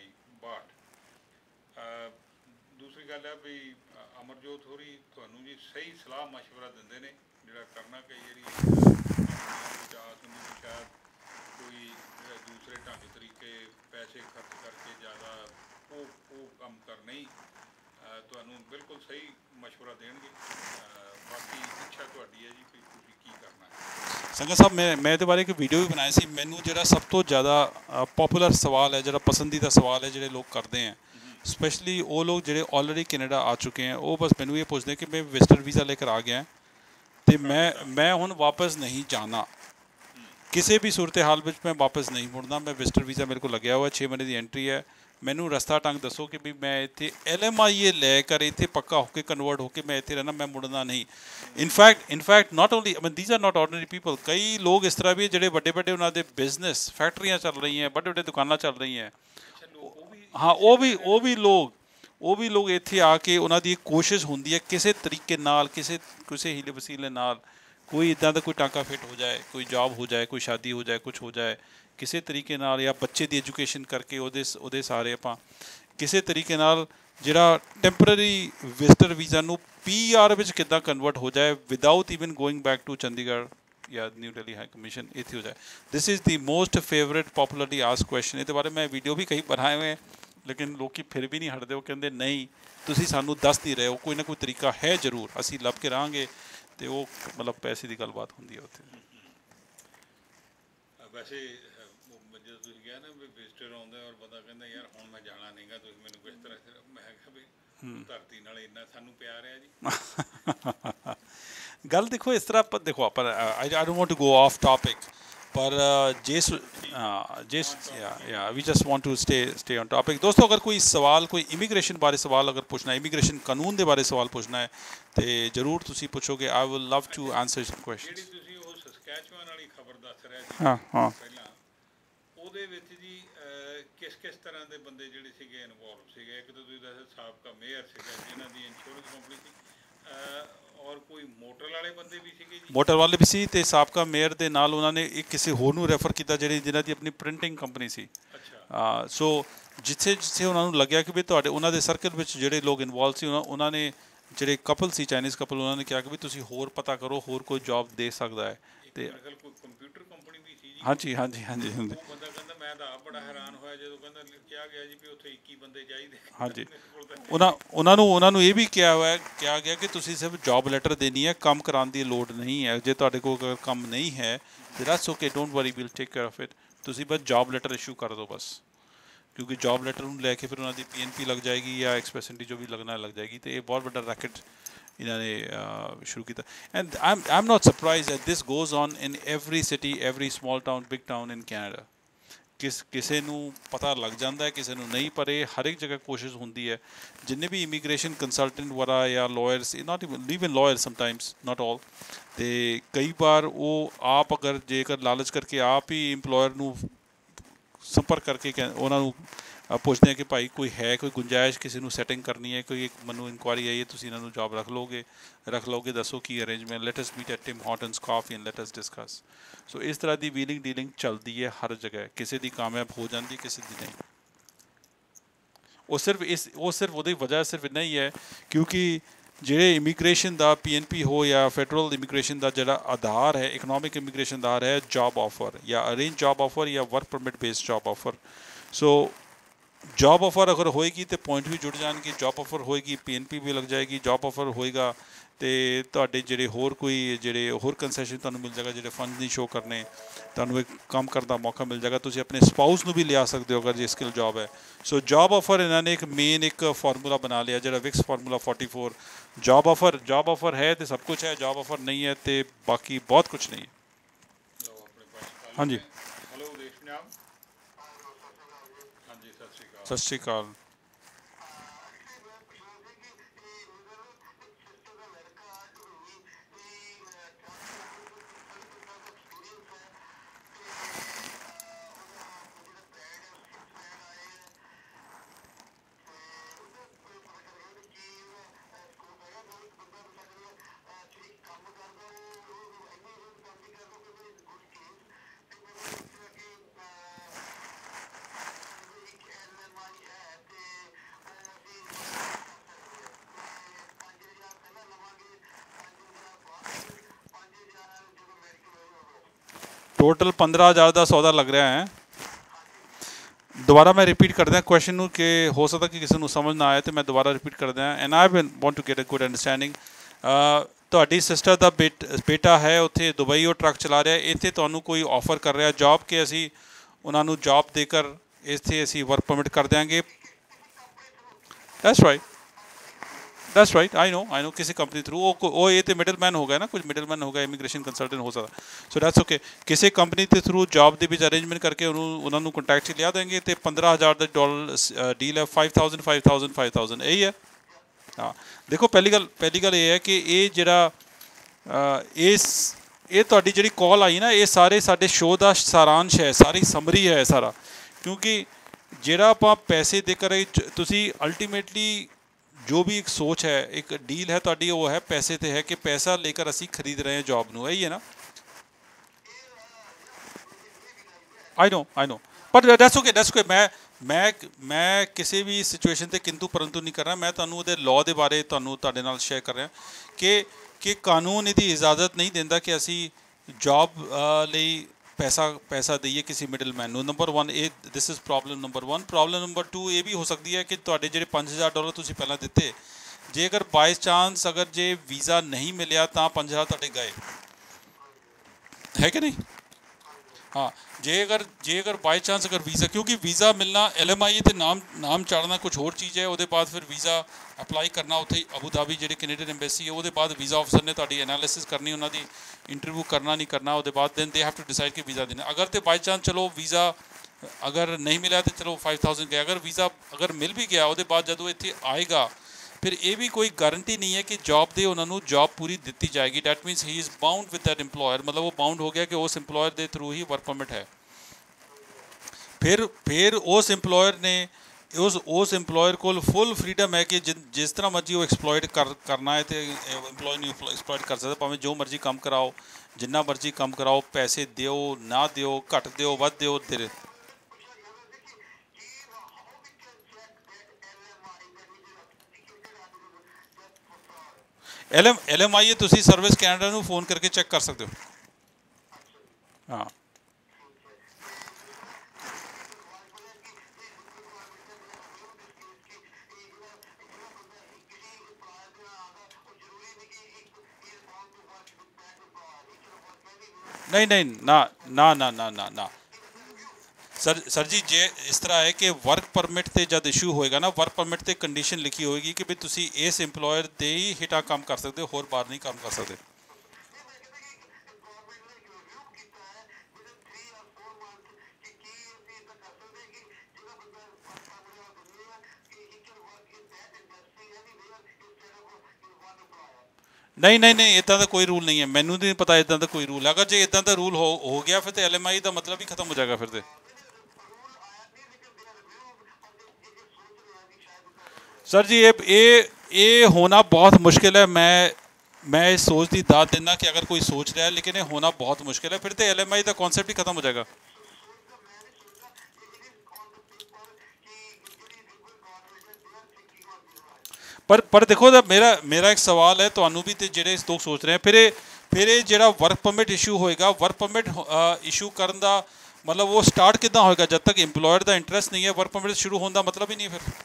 Speaker 1: 2762 ਦੂਸਰੀ ਗੱਲ ਹੈ ਵੀ ਅਮਰਜੋਤ ਹੋਰੀ ਤੁਹਾਨੂੰ ਜੀ ਸਹੀ ਸਲਾਹ ਮਸ਼ਵਰਾ ਦਿੰਦੇ ਨੇ ਜਿਹੜਾ ਕਰਨਾ ਕਈ ਵਾਰੀ ਸ਼ਾਇਦ ਕੋਈ ਦੂਸਰੇ ਢੰਗ ਤਰੀਕੇ ਪੈਸੇ ਖਰਚ ਕਰਕੇ ਜ਼ਿਆਦਾ ਉਹ ਕੰਮ ਕਰ ਨਹੀਂ ਤੁਹਾਨੂੰ ਬਿਲਕੁਲ ਸਹੀ ਮਸ਼ਵਰਾ ਦੇਣਗੇ ਬਾਕੀ ਇੱਛਾ ਤੁਹਾਡੀ ਹੈ ਜੀ ਕਿ ਤੁਸੀਂ ਕੀ ਕਰਨਾ ਹੈ
Speaker 2: ਸੰਗਤ ਸਾਹਿਬ ਮੈਂ ਇਹਦੇ ਬਾਰੇ ਇੱਕ ਵੀਡੀਓ ਵੀ ਬਣਾਈ ਸੀ ਮੈਨੂੰ ਜਿਹੜਾ ਸਭ ਤੋਂ ਜ਼ਿਆਦਾ ਪੋਪੂਲਰ ਸਵਾਲ ਹੈ ਜਿਹੜਾ ਪਸੰਦੀਦਾ ਸਵਾਲ ਹੈ ਜਿਹੜੇ ਲੋਕ ਕਰਦੇ ਹੈ ਸਪੈਸ਼ਲੀ ਉਹ ਲੋਕ ਜਿਹੜੇ ਆਲਰੇਡੀ ਕੈਨੇਡਾ ਆ ਚੁੱਕੇ ਹੈ ਉਹ ਬਸ ਮੈਨੂੰ ਇਹ ਪੁੱਛਦੇ ਕਿ ਮੈਂ ਵਿਜ਼ਟਰ ਵੀਜ਼ਾ ਲੈ ਕੇ ਆ ਗਿਆ ਅਤੇ ਮੈਂ ਹੁਣ ਵਾਪਸ ਨਹੀਂ ਜਾਣਾ ਕਿਸੇ ਵੀ ਸੂਰਤ ਹਾਲ ਵਿੱਚ ਮੈਂ ਵਾਪਸ ਨਹੀਂ ਮੁੜਨਾ ਮੈਂ ਵਿਜ਼ਟਰ ਵੀਜ਼ਾ ਮੇਰੇ ਕੋਲ ਲੱਗਿਆ ਹੋਇਆ 6 ਮਹੀਨੇ ਦੀ ਐਂਟਰੀ ਹੈ ਮੈਨੂੰ ਰਸਤਾ ਢੰਗ ਦੱਸੋ ਕਿ ਵੀ ਮੈਂ ਇੱਥੇ LMI ਲੈ ਕਰ ਇੱਥੇ ਪੱਕਾ ਹੋ ਕੇ ਕਨਵਰਟ ਹੋ ਕੇ ਮੈਂ ਇੱਥੇ ਰਹਿਣਾ ਮੈਂ ਮੁੜਨਾ ਨਹੀਂ in fact not only these are not ordinary people ਕਈ ਲੋਕ ਇਸ ਤਰ੍ਹਾਂ ਵੀ ਜਿਹੜੇ ਵੱਡੇ ਉਹਨਾਂ ਦੇ ਬਿਜ਼ਨਸ ਫੈਕਟਰੀਆਂ ਚੱਲ ਰਹੀਆਂ ਵੱਡੇ ਦੁਕਾਨਾਂ ਚੱਲ ਰਹੀਆਂ ਹਾਂ ਉਹ ਵੀ ਲੋਕ ਇੱਥੇ ਆ ਕੇ ਉਹਨਾਂ ਦੀ ਕੋਸ਼ਿਸ਼ ਹੁੰਦੀ ਹੈ ਕਿਸੇ ਤਰੀਕੇ ਨਾਲ ਕਿਸੇ ਹੀਲੇ ਵਸੀਲੇ ਨਾਲ ਕੋਈ ਇੱਦਾਂ ਦਾ ਕੋਈ ਟਾਂਕਾ ਫਿੱਟ ਹੋ ਜਾਏ ਕੋਈ ਜੌਬ ਹੋ ਜਾਏ ਕੋਈ ਸ਼ਾਦੀ ਹੋ ਜਾਏ ਕੁਛ ਹੋ ਜਾਏ ਕਿਸੇ ਤਰੀਕੇ ਨਾਲ ਜਾਂ ਬੱਚੇ ਦੀ ਐਜੂਕੇਸ਼ਨ ਕਰਕੇ ਉਹਦੇ ਸਾਰੇ ਆਪਾਂ ਕਿਸੇ ਤਰੀਕੇ ਨਾਲ ਜਿਹੜਾ ਟੈਂਪਰਰੀ ਵਿਜ਼ਟਰ ਵੀਜ਼ਾ ਨੂੰ PR ਵਿੱਚ ਕਿੱਦਾਂ ਕਨਵਰਟ ਹੋ ਜਾਏ without even going back to Chandigarh ਜਾਂ ਨਿਊ ਦਿੱਲੀ ਹਾਈ ਕਮਿਸ਼ਨ ਇੱਥੇ ਹੋ ਜਾਏ this is the most favourite popularly ask question ਇਹਦੇ ਬਾਰੇ ਮੈਂ ਵੀਡੀਓ ਵੀ ਕਈ ਬਣਾਏ ਹੋਏ ਲੇਕਿਨ ਲੋਕ ਫਿਰ ਵੀ ਨਹੀਂ ਹਟਦੇ ਉਹ ਕਹਿੰਦੇ ਨਹੀਂ ਤੁਸੀਂ ਸਾਨੂੰ ਦੱਸ ਨਹੀਂ ਰਹੇ ਹੋ ਕੋਈ ਨਾ ਕੋਈ ਤਰੀਕਾ ਹੈ ਜ਼ਰੂਰ ਅਸੀਂ ਲੱਭ ਕੇ ਰਹਾਂਗੇ ਅਤੇ ਉਹ ਮਤਲਬ ਪੈਸੇ ਦੀ ਗੱਲਬਾਤ ਹੁੰਦੀ ਹੈ ਉੱਥੇ
Speaker 1: ਵੈਸੇ ਜਦੋਂ ਤੁਸੀਂ ਕਿਹਾ ਨਾ ਵੀ ਵਿਜ਼ਟਰ ਆਉਂਦਾ ਔਰ ਬੰਦਾ ਕਹਿੰਦਾ ਯਾਰ ਹੁਣ ਮੈਂ ਜਾਣਾ ਨਹੀਂ ਗਾ ਤੁਸੀਂ ਮੈਨੂੰ ਕਿਸ ਤਰ੍ਹਾਂ ਮੈਂ ਕਿਹਾ ਵੀ ਧਰਤੀ ਨਾਲ ਇੰਨਾ ਸਾਨੂੰ ਪਿਆਰ ਹੈ ਜੀ
Speaker 2: ਗੱਲ ਦੇਖੋ ਇਸ ਤਰ੍ਹਾਂ ਆਪਾਂ ਦੇਖੋ ਆਪਾਂ I don't want to go off topic पर we just want to stay on topic. दोस्तों अगर कोई सवाल कोई इमीग्रेशन बारे सवाल अगर पूछना है, इमीग्रेशन कानून के बारे सवाल पूछना है तो जरूर तुसी पूछोगे। I will love to answer question.
Speaker 1: ਜਿਹੜੀ ਤੁਸੀਂ ਉਹ ਸਸਕੈਚੁਆਨ ਵਾਲੀ ਖਬਰ ਦੱਸ ਰਹੇ ਸੀ
Speaker 2: ਹਾਂ ਹਾਂ
Speaker 1: ਪਹਿਲਾਂ, ਉਹਦੇ ਵਿੱਚ ਜੀ ਕਿਸ ਤਰ੍ਹਾਂ ਦੇ ਬੰਦੇ ਜਿਹੜੇ ਸੀਗੇ ਇਨਵੋਲਵ ਸੀਗੇ? ਇੱਕ ਤਾਂ ਤੁਸੀਂ ਦੱਸਿਆ ਸਾਬਕਾ ਮੇਅਰ ਸੀਗਾ ਜਿਨ੍ਹਾਂ ਦੀ ਇੰਸ਼ੋਰੈਂਸ ਕੰਪਨੀ ਸੀ, ਔਰ ਕੋਈ ਮੋਟਰ ਵਾਲੇ ਬੰਦੇ ਵੀ ਸੀਗੇ ਜੀ?
Speaker 2: ਮੋਟਰ ਵਾਲੇ ਵੀ ਸੀ ਤੇ ਸਾਬਕਾ ਮੇਅਰ ਦੇ ਨਾਲ ਉਹਨਾਂ ਨੇ ਇੱਕ ਕਿਸੇ ਹੋਰ ਨੂੰ ਰੈਫਰ ਕੀਤਾ ਜਿਨ੍ਹਾਂ ਦੀ ਆਪਣੀ ਪ੍ਰਿੰਟਿੰਗ ਕੰਪਨੀ ਸੀ।
Speaker 1: ਅੱਛਾ।
Speaker 2: ਸੋ ਜਿੱਥੇ ਉਹਨਾਂ ਨੂੰ ਲੱਗਿਆ ਕਿ ਵੀ ਤੁਹਾਡੇ ਉਹਨਾਂ ਦੇ ਸਰਕਲ ਵਿੱਚ ਜਿਹੜੇ ਲੋਕ ਇਨਵੋਲਵ ਸੀ ਉਹਨਾਂ ਨੇ ਜਿਹੜੇ ਕਪਲ ਸੀ ਚਾਈਨੀਜ਼ ਕਪਲ ਉਹਨਾਂ ਨੇ ਕਿਹਾ ਕਿ ਵੀ ਤੁਸੀਂ ਹੋਰ ਪਤਾ ਕਰੋ, ਹੋਰ ਕੋਈ ਜੌਬ ਦੇ ਸਕਦਾ ਹੈ। ਤੇ
Speaker 1: ਕੋਈ ਕੰਪਿਊਟਰ ਕੰਪਨੀ ਵੀ ਸੀ ਜੀ?
Speaker 2: ਹਾਂਜੀ ਹਾਂਜੀ ਹਾਂਜੀ ਹਾਂਜੀ।
Speaker 1: ਉਹ ਬੰਦਾ ਕਹਿੰਦਾ ਮੈਂ ਤਾਂ ਆਪ ਬੜਾ ਹੈਰਾਨ ਹੋਇਆ ਜਦੋਂ ਕਹਿੰਦਾ ਕਿਹਾ ਗਿਆ ਜੀ ਵੀ ਉੱਥੇ 21 ਬੰਦੇ ਚਾਹੀਦੇ।
Speaker 2: ਹਾਂਜੀ ਉਹਨਾਂ ਨੂੰ ਇਹ ਵੀ ਕਿਹਾ ਗਿਆ ਕਿ ਤੁਸੀਂ ਸਿਰਫ ਜੌਬ ਲੈਟਰ ਦੇਣੀ ਹੈ, ਕੰਮ ਕਰਾਉਣ ਦੀ ਲੋੜ ਨਹੀਂ ਹੈ। ਜੇ ਤੁਹਾਡੇ ਕੋਲ ਅਗਰ ਕੰਮ ਨਹੀਂ ਹੈ ਤੇ that's okay, don't worry, we'll take care of it. ਤੁਸੀਂ ਬਸ ਜੌਬ ਲੈਟਰ ਇਸ਼ੂ ਕਰ ਦਿਓ ਬਸ, ਕਿਉਂਕਿ ਜੌਬ ਲੈਟਰ ਨੂੰ ਲੈ ਕੇ ਫਿਰ ਉਹਨਾਂ ਦੀ PNP ਲੱਗ ਜਾਏਗੀ ਜਾਂ ਐਕਸਪ੍ਰੈਸ ਜੋ ਵੀ ਲੱਗਣਾ ਲੱਗ ਜਾਏਗੀ। ਤੇ ਇਹ ਬਹੁਤ ਵੱਡਾ ਰੈਕਟ ਇਹਨਾਂ ਨੇ ਸ਼ੁਰੂ ਕੀਤਾ। And I am not surprise that this goes on in every city, every small town, big town in Canada. ਕਿਸੇ ਨੂੰ ਪਤਾ ਲੱਗ ਜਾਂਦਾ ਹੈ, ਕਿਸੇ ਨੂੰ ਨਹੀਂ, ਪਰ ਇਹ ਹਰ ਇੱਕ ਜਗ੍ਹਾ ਕੋਸ਼ਿਸ਼ ਹੁੰਦੀ ਹੈ। ਜਿੰਨੇ ਵੀ ਇਮੀਗ੍ਰੇਸ਼ਨ ਕੰਸਲਟੈਂਟ ਵਗੈਰਾ ਜਾਂ lawyers, not even lawyer sometimes, not all, ਅਤੇ ਕਈ ਵਾਰ ਉਹ ਆਪ ਅਗਰ ਜੇਕਰ ਲਾਲਚ ਕਰਕੇ ਆਪ ਹੀ ਇੰਪਲੋਇਰ ਨੂੰ ਸੰਪਰਕ ਕਰਕੇ ਉਹਨਾਂ ਨੂੰ ਪੁੱਛਦੇ ਆ ਕਿ ਭਾਈ ਕੋਈ ਹੈ ਕੋਈ ਗੁੰਜਾਇਸ਼, ਕਿਸੇ ਨੂੰ ਸੈਟਿੰਗ ਕਰਨੀ ਹੈ, ਕੋਈ ਇੱਕ ਮੈਨੂੰ ਇਨਕੁਆਇਰੀ ਆਈ ਹੈ, ਤੁਸੀਂ ਇਹਨਾਂ ਨੂੰ ਜੌਬ ਰੱਖ ਲਓਗੇ, ਦੱਸੋ ਕੀ arrangement, let us meet at Tim Hortons coffee and let us discuss. So ਇਸ ਤਰ੍ਹਾਂ ਦੀ ਵੀਲਿੰਗ ਡੀਲਿੰਗ ਚੱਲਦੀ ਹੈ ਹਰ ਜਗ੍ਹਾ, ਕਿਸੇ ਦੀ ਕਾਮਯਾਬ ਹੋ ਜਾਂਦੀ, ਕਿਸੇ ਦੀ ਨਹੀਂ। ਉਹ ਸਿਰਫ ਉਹਦੀ ਵਜ੍ਹਾ ਸਿਰਫ ਇੰਨਾ ਹੀ ਹੈ ਕਿਉਂਕਿ ਜਿਹੜੇ ਇਮੀਗ੍ਰੇਸ਼ਨ ਦਾ PNP ਹੋ ਜਾਂ ਫੈਡਰਲ ਇਮੀਗ੍ਰੇਸ਼ਨ ਦਾ ਜਿਹੜਾ ਆਧਾਰ ਹੈ, ਇਕਨੋਮਿਕ ਇਮੀਗ੍ਰੇਸ਼ਨ ਦਾ ਆਧਾਰ ਹੈ ਜੌਬ ਆਫਰ ਜਾਂ ਅਰੇਂਜ ਜੌਬ ਆਫਰ ਜਾਂ work permit based job offer. So job offer ਅਗਰ ਹੋਏਗੀ ਤਾਂ ਪੁਆਇੰਟ ਵੀ ਜੁੜ ਜਾਣਗੇ, ਜੌਬ ਆਫਰ ਹੋਏਗੀ PNP ਵੀ ਲੱਗ ਜਾਏਗੀ, ਜੌਬ ਆਫਰ ਹੋਏਗਾ ਅਤੇ ਤੁਹਾਡੇ ਜਿਹੜੇ ਹੋਰ ਕੰਸੈਸ਼ਨ ਤੁਹਾਨੂੰ ਮਿਲ ਜਾਏਗਾ, ਜਿਹੜੇ ਫੰਡ ਨਹੀਂ ਸ਼ੋਅ ਕਰਨੇ, ਤੁਹਾਨੂੰ ਇੱਕ ਕੰਮ ਕਰਨ ਦਾ ਮੌਕਾ ਮਿਲ ਜਾਏਗਾ। ਤੁਸੀਂ ਆਪਣੇ ਸਪਾਊਸ ਨੂੰ ਵੀ ਲਿਆ ਸਕਦੇ ਹੋ ਅਗਰ ਜੇ ਸਕਿੱਲ ਜੌਬ ਹੈ। ਸੋ ਜੌਬ ਆਫਰ ਇਹਨਾਂ ਨੇ ਇੱਕ ਮੇਨ ਇੱਕ ਫਾਰਮੂਲਾ ਬਣਾ ਲਿਆ ਜਿਹੜਾ ਵਿਕਸ ਫਾਰਮੂਲਾ 44। ਜੌਬ ਆਫਰ ਹੈ ਅਤੇ ਸਭ ਕੁਛ ਹੈ, ਜੌਬ ਆਫਰ ਨਹੀਂ ਹੈ ਅਤੇ ਬਾਕੀ ਬਹੁਤ ਕੁਛ ਨਹੀਂ ਹੈ। ਹਾਂਜੀ ਸਤਿ ਸ਼੍ਰੀ ਅਕਾਲ। ਟੋਟਲ 15,000 ਦਾ ਸੌਦਾ ਲੱਗ ਰਿਹਾ ਹੈ। ਦੁਬਾਰਾ ਮੈਂ ਰਿਪੀਟ ਕਰਦਾ ਕੁਐਸਚਨ ਨੂੰ ਕਿ ਹੋ ਸਕਦਾ ਕਿ ਕਿਸੇ ਨੂੰ ਸਮਝ ਨਾ ਆਏ ਅਤੇ ਮੈਂ ਦੁਬਾਰਾ ਰਿਪੀਟ ਕਰਦਾ। And I want to get a good understanding. ਤੁਹਾਡੀ ਸਿਸਟਰ ਦਾ ਬੇਟਾ ਹੈ ਉੱਥੇ ਦੁਬਈ, ਉਹ ਟਰੱਕ ਚਲਾ ਰਿਹਾ, ਇੱਥੇ ਤੁਹਾਨੂੰ ਕੋਈ ਆਫਰ ਕਰ ਰਿਹਾ ਜੌਬ ਕਿ ਅਸੀਂ ਉਹਨਾਂ ਨੂੰ ਜੌਬ ਦੇ ਕਰ ਇੱਥੇ ਅਸੀਂ ਵਰਕ ਪਰਮਿਟ ਕਰ ਦਿਆਂਗੇ। ਦੈਟਸ ਰਾਈਟ ਆਈ ਨੋ ਕਿਸੇ ਕੰਪਨੀ ਥਰੂ ਉਹ ਇਹ ਤਾਂ ਮਿਡਲ ਮੈਨ ਹੋ ਗਿਆ ਨਾ, ਕੁਝ ਮਿਡਲ ਮੈਨ ਹੋ ਗਿਆ, ਇਮੀਗ੍ਰੇਸ਼ਨ ਕੰਸਲਟੈਂਟ ਹੋ ਸਕਦਾ। ਸੋ ਦੈਟਸ ਓਕੇ, ਕਿਸੇ ਕੰਪਨੀ ਦੇ ਥਰੂ ਜੌਬ ਦੇ ਵਿੱਚ ਅਰੇਂਜਮੈਂਟ ਕਰਕੇ ਉਹਨਾਂ ਨੂੰ ਕੰਟੈਕਟ 'ਚ ਲਿਆ ਦੇਂਗੇ ਅਤੇ $15,000 ਦਾ ਡੀਲ ਹੈ। 5,000 ਇਹੀ ਹੈ। ਹਾਂ ਦੇਖੋ ਪਹਿਲੀ ਗੱਲ ਇਹ ਹੈ ਕਿ ਇਹ ਜਿਹੜਾ ਇਹ ਤੁਹਾਡੀ ਜਿਹੜੀ ਕਾਲ ਆਈ ਨਾ, ਇਹ ਸਾਰੇ ਸਾਡੇ ਸ਼ੋਅ ਦਾ ਸਾਰਾਂਸ਼ ਹੈ, ਸਾਰੀ ਸਮਰੀ ਹੈ ਸਾਰਾ। ਕਿਉਂਕਿ ਜਿਹੜਾ ਆਪਾਂ ਪੈਸੇ ਦੇ ਕਰ ਤੁਸੀਂ ਅਲਟੀਮੇਟਲੀ ਜੋ ਵੀ ਇੱਕ ਸੋਚ ਹੈ, ਇੱਕ ਡੀਲ ਹੈ ਤੁਹਾਡੀ, ਉਹ ਹੈ ਪੈਸੇ 'ਤੇ ਹੈ ਕਿ ਪੈਸਾ ਲੈ ਕਰ ਅਸੀਂ ਖਰੀਦ ਰਹੇ ਹਾਂ ਜੌਬ ਨੂੰ, ਇਹੀ ਹੈ ਨਾ। I know but that's okay. ਮੈਂ ਕਿਸੇ ਵੀ ਸਿਚੁਏਸ਼ਨ 'ਤੇ ਕਿੰਤੂ ਪਰੰਤੂ ਨਹੀਂ ਕਰ ਰਿਹਾ। ਮੈਂ ਤੁਹਾਨੂੰ ਉਹਦੇ ਲਾਅ ਦੇ ਬਾਰੇ ਤੁਹਾਡੇ ਨਾਲ ਸ਼ੇਅਰ ਕਰ ਰਿਹਾ ਕਿ ਕਾਨੂੰਨ ਇਹਦੀ ਇਜਾਜ਼ਤ ਨਹੀਂ ਦਿੰਦਾ ਕਿ ਅਸੀਂ ਜੌਬ ਲਈ ਪੈਸਾ ਦਈਏ ਕਿਸੇ ਮਿਡਲਮੈਨ ਨੂੰ। ਨੰਬਰ 1 ਇਹ this is problem number 1। Problem number 2 ਇਹ ਵੀ ਹੋ ਸਕਦੀ ਹੈ ਕਿ ਤੁਹਾਡੇ ਜਿਹੜੇ $5,000 ਤੁਸੀਂ ਪਹਿਲਾਂ ਦਿੱਤੇ, ਜੇ ਅਗਰ ਬਾਈ ਚਾਂਸ ਅਗਰ ਜੇ ਵੀਜ਼ਾ ਨਹੀਂ ਮਿਲਿਆ ਤਾਂ 5,000 ਤੁਹਾਡੇ ਗਏ, ਹੈ ਕਿ ਨਹੀਂ। हाँ जे अगर बाई चांस अगर वीज़ा, क्योंकि वीज़ा मिलना LMI ते नाम चाड़ना कुछ होर चीज़ है, ਉਹਦੇ ਬਾਅਦ ਫਿਰ ਵੀਜ਼ਾ ਅਪਲਾਈ ਕਰਨਾ ਉੱਥੇ ਅਬੂ ਧਾਬੀ ਜਿਹੜੀ ਕੈਨੇਡੀਅਨ ਐਮਬੈਸੀ ਹੈ, ਉਹਦੇ ਬਾਅਦ ਵੀਜ਼ਾ ਅਫਸਰ ਨੇ ਤੁਹਾਡੀ ਐਨਾਲਿਸਿਸ ਕਰਨੀ, ਉਹਨਾਂ ਦੀ ਇੰਟਰਵਿਊ ਕਰਨਾ ਨਹੀਂ ਕਰਨਾ, ਉਹਦੇ ਬਾਅਦ then they have to decide ਕਿ ਵੀਜ਼ਾ ਦੇਣਾ। ਅਗਰ ਤੇ ਬਾਈ ਚਾਂਸ ਚਲੋ ਵੀਜ਼ਾ ਅਗਰ ਨਹੀਂ ਮਿਲਿਆ ਤਾਂ ਚਲੋ 5000 ਗਿਆ, ਅਗਰ ਵੀਜ਼ਾ ਅਗਰ ਮਿਲ ਵੀ ਗਿਆ ਉਹਦੇ ਬਾਅਦ ਜਦੋਂ ਇੱਥੇ ਆਏਗਾ ਫਿਰ ਇਹ ਵੀ ਕੋਈ ਗਾਰੰਟੀ ਨਹੀਂ ਹੈ ਕਿ ਜੌਬ ਦੇ ਉਹਨਾਂ ਨੂੰ ਜੌਬ ਪੂਰੀ ਦਿੱਤੀ ਜਾਏਗੀ। That means he is bound with that employer, ਮਤਲਬ ਉਹ ਬਾਉਂਡ ਹੋ ਗਿਆ ਕਿ ਉਸ ਇੰਪਲੋਇਰ ਦੇ ਥਰੂ ਹੀ ਵਰਕ ਪਰਮਿਟ ਹੈ। ਫਿਰ ਉਸ ਇੰਪਲੋਇਰ ਨੇ ਉਸ ਇੰਪਲੋਇਰ ਕੋਲ ਫੁੱਲ ਫਰੀडम ਹੈ ਕਿ ਜਿਸ ਤਰ੍ਹਾਂ ਮਰਜ਼ੀ ਉਹ ਐਕਸਪਲੋਇਟ ਕਰਨਾ ਹੈ ਤੇ ਇੰਪਲੋਈ ਨੂੰ ਐਕਸਪਲੋਇਟ ਕਰ ਸਕਦਾ, ਭਾਵੇਂ ਜੋ ਮਰਜ਼ੀ ਕੰਮ ਕਰਾਓ, ਜਿੰਨਾ ਮਰਜ਼ੀ ਕੰਮ ਕਰਾਓ, ਪੈਸੇ ਦਿਓ ਨਾ ਦਿਓ, ਘੱਟ ਦਿਓ ਵੱਧ ਦਿਓ। ਤੇਰੇ LMI ਤੁਸੀਂ ਸਰਵਿਸ ਕੈਨੇਡਾ ਨੂੰ ਫੋਨ ਕਰਕੇ ਚੈੱਕ ਕਰ ਸਕਦੇ ਹੋ। ਹਾਂ नहीं ना सर जी जे इस तरह है कि वर्क परमिट ते जब इशू होएगा ना, वर्क परमिट ते कंडीशन लिखी होएगी कि भी तुसी इस इंप्लॉयर दे ही हिटा काम कर सकते हो, होर बार नहीं काम कर सकते। नहीं इतना का कोई रूल नहीं है, मैनू नहीं पता इतना का कोई रूल है। अगर जो इतना का रूल हो गया फिर तो LMI का मतलब ही खत्म हो जाएगा। फिर तो सर जी ये होना बहुत मुश्किल है। मैं इस सोच की दाद देना कि अगर कोई सोच रहा है, लेकिन ये होना बहुत मुश्किल है। फिर तो LMI का कॉन्सेप्ट ही खत्म हो जाएगा। पर देखो मेरा एक सवाल है तो भी तो ਜਿਹੜੇ ਲੋਕ सोच रहे हैं फिर ये ਜਿਹੜਾ वर्क परमिट इशू होएगा, वर्क परमिट इशू करने का मतलब वो स्टार्ट कितना होएगा? जब तक इंप्लॉयर का इंटरेस्ट नहीं है वर्क परमिट शुरू होने का मतलब ही नहीं। फिर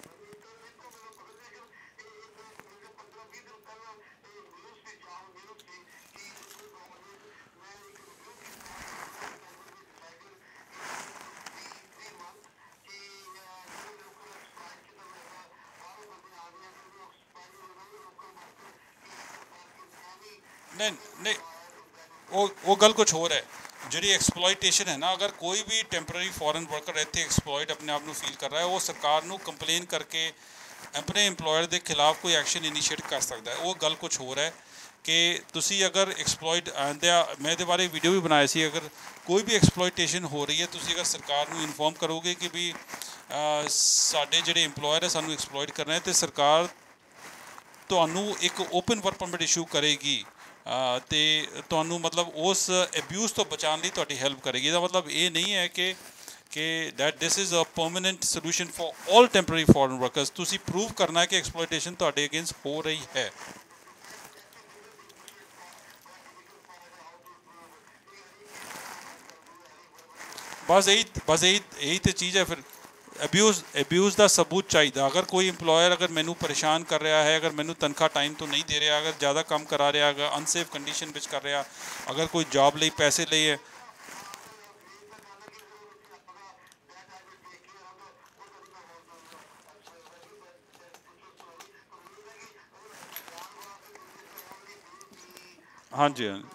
Speaker 2: नहीं वो गल कुछ होर है। जी एक्सप्लॉयटेशन है ना, अगर कोई भी टैंपररी फॉरन वर्कर इतने एक्सप्लॉयट अपने आप को फील कर रहा है, वो सरकार को कंप्लेन करके अपने इंप्लॉयर के खिलाफ कोई एक्शन इनीशिएट कर सकता है। वो गल कुछ होर है कि तुसी अगर एक्सप्लॉयट मैं इहदे बारे वीडियो भी बनाया सी, अगर कोई भी एक्सप्लॉयटेशन हो रही है तुसी अगर सरकार को इन्फॉर्म करोगे कि भी साडे जिहड़े इंप्लॉयर है सानू एक्सप्लॉयट करना है, तो सरकार तुहानू एक ओपन वर्क परमिट इशू करेगी ਤੇ ਤੁਹਾਨੂੰ मतलब उस अब्यूज़ तो बचाने ਲਈ ਤੁਹਾਡੀ हेल्प करेगी। ਇਹਦਾ मतलब ये नहीं है कि that this is a permanent solution for all temporary foreign workers। ਤੁਸੀਂ प्रूव करना है कि एक्सप्लॉयटेशन ਤੁਹਾਡੇ अगेंस्ट हो रही है। बस यही तो चीज़ है। फिर अब्यूज़ का सबूत चाहिए। अगर कोई इंप्लॉयर अगर मैनू परेशान कर रहा है, अगर मैनू तनख्वाह टाइम तो नहीं दे रहा, अगर ज़्यादा काम करा रहा, अगर अनसेफ कंडीशन में कर रहा, अगर कोई जॉब ले पैसे ले है, हाँ जी हाँ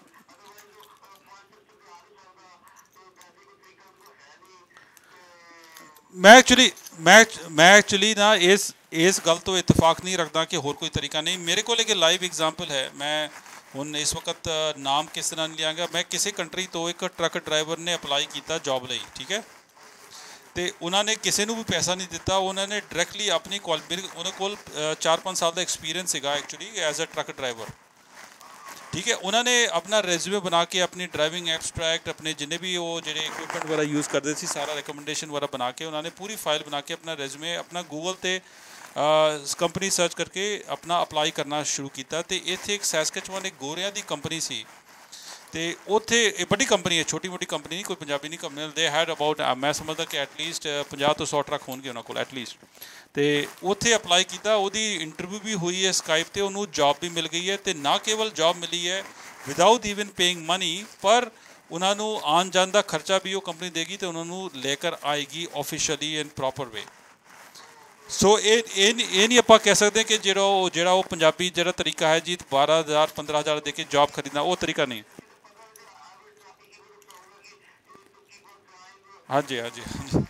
Speaker 2: मैं एक्चुअली ना इस गल तो इतफाक नहीं रखता कि होर कोई तरीका नहीं। मेरे को एक लाइव एग्जाम्पल है। मैं हुण इस वक्त नाम किस तरह नहीं लियांगा। मैं किसी कंट्री तो एक ट्रक ड्राइवर ने अपलाई किया जॉब लई, ठीक है, तो उन्होंने किसी को भी पैसा नहीं दिता। उन्होंने डायरैक्टली अपनी उन्होंने कोल 4-5 साल का एक्सपीरियंस है actually as a truck driver, ठीक है। उन्होंने अपना रेज्यूमे बना के अपनी ड्राइविंग एब्सट्रैक्ट अपने जिन्हें भी वो जो इक्विपमेंट वगैरह यूज़ करते थे सारा रिकमेंडेशन वगैरह बना के उन्होंने पूरी फाइल बना के अपना रेज्यूमे अपना गूगल पे कंपनी सर्च करके अपना अप्लाई करना शुरू किया। तो इत्थे एक सैस्कैचुअन एक गोरियां दी कंपनी सी, तो उत्थे बड़ी कंपनी है, छोटी मोटी कंपनी नहीं, कोई पंजाबी नहीं कंपनी। दे हैड अबाउट मैं समझदा कि एटलीस्ट 50 तो 100 ट्रक होंगे उन्होंने को एटलीस्ट। तो उत्थे अप्लाई किया, उसकी इंटरव्यू भी हुई है स्काइप पर, उन्होंने जॉब भी मिल गई है। तो ना केवल जॉब मिली है विदाउट ईवन पेइंग मनी, पर ਉਹਨਾਂ ਨੂੰ ਆਉਣ ਜਾਣ ਦਾ ਖਰਚਾ ਵੀ ਉਹ ਕੰਪਨੀ ਦੇਗੀ ਤੇ ਉਹਨਾਂ ਨੂੰ ਲੈ ਕਰ ਆਏਗੀ ਆਫੀਸ਼ੀਅਲੀ ਇਨ ਪ੍ਰੋਪਰ ਵੇ। ਸੋ ਇਹ ਨਹੀਂ ਆਪਾਂ ਕਹਿ ਸਕਦੇ ਕਿ ਜਿਹੜਾ ਉਹ ਪੰਜਾਬੀ ਜਿਹੜਾ ਤਰੀਕਾ ਹੈ ਜੀ 12,000 15,000 ਦੇ ਕੇ ਜੌਬ ਖਰੀਦਣਾ, ਉਹ ਤਰੀਕਾ ਨਹੀਂ। ਹਾਂਜੀ ਹਾਂਜੀ ਹਾਂਜੀ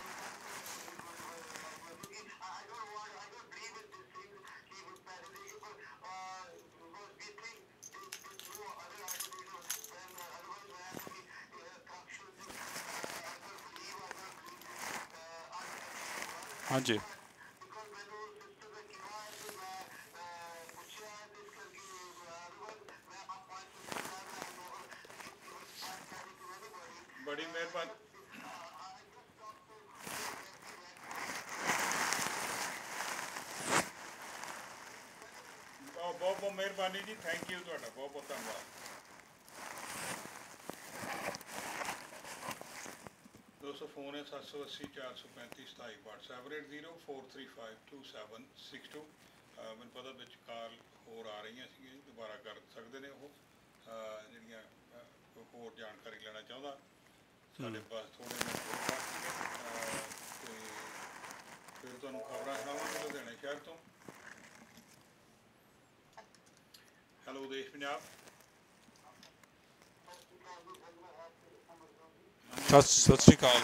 Speaker 2: ਹਾਂਜੀ
Speaker 1: ਬੜੀ ਮਿਹਰਬਾਨੀ, ਬਹੁਤ ਬਹੁਤ ਮਿਹਰਬਾਨੀ ਜੀ, ਥੈਂਕ ਯੂ ਤੁਹਾਡਾ, ਬਹੁਤ ਬਹੁਤ ਧੰਨਵਾਦ। ਦੋਸਤੋ ਫੋਨ ਹੈ 780 435 27, WhatsApp 8043522762। ਮੈਨੂੰ ਪਤਾ ਵਿੱਚ ਕਾਲ ਹੋਰ ਆ ਰਹੀਆਂ ਸੀਗੀਆਂ, ਦੁਬਾਰਾ ਕਰ ਸਕਦੇ ਨੇ ਉਹ ਜਿਹੜੀਆਂ ਕੋਈ ਹੋਰ ਜਾਣਕਾਰੀ ਲੈਣਾ ਚਾਹੁੰਦਾ। ਸਾਡੇ ਪਾਸ ਥੋੜ੍ਹੇ ਜਿਹੇ ਹੋਰ ਬਾਕੀ ਨੇ ਅਤੇ ਫਿਰ ਤੁਹਾਨੂੰ ਖਬਰਾਂ ਸੁਣਾਵਾਂਗੇ ਲੁਧਿਆਣੇ ਸ਼ਹਿਰ ਤੋਂ। ਹੈਲੋ ਦੇਸ਼ ਪੰਜਾਬ।
Speaker 2: ਸਤਿ ਸ਼੍ਰੀ ਅਕਾਲ।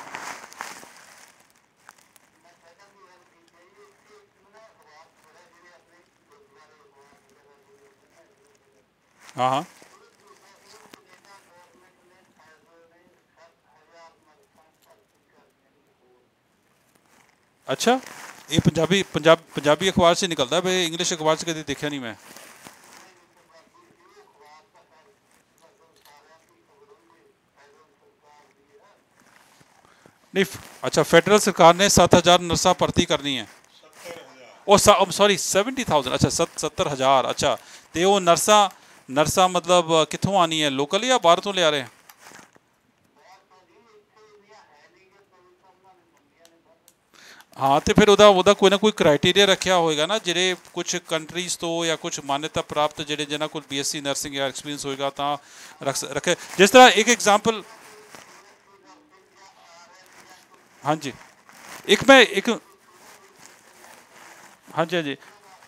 Speaker 2: ਹਾਂ ਹਾਂ ਅੱਛਾ, ਇਹ ਪੰਜਾਬੀ ਅਖਬਾਰ 'ਚ ਨਿਕਲਦਾ ਵੇ, ਇੰਗਲਿਸ਼ ਅਖਬਾਰ 'ਚ ਕਦੇ ਦੇਖਿਆ ਨਹੀਂ ਮੈਂ। ਨਹੀਂ ਅੱਛਾ, ਫੈਡਰਲ ਸਰਕਾਰ ਨੇ 7,000 ਨਰਸਾਂ ਭਰਤੀ ਕਰਨੀ ਹੈ।
Speaker 1: 70,000।
Speaker 2: ਉਹ ਸੌਰੀ 70,000, ਅੱਛਾ 70,000। ਅੱਛਾ, ਅਤੇ ਉਹ ਨਰਸਾਂ ਮਤਲਬ ਕਿੱਥੋਂ ਆਉਣੀ ਹੈ, ਲੋਕਲ ਜਾਂ ਬਾਹਰ ਤੋਂ ਲਿਆ ਰਹੇ? ਹਾਂ, ਅਤੇ ਫਿਰ ਉਹਦਾ ਕੋਈ ਨਾ ਕੋਈ ਕ੍ਰਾਈਟੀਰੀਆ ਰੱਖਿਆ ਹੋਏਗਾ ਨਾ, ਜਿਹੜੇ ਕੁਛ ਕੰਟਰੀਜ਼ ਤੋਂ ਜਾਂ ਕੁਛ ਮਾਨਤਾ ਪ੍ਰਾਪਤ ਜਿਹੜੇ ਜਿਹਨਾਂ ਕੋਲ BSc ਨਰਸਿੰਗ ਜਾਂ ਐਕਸਪੀਰੀਅੰਸ ਹੋਏਗਾ ਤਾਂ ਰੱਖੇ। ਜਿਸ ਤਰ੍ਹਾਂ ਇੱਕ ਐਗਜ਼ਾਮਪਲ, ਹਾਂਜੀ ਇੱਕ ਹਾਂਜੀ ਹਾਂਜੀ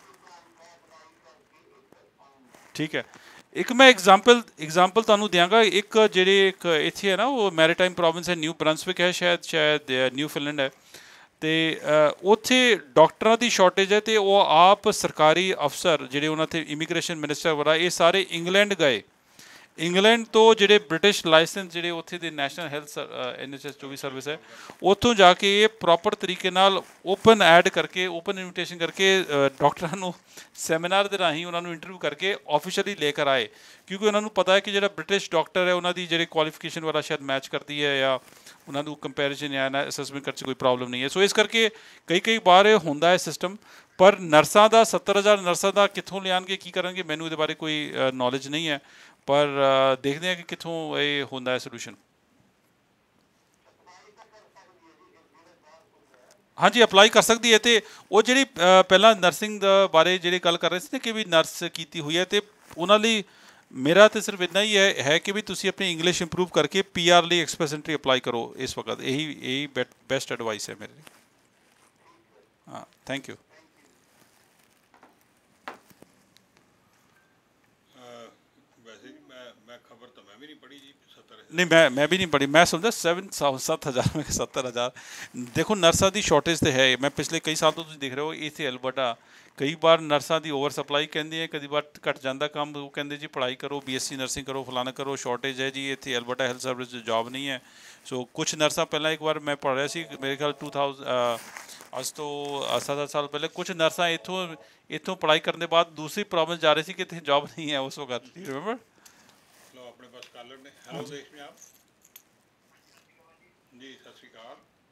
Speaker 2: ਠੀਕ ਹੈ, ਇੱਕ ਮੈਂ ਐਗਜ਼ਾਮਪਲ ਤੁਹਾਨੂੰ ਦਿਆਂਗਾ। ਇੱਕ ਇੱਥੇ ਹੈ ਨਾ, ਉਹ ਮੈਰੀਟਾਈਮ ਪ੍ਰੋਵਿੰਸ ਹੈ, ਨਿਊ ਬਰੰਸਵਿਕ ਹੈ, ਸ਼ਾਇਦ ਨਿਊ ਫਿਨਲੈਂਡ ਹੈ, ਅਤੇ ਉੱਥੇ ਡਾਕਟਰਾਂ ਦੀ ਸ਼ਾਰਟੇਜ ਹੈ, ਅਤੇ ਉਹ ਆਪ ਸਰਕਾਰੀ ਅਫਸਰ ਜਿਹੜੇ ਉਹਨਾਂ 'ਤੇ ਇਮੀਗ੍ਰੇਸ਼ਨ ਮਿਨਿਸਟਰ ਵਗੈਰਾ ਇਹ ਸਾਰੇ ਇੰਗਲੈਂਡ ਗਏ। ਇੰਗਲੈਂਡ ਤੋਂ ਜਿਹੜੇ ਬ੍ਰਿਟਿਸ਼ ਲਾਇਸੈਂਸ ਜਿਹੜੇ ਉੱਥੇ ਦੇ ਨੈਸ਼ਨਲ ਹੈਲਥ NHS ਜੋ ਵੀ ਸਰਵਿਸ ਹੈ, ਉੱਥੋਂ ਜਾ ਕੇ ਇਹ ਪ੍ਰੋਪਰ ਤਰੀਕੇ ਨਾਲ ਓਪਨ ਇਨਵੀਟੇਸ਼ਨ ਕਰਕੇ ਡਾਕਟਰਾਂ ਨੂੰ ਸੈਮੀਨਾਰ ਦੇ ਰਾਹੀਂ ਉਹਨਾਂ ਨੂੰ ਇੰਟਰਵਿਊ ਕਰਕੇ ਆਫੀਸ਼ੀਅਲੀ ਲੈ ਕਰ ਆਏ, ਕਿਉਂਕਿ ਉਹਨਾਂ ਨੂੰ ਪਤਾ ਹੈ ਕਿ ਜਿਹੜਾ ਬ੍ਰਿਟਿਸ਼ ਡਾਕਟਰ ਹੈ ਉਹਨਾਂ ਦੀ ਜਿਹੜੀ ਕੁਆਲੀਫਿਕੇਸ਼ਨ ਵਾਲਾ ਸ਼ਾਇਦ ਮੈਚ ਕਰਦੀ ਹੈ, ਜਾਂ ਉਹਨਾਂ ਨੂੰ ਕੰਪੈਰੀਜ਼ਨ ਜਾਂ ਨਾ ਅਸੈਸਮੈਂਟ ਕਰਨ 'ਚ ਕੋਈ ਪ੍ਰੋਬਲਮ ਨਹੀਂ ਹੈ। ਸੋ ਇਸ ਕਰਕੇ ਕਈ ਵਾਰ ਇਹ ਹੁੰਦਾ ਹੈ ਸਿਸਟਮ। ਪਰ ਨਰਸਾਂ ਦਾ 70,000 ਨਰਸਾਂ ਦਾ ਕਿੱਥੋਂ ਲਿਆਉਣਗੇ, ਕੀ ਕਰਨਗੇ, ਮੈਨੂੰ ਇਹਦੇ ਬਾਰੇ ਕੋਈ ਨੌਲੇਜ ਨਹੀਂ ਹੈ, ਪਰ ਦੇਖਦੇ ਹਾਂ ਕਿ ਕਿੱਥੋਂ ਇਹ ਹੁੰਦਾ ਹੈ ਸੋਲੂਸ਼ਨ। ਹਾਂਜੀ, ਅਪਲਾਈ ਕਰ ਸਕਦੀ ਹੈ। ਅਤੇ ਉਹ ਜਿਹੜੀ ਪਹਿਲਾਂ ਨਰਸਿੰਗ ਦਾ ਬਾਰੇ ਜਿਹੜੀ ਗੱਲ ਕਰ ਰਹੇ ਸੀ ਨਾ, ਕਿ ਵੀ ਨਰਸ ਕੀਤੀ ਹੋਈ ਹੈ, ਅਤੇ ਉਹਨਾਂ ਲਈ ਮੇਰਾ ਤਾਂ ਸਿਰਫ ਇੰਨਾ ਹੀ ਹੈ ਕਿ ਵੀ ਤੁਸੀਂ ਆਪਣੀ ਇੰਗਲਿਸ਼ ਇੰਪਰੂਵ ਕਰਕੇ PR ਲਈ ਐਕਸਪ੍ਰੈਸ ਐਂਟਰੀ ਅਪਲਾਈ ਕਰੋ ਇਸ ਵਕਤ। ਇਹੀ ਬੈਸਟ ਐਡਵਾਈਸ ਹੈ ਮੇਰੇ ਲਈ। ਹਾਂ, ਥੈਂਕ ਯੂ।
Speaker 1: ਵੈਸੇ ਜੀ ਮੈਂ ਖਬਰ ਤਾਂ ਮੈਂ ਵੀ ਨਹੀਂ ਪੜ੍ਹੀ ਜੀ 70,000।
Speaker 2: ਨਹੀਂ, ਮੈਂ ਵੀ ਨਹੀਂ ਪੜ੍ਹੀ। ਮੈਂ ਸਮਝਦਾ 7,000 ਮੈਂ 70,000। ਦੇਖੋ, ਨਰਸਾਂ ਦੀ ਸ਼ਾਰਟੇਜ ਤਾਂ ਹੈ। ਮੈਂ ਪਿਛਲੇ ਕਈ ਸਾਲ ਤੋਂ ਤੁਸੀਂ ਦੇਖ ਰਹੇ ਹੋ ਇੱਥੇ ਅਲਬਰਟਾ ਕਈ ਵਾਰ ਨਰਸਾਂ ਦੀ ਓਵਰ ਸਪਲਾਈ ਕਹਿੰਦੇ ਹੈ, ਕਈ ਵਾਰ ਘੱਟ ਜਾਂਦਾ ਕੰਮ। ਉਹ ਕਹਿੰਦੇ ਜੀ ਪੜ੍ਹਾਈ ਕਰੋ, BSc ਨਰਸਿੰਗ ਕਰੋ, ਫਲਾਣਾ ਕਰੋ, ਸ਼ਾਰਟੇਜ ਹੈ ਜੀ ਇੱਥੇ ਅਲਬਰਟਾ ਹੈਲਥ ਸਰਵਿਸ 'ਚ ਜੋਬ ਨਹੀਂ ਹੈ। ਸੋ ਕੁਛ ਨਰਸਾਂ ਪਹਿਲਾਂ ਇੱਕ ਵਾਰ ਮੈਂ ਪੜ੍ਹ ਰਿਹਾ ਸੀ, ਮੇਰੇ ਖਿਆਲ 2000 ਅੱਜ ਤੋਂ 7 ਸਾਲ ਪਹਿਲੇ, ਕੁਛ ਨਰਸਾਂ ਇੱਥੋਂ ਪੜ੍ਹਾਈ ਕਰਨ ਦੇ ਬਾਅਦ ਦੂਸਰੀ ਪ੍ਰੋਵਿੰਸ ਜਾ ਰਹੀ ਸੀ ਕਿ ਇੱਥੇ ਜੋਬ ਨਹੀਂ ਹੈ ਉਸ ਵਕਤ। ਰਿਮੈਂਬਰ?
Speaker 1: ਲੋ ਆਪਣੇ ਪਾਸ ਕਾਲਰ ਨੇ। ਹੈਲੋ ਦੇਸ਼ ਪੰਜਾਬ ਜੀ, ਸਤਿ ਸ਼੍ਰੀ ਅਕਾਲ।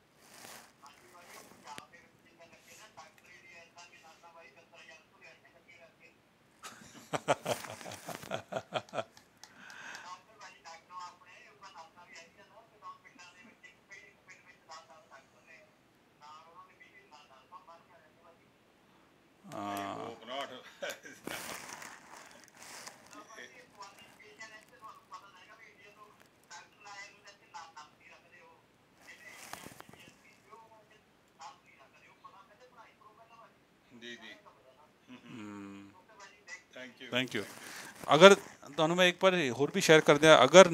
Speaker 1: Hope not.
Speaker 2: Thank you. ਅਗਰ ਤੁਹਾਨੂੰ ਮੈਂ ਇੱਕ ਵਾਰ ਹੋਰ ਵੀ ਸ਼ੇਅਰ ਕਰਦੇ ਹਾਂ, ਅਗਰ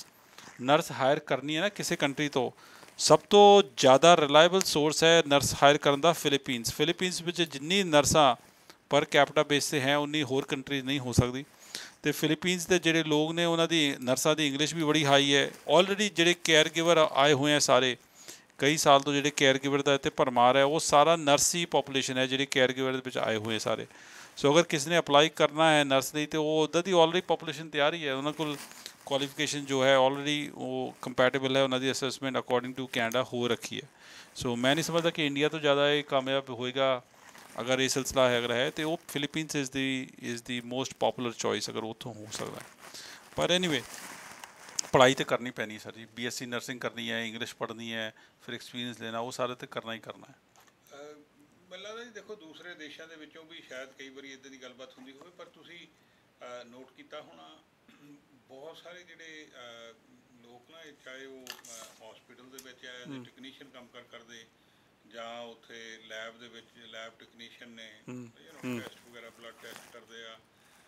Speaker 2: ਨਰਸ ਹਾਇਰ ਕਰਨੀ ਹੈ ਨਾ ਕਿਸੇ ਕੰਟਰੀ ਤੋਂ, ਸਭ ਤੋਂ ਜ਼ਿਆਦਾ ਰਿਲਾਇਬਲ ਸੋਰਸ ਹੈ ਨਰਸ ਹਾਇਰ ਕਰਨ ਦਾ ਫਿਲੀਪੀਨਸ ਵਿੱਚ ਜਿੰਨੀ ਨਰਸਾਂ ਪਰ ਕੈਪੀਟਾ ਬੇਸ 'ਤੇ ਹੈ ਉਨੀ ਹੋਰ ਕੰਟਰੀਜ਼ ਨਹੀਂ ਹੋ ਸਕਦੀ। ਅਤੇ ਫਿਲੀਪੀਨਸ ਦੇ ਜਿਹੜੇ ਲੋਕ ਨੇ ਉਹਨਾਂ ਦੀ ਨਰਸਾਂ ਦੀ ਇੰਗਲਿਸ਼ ਵੀ ਬੜੀ ਹਾਈ ਹੈ। ਆਲਰੇਡੀ ਜਿਹੜੇ ਕੇਅਰ ਗਿਵਰ ਆਏ ਹੋਏ ਆ ਸਾਰੇ, ਕਈ ਸਾਲ ਤੋਂ ਜਿਹੜੇ ਕੇਅਰ ਗਿਵਰ ਦਾ ਇੱਥੇ ਭਰਮਾਰ ਹੈ, ਉਹ ਸਾਰਾ ਨਰਸੀ ਪਾਪੂਲੇਸ਼ਨ ਹੈ ਜਿਹੜੀ ਕੇਅਰ ਗਿਵਰ ਦੇ ਵਿੱਚ ਆਏ ਹੋਏ ਸਾਰੇ। ਸੋ ਅਗਰ ਕਿਸੇ ਨੇ ਅਪਲਾਈ ਕਰਨਾ ਹੈ ਨਰਸ ਲਈ, ਤਾਂ ਉਹ ਉੱਦਾਂ ਦੀ ਆਲਰੇਡੀ ਪਾਪੂਲੇਸ਼ਨ ਤਿਆਰ ਹੀ ਹੈ, ਉਹਨਾਂ ਕੋਲ ਕੁਆਲੀਫਿਕੇਸ਼ਨ ਜੋ ਹੈ ਆਲਰੇਡੀ ਉਹ ਕੰਪੈਟੇਬਲ ਹੈ, ਉਹਨਾਂ ਦੀ ਅਸੈਸਮੈਂਟ ਅਕੋਰਡਿੰਗ ਟੂ ਕੈਨੇਡਾ ਹੋ ਰੱਖੀ ਹੈ। ਸੋ ਮੈਂ ਨਹੀਂ ਸਮਝਦਾ ਕਿ ਇੰਡੀਆ ਤੋਂ ਜ਼ਿਆਦਾ ਇਹ ਕਾਮਯਾਬ ਹੋਏਗਾ। ਅਗਰ ਇਹ ਸਿਲਸਿਲਾ ਹੈ ਅਗਰ ਹੈ ਤਾਂ ਉਹ Philippines is the most popular choice, ਅਗਰ ਉੱਥੋਂ ਹੋ ਸਕਦਾ। ਪਰ ਐਨੀਵੇ ਪੜ੍ਹਾਈ ਤਾਂ ਕਰਨੀ ਪੈਣੀ ਸਰ ਜੀ, BSc ਨਰਸਿੰਗ ਕਰਨੀ ਹੈ, ਇੰਗਲਿਸ਼ ਪੜ੍ਹਨੀ ਹੈ, ਫਿਰ ਐਕਸਪੀਰੀਅੰਸ ਲੈਣਾ, ਉਹ ਸਾਰੇ ਤਾਂ ਕਰਨਾ ਹੀ ਕਰਨਾ ਹੈ।
Speaker 1: ਮੈਨੂੰ ਲੱਗਦਾ ਜੀ ਦੇਖੋ ਦੂਸਰੇ ਦੇਸ਼ਾਂ ਦੇ ਵਿੱਚੋਂ ਵੀ ਸ਼ਾਇਦ ਕਈ ਵਾਰੀ ਇੱਦਾਂ ਦੀ ਗੱਲਬਾਤ ਹੁੰਦੀ ਹੋਵੇ, ਪਰ ਤੁਸੀਂ ਨੋਟ ਕੀਤਾ ਹੋਣਾ ਬਹੁਤ ਸਾਰੇ ਜਿਹੜੇ ਲੋਕ ਨਾ, ਚਾਹੇ ਉਹ ਹੌਸਪੀਟਲ ਦੇ ਵਿੱਚ ਐਜ਼ ਏ ਟੈਕਨੀਸ਼ੀਅਨ ਕੰਮ ਕਰਦੇ, ਜਾਂ ਉੱਥੇ ਲੈਬ ਦੇ ਵਿੱਚ ਲੈਬ ਟੈਕਨੀਸ਼ੀਅਨ ਨੇ, ਟੈਸਟ ਵਗੈਰਾ ਬਲੱਡ ਟੈਸਟ ਕਰਦੇ ਆ,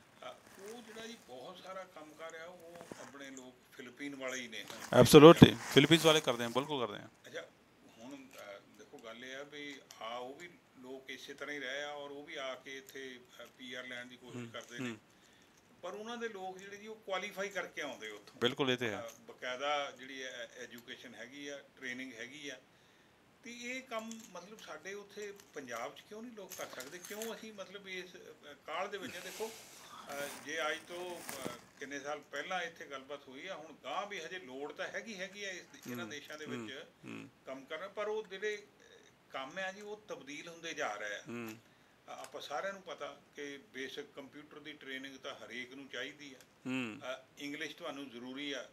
Speaker 1: ਉਹ ਜਿਹੜਾ ਜੀ ਬਹੁਤ ਸਾਰਾ ਕੰਮ ਕਰ ਰਿਹਾ ਉਹ ਆਪਣੇ ਲੋਕ ਫਿਲੀਪੀਨ ਵਾਲੇ ਹੀ ਨੇ।
Speaker 2: ਐਬਸੋਲੂਟਲੀ ਫਿਲੀਪੀਨਸ ਵਾਲੇ ਕਰਦੇ ਆ, ਬਿਲਕੁਲ ਕਰਦੇ ਆ।
Speaker 1: ਅੱਛਾ, ਹੁਣ ਦੇਖੋ ਗੱਲ ਇਹ ਆ ਵੀ ਉਹ ਵੀ ਲੋਕ ਇਸੇ ਤਰ੍ਹਾਂ ਹੀ ਰਹੇ ਆ, ਔਰ ਉਹ ਵੀ ਆ ਕੇ ਇੱਥੇ PR ਲੈਣ ਦੀ ਕੋਸ਼ਿਸ਼ ਕਰਦੇ ਨੇ, ਪਰ ਉਹਨਾਂ ਦੇ ਲੋਕ ਜਿਹੜੇ ਜੀ ਉਹ ਕੁਆਲੀਫਾਈ ਕਰਕੇ ਆਉਂਦੇ ਉੱਥੋਂ। ਬਿਲਕੁਲ, ਇਹ ਤਾਂ ਹੈ, ਬਕਾਇਦਾ ਜਿਹੜੀ ਐਜੂਕੇਸ਼ਨ ਹੈਗੀ ਆ, ਟ੍ਰੇਨਿੰਗ ਹੈਗੀ ਆ। ਅਤੇ ਇਹ ਕੰਮ ਮਤਲਬ ਸਾਡੇ ਉੱਥੇ ਪੰਜਾਬ 'ਚ ਕਿਉਂ ਨਹੀਂ ਲੋਕ ਕਰ ਸਕਦੇ? ਕਿਉਂ ਅਸੀਂ ਮਤਲਬ ਇਸ ਕਾਲ ਦੇ ਵਿੱਚ ਦੇਖੋ, ਜੇ ਅੱਜ ਤੋਂ ਕਿੰਨੇ ਸਾਲ ਪਹਿਲਾਂ ਇੱਥੇ ਗੱਲਬਾਤ ਹੋਈ ਆ, ਹੁਣ ਗਾਂਹ ਵੀ ਹਜੇ ਲੋੜ ਤਾਂ ਹੈਗੀ ਆ ਇਹਨਾਂ ਦੇਸ਼ਾਂ ਦੇ ਵਿੱਚ ਕੰਮ ਕਰਨ, ਪਰ ਉਹ ਜਿਹੜੇ ਕੰਮ ਆ ਜੀ ਉਹ ਤਬਦੀਲ ਹੁੰਦੇ ਜਾ ਰਹੇ ਆ। ਆਪਾਂ ਸਾਰਿਆਂ ਨੂੰ ਪਤਾ ਕਿ ਬੇਸਿਕ ਕੰਪਿਊਟਰ ਦੀ ਟ੍ਰੇਨਿੰਗ ਤਾਂ ਹਰੇਕ ਨੂੰ ਚਾਹੀਦੀ ਆ, ਇੰਗਲਿਸ਼ ਤੁਹਾਨੂੰ ਜ਼ਰੂਰੀ ਆ।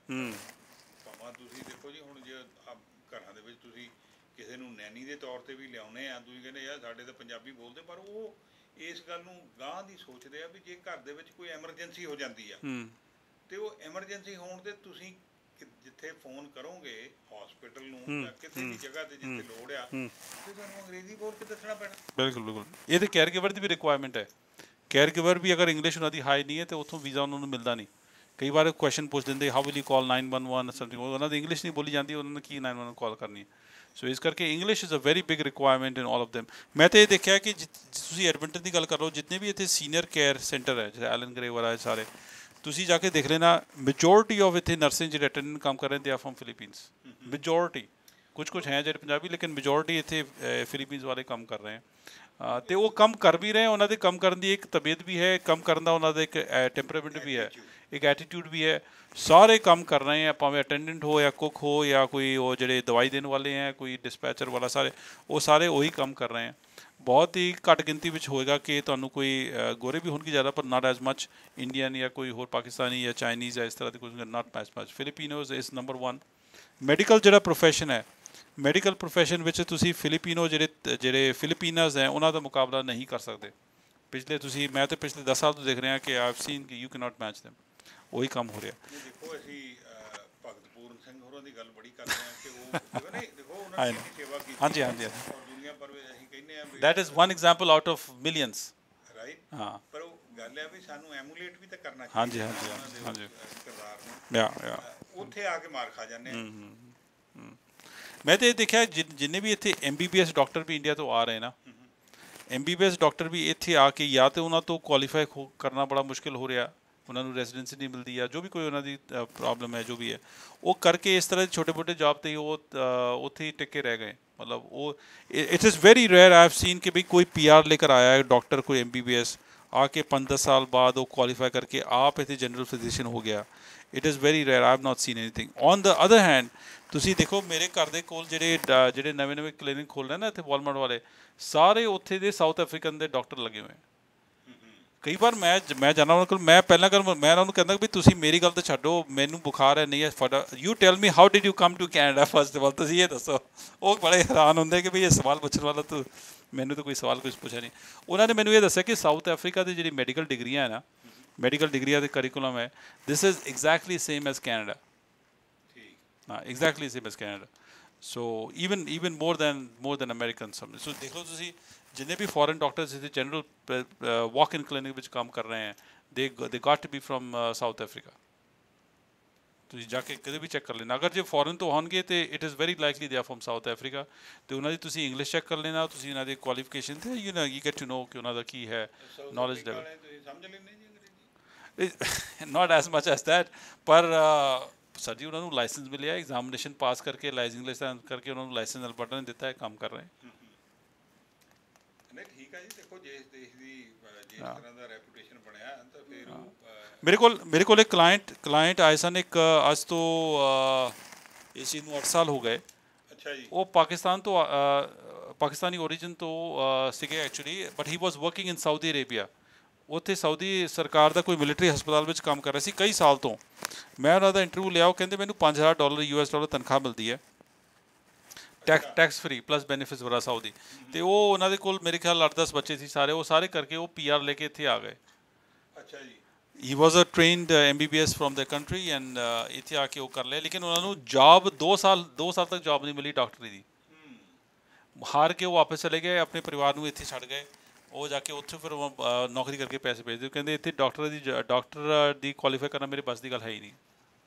Speaker 1: ਭਾਵੇਂ ਤੁਸੀਂ ਦੇਖੋ ਜੀ, ਹੁਣ ਜੇ ਘਰਾਂ ਦੇ ਵਿੱਚ ਤੁਸੀਂ ਕਿਸੇ ਨੂੰ ਨੈਨੀ ਦੇ ਤੌਰ 'ਤੇ ਵੀ ਲਿਆਉਂਦੇ ਆ, ਤੁਸੀਂ ਕਹਿੰਦੇ ਯਾਰ ਸਾਡੇ ਤਾਂ ਪੰਜਾਬੀ ਬੋਲਦੇ, ਪਰ ਉਹ ਇਸ ਗੱਲ ਨੂੰ ਗਾਂਹ ਦੀ ਸੋਚਦੇ ਆ ਵੀ ਜੇ ਘਰ ਦੇ ਵਿੱਚ ਕੋਈ ਐਮਰਜੈਂਸੀ ਹੋ ਜਾਂਦੀ ਆ, ਅਤੇ ਉਹ ਐਮਰਜੈਂਸੀ ਹੋਣ 'ਤੇ ਤੁਸੀਂ ਜਿੱਥੇ ਫੋਨ ਕਰੋਗੇ ਹੌਸਪੀਟਲ ਨੂੰ ਜਾਂ ਕਿਸੇ ਵੀ ਜਗ੍ਹਾ 'ਤੇ ਜਿੱਥੇ ਲੋੜ ਆ, ਤੇ ਤੁਹਾਨੂੰ ਅੰਗਰੇਜ਼ੀ ਬੋਲ ਕੇ ਦੱਸਣਾ ਪੈਣਾ। ਬਿਲਕੁਲ ਬਿਲਕੁਲ, ਇਹ ਤਾਂ ਕੇਅਰ ਗਿਵਰ ਦੀ ਵੀ ਰਿਕੁਆਇਰਮੈਂਟ ਹੈ। ਕੇਅਰ ਗਿਵਰ ਵੀ ਅਗਰ ਇੰਗਲਿਸ਼ ਉਹਨਾਂ ਦੀ ਹਾਈ ਨਹੀਂ ਹੈ ਤਾਂ ਉੱਥੋਂ ਵੀਜ਼ਾ ਉਹਨਾਂ ਨੂੰ ਮਿਲਦਾ ਨਹੀਂ। ਕਈ ਵਾਰ ਕੁਐਸ਼ਨ ਪੁੱਛ ਦਿੰਦੇ, how will you call 911 something, ਉਹਨਾਂ ਦੀ ਇੰਗਲਿਸ਼ ਨਹੀਂ ਬੋਲੀ ਜਾਂਦੀ, ਉਹਨਾਂ ਨੇ ਕੀ 911 ਕਾਲ ਕਰਨੀ ਹੈ। ਸੋ ਇਸ ਕਰਕੇ English is a very big requirement in all of them. ਮੈਂ ਤਾਂ ਇਹ ਦੇਖਿਆ ਕਿ ਤੁਸੀਂ ਐਡਮਿੰਟਨ ਦੀ ਗੱਲ ਕਰ ਲਓ, ਜਿੰਨੇ ਵੀ ਇੱਥੇ ਸੀਨੀਅਰ ਕੇਅਰ ਸੈਂਟਰ ਹੈ, ਜਿਹੜੇ ਐਲਨ ਗਰੇ ਵਾਲਾ ਸਾਰੇ, ਤੁਸੀਂ ਜਾ ਕੇ ਦੇਖ ਲੈਣਾ, ਮੈਜੋਰਿਟੀ ਆਫ ਇੱਥੇ ਨਰਸਿੰਗ ਜਿਹੜੇ ਅਟੈਂਡੈਂਟ ਕੰਮ ਕਰ ਰਹੇ ਦੇ ਆ ਫਰੋਮ ਫਿਲੀਪੀਨਸ। ਮੈਜੋਰਿਟੀ, ਕੁਛ ਹੈ ਜਿਹੜੇ ਪੰਜਾਬੀ, ਲੇਕਿਨ ਮੈਜੋਰਿਟੀ ਇੱਥੇ ਫਿਲੀਪੀਨਸ ਵਾਲੇ ਕੰਮ ਕਰ ਰਹੇ ਆ। ਅਤੇ ਉਹ ਕੰਮ ਕਰ ਵੀ ਰਹੇ, ਉਹਨਾਂ ਦੇ ਕੰਮ ਕਰਨ ਦੀ ਇੱਕ ਤਬੀਅਤ ਵੀ ਹੈ, ਕੰਮ ਕਰਨ ਦਾ ਉਹਨਾਂ ਦਾ ਇੱਕ ਟੈਂਪਰਾਮੈਂਟ ਵੀ ਹੈ, ਇੱਕ ਐਟੀਟਿਊਡ ਵੀ ਹੈ। ਸਾਰੇ ਕੰਮ ਕਰ ਰਹੇ ਆ, ਭਾਵੇਂ ਅਟੈਂਡੈਂਟ ਹੋ ਜਾਂ ਕੁੱਕ ਹੋ ਜਾਂ ਕੋਈ ਉਹ ਜਿਹੜੇ ਦਵਾਈ ਦੇਣ ਵਾਲੇ ਹੈ, ਕੋਈ ਡਿਸਪੈਚਰ ਵਾਲਾ, ਸਾਰੇ ਉਹੀ ਕੰਮ ਕਰ ਰਹੇ ਆ। ਬਹੁਤ ਹੀ ਘੱਟ ਗਿਣਤੀ ਵਿੱਚ ਹੋਏਗਾ ਕਿ ਤੁਹਾਨੂੰ ਕੋਈ ਗੋਰੇ ਵੀ ਹੋਣਗੇ ਜ਼ਿਆਦਾ, ਪਰ ਨਾਟ ਐਜ਼ ਮੱਚ ਇੰਡੀਅਨ ਜਾਂ ਕੋਈ ਹੋਰ ਪਾਕਿਸਤਾਨੀ ਜਾਂ ਚਾਈਨੀਜ਼ ਜਾਂ ਇਸ ਤਰ੍ਹਾਂ ਦੀ ਕੁਝ, not as much. Filipinos is number 1। Medical ਜਿਹੜਾ ਪ੍ਰੋਫੈਸ਼ਨ ਹੈ, ਮੈਡੀਕਲ ਪ੍ਰੋਫੈਸ਼ਨ ਵਿੱਚ ਤੁਸੀਂ ਫਿਲੀਪੀਨੋ ਜਿਹੜੇ ਫਿਲੀਪੀਨਰਸ ਹੈ ਉਹਨਾਂ ਦਾ ਮੁਕਾਬਲਾ ਨਹੀਂ ਕਰ ਸਕਦੇ। ਮੈਂ ਤਾਂ ਪਿਛਲੇ 10 ਸਾਲ ਤੋਂ ਦੇਖ ਰਿਹਾ ਕਿ ਆਈਵ ਸੀਨ ਕਿ you can not match them. ਉਹੀ ਕੰਮ ਹੋ ਰਿਹਾ। ਦੇਖੋ ਅਸੀਂ ਭਗਤ ਪੂਰਨ ਸਿੰਘ ਹੋਰਾਂ ਦੀ ਗੱਲ ਬੜੀ ਕਰਦੇ ਹਾਂ ਕਿ ਉਹ ਦੇਖੋ ਉਹਨਾਂ ਨੇ ਸੇਵਾ ਕੀਤੀ। ਹਾਂਜੀ ਹਾਂਜੀ, ਦੁਨੀਆ ਭਰ ਵਿੱਚ ਅਸੀਂ ਕਹਿੰਦੇ ਹਾਂ that is one example out of millions, right. ਹਾਂ, ਪਰ ਉਹ ਗੱਲ ਹੈ ਵੀ ਸਾਨੂੰ ਐਮੂਲੇਟ ਵੀ ਤਾਂ ਕਰਨਾ ਚਾਹੀਦਾ। ਹਾਂਜੀ ਹਾਂਜੀ ਹਾਂਜੀ, ਕਿਰਦਾਰ ਨੂੰ ਉੱਥੇ ਆ ਕੇ ਮਾਰ ਖਾ ਜਾਂਦੇ ਹਾਂ। ਮੈਂ ਤਾਂ ਇਹ ਦੇਖਿਆ ਜਿੰਨੇ ਵੀ ਇੱਥੇ MBBS ਡਾਕਟਰ ਵੀ ਇੰਡੀਆ ਤੋਂ ਆ ਰਹੇ ਨਾ, MBBS ਡਾਕਟਰ ਵੀ ਇੱਥੇ ਆ ਕੇ ਜਾਂ ਤਾਂ ਉਹਨਾਂ ਤੋਂ ਕੁਆਲੀਫਾਈ ਕਰਨਾ ਬੜਾ ਮੁਸ਼ਕਿਲ ਹੋ ਰਿਹਾ, ਉਹਨਾਂ ਨੂੰ ਰੈਜ਼ੀਡੈਂਸੀ ਨਹੀਂ ਮਿਲਦੀ, ਜਾਂ ਜੋ ਵੀ ਕੋਈ ਉਹਨਾਂ ਦੀ ਪ੍ਰੋਬਲਮ ਹੈ, ਜੋ ਵੀ ਹੈ, ਉਹ ਕਰਕੇ ਇਸ ਤਰ੍ਹਾਂ ਦੇ ਛੋਟੇ ਮੋਟੇ ਜੌਬ 'ਤੇ ਉਹ ਉੱਥੇ ਹੀ ਟਿੱਕੇ ਰਹਿ ਗਏ। ਮਤਲਬ ਉਹ it is very rare I have seen ਕਿ ਵੀ ਕੋਈ PR ਲੈ ਕਰ ਆਇਆ ਹੈ ਡਾਕਟਰ, ਕੋਈ MBBS ਆ ਕੇ 5-10 ਸਾਲ ਬਾਅਦ ਉਹ ਕੁਆਲੀਫਾਈ ਕਰਕੇ ਆਪ ਇੱਥੇ ਜਨਰਲ ਫਿਜ਼ੀਸ਼ੀਅਨ ਹੋ ਗਿਆ। It is very rare, I have not seen anything. On the other hand ਤੁਸੀਂ ਦੇਖੋ ਮੇਰੇ ਘਰ ਦੇ ਕੋਲ ਜਿਹੜੇ ਨਵੇਂ ਕਲੀਨਿਕ ਖੋਲ੍ਹ ਰਹੇ ਨਾ ਇੱਥੇ ਵਾਲਮਾਰਟ ਵਾਲੇ, ਸਾਰੇ ਉੱਥੇ ਦੇ ਸਾਊਥ ਅਫਰੀਕਨ ਦੇ ਡਾਕਟਰ ਲੱਗੇ ਹੋਏ। ਕਈ ਵਾਰ ਮੈਂ ਜਾਂਦਾ ਉਹਨਾਂ ਕੋਲ, ਮੈਂ ਉਹਨਾਂ ਨੂੰ ਕਹਿੰਦਾ ਵੀ ਤੁਸੀਂ ਮੇਰੀ ਗੱਲ ਤਾਂ ਛੱਡੋ, ਮੈਨੂੰ ਬੁਖਾਰ ਹੈ ਨਹੀਂ ਹੈ ਫਟਾ, you tell me how did you come to Canada first of all, ਤੁਸੀਂ ਇਹ ਦੱਸੋ। ਉਹ ਬੜੇ ਹੈਰਾਨ ਹੁੰਦੇ ਕਿ ਵੀ ਇਹ ਸਵਾਲ ਪੁੱਛਣ ਵਾਲਾ ਤੂੰ, ਮੈਨੂੰ ਤਾਂ ਕੋਈ ਸਵਾਲ ਕੁਛ ਪੁੱਛਿਆ ਨਹੀਂ। ਉਹਨਾਂ ਨੇ ਮੈਨੂੰ ਇਹ ਦੱਸਿਆ ਕਿ ਸਾਊਥ ਅਫਰੀਕਾ ਦੀ ਜਿਹੜੀ ਮੈਡੀਕਲ ਡਿਗਰੀਆਂ ਹੈ ਨਾ, ਮੈਡੀਕਲ ਡਿਗਰੀਆਂ ਦੇ ਕਰੀਕੂਲਮ ਹੈ, this is exactly same as Canada. ਹਾਂ, exactly same as Canada. So even more than American. So ਦੇਖ ਲਓ ਤੁਸੀਂ ਜਿੰਨੇ ਵੀ ਫੋਰਨ ਡਾਕਟਰਸ ਇੱਥੇ ਜਨਰਲ ਵਾਕ ਇਨ ਕਲੀਨਿਕ ਵਿੱਚ ਕੰਮ ਕਰ ਰਹੇ ਹੈ,
Speaker 2: they got to be from South Africa. ਤੁਸੀਂ ਜਾ ਕੇ ਕਦੇ ਵੀ ਚੈੱਕ ਕਰ ਲੈਣਾ, ਅਗਰ ਜੇ ਫੋਰਨ ਤੋਂ ਹੋਣਗੇ ਤੇ it is very likely they are from South Africa. ਤੇ ਉਹਨਾਂ ਦੀ ਤੁਸੀਂ ਇੰਗਲਿਸ਼ ਚੈੱਕ ਕਰ ਲੈਣਾ, ਤੁਸੀਂ ਇਹਨਾਂ ਦੀ ਕੁਆਲੀਫਿਕੇਸ਼ਨ ਤੇ ਯੂ ਗੈਟ ਟੂ ਨੋ ਕਿ ਉਹਨਾਂ ਦਾ ਕੀ ਹੈ ਨੌਲੇਜ ਲੈਵਲ।
Speaker 1: ਸਮਝ ਲੈਂਦੇ ਜੀ ਅੰਗਰੇਜ਼ੀ?
Speaker 2: Not as much as that, ਪਰ ਸਰ ਜੀ ਉਹਨਾਂ ਨੂੰ ਲਾਇਸੈਂਸ ਮਿਲਿਆ, ਐਗਜ਼ਾਮੀਨੇਸ਼ਨ ਪਾਸ ਕਰਕੇ ਲਾਇਸੈਂਸ ਕਰਕੇ ਉਹਨਾਂ ਨੂੰ ਲਾਇਸੈਂਸ ਅਲਬਰਟਾ ਨੇ ਦਿੱਤਾ ਹੈ, ਕੰਮ ਕਰ ਰਹੇ।
Speaker 1: ਨਹੀਂ ਠੀਕ ਹੈ ਜੀ, ਦੇਖੋ ਜੇ ਇਸ ਦੇਸ਼ ਦੀ ਜਿਸ ਤਰ੍ਹਾਂ ਦਾ ਰੈਪੂਟੇਸ਼ਨ ਬਣਿਆ ਤਾਂ ਫਿਰ
Speaker 2: ਮੇਰੇ ਕੋਲ ਇੱਕ ਕਲਾਇੰਟ ਆਏ ਸਨ, ਇੱਕ ਅੱਜ ਤੋਂ ਇਸ ਚੀਜ਼ ਨੂੰ 8 ਸਾਲ ਹੋ ਗਏ।
Speaker 1: ਅੱਛਾ ਜੀ।
Speaker 2: ਉਹ ਪਾਕਿਸਤਾਨੀ ਓਰੀਜਨ ਤੋਂ ਸੀਗੇ actually, but he was working in Saudi Arabia. ਉੱਥੇ ਸਾਊਦੀ ਸਰਕਾਰ ਦਾ ਕੋਈ ਮਿਲਟਰੀ ਹਸਪਤਾਲ ਵਿੱਚ ਕੰਮ ਕਰ ਰਿਹਾ ਸੀ ਕਈ ਸਾਲ ਤੋਂ। ਮੈਂ ਉਹਨਾਂ ਦਾ ਇੰਟਰਵਿਊ ਲਿਆ, ਉਹ ਕਹਿੰਦੇ ਮੈਨੂੰ $5000 US ਤਨਖਾਹ ਮਿਲਦੀ ਹੈ, ਟੈਕਸ ਫਰੀ ਪਲੱਸ ਬੈਨੀਫਿਟਸ ਵਗੈਰਾ ਸਾਊਦੀ। ਅਤੇ ਉਹ ਉਹਨਾਂ ਦੇ ਕੋਲ ਮੇਰੇ ਖਿਆਲ 8-10 ਬੱਚੇ ਸੀ ਸਾਰੇ, ਉਹ ਸਾਰੇ ਕਰਕੇ ਉਹ PR ਲੈ ਕੇ ਇੱਥੇ ਆ ਗਏ।
Speaker 1: ਅੱਛਾ ਜੀ।
Speaker 2: He was a trained MBBS from the country and ਇੱਥੇ ਆ ਕੇ ਉਹ ਕਰ ਲਿਆ, ਲੇਕਿਨ ਉਹਨਾਂ ਨੂੰ ਜੋਬ 2 ਸਾਲ ਤੱਕ ਜੋਬ ਨਹੀਂ ਮਿਲੀ ਡਾਕਟਰੀ ਦੀ। ਹਾਰ ਕੇ ਉਹ ਵਾਪਸ ਚਲੇ ਗਏ, ਆਪਣੇ ਪਰਿਵਾਰ ਨੂੰ ਇੱਥੇ ਛੱਡ ਗਏ। ਉਹ ਜਾ ਕੇ ਉੱਥੇ ਫਿਰ ਨੌਕਰੀ ਕਰਕੇ ਪੈਸੇ ਭੇਜਦੇ, ਕਹਿੰਦੇ ਇੱਥੇ ਡਾਕਟਰ ਦੀ ਕੁਆਲੀਫਾਈ ਕਰਨਾ ਮੇਰੇ ਬਸ ਦੀ ਗੱਲ ਹੈ ਹੀ ਨਹੀਂ।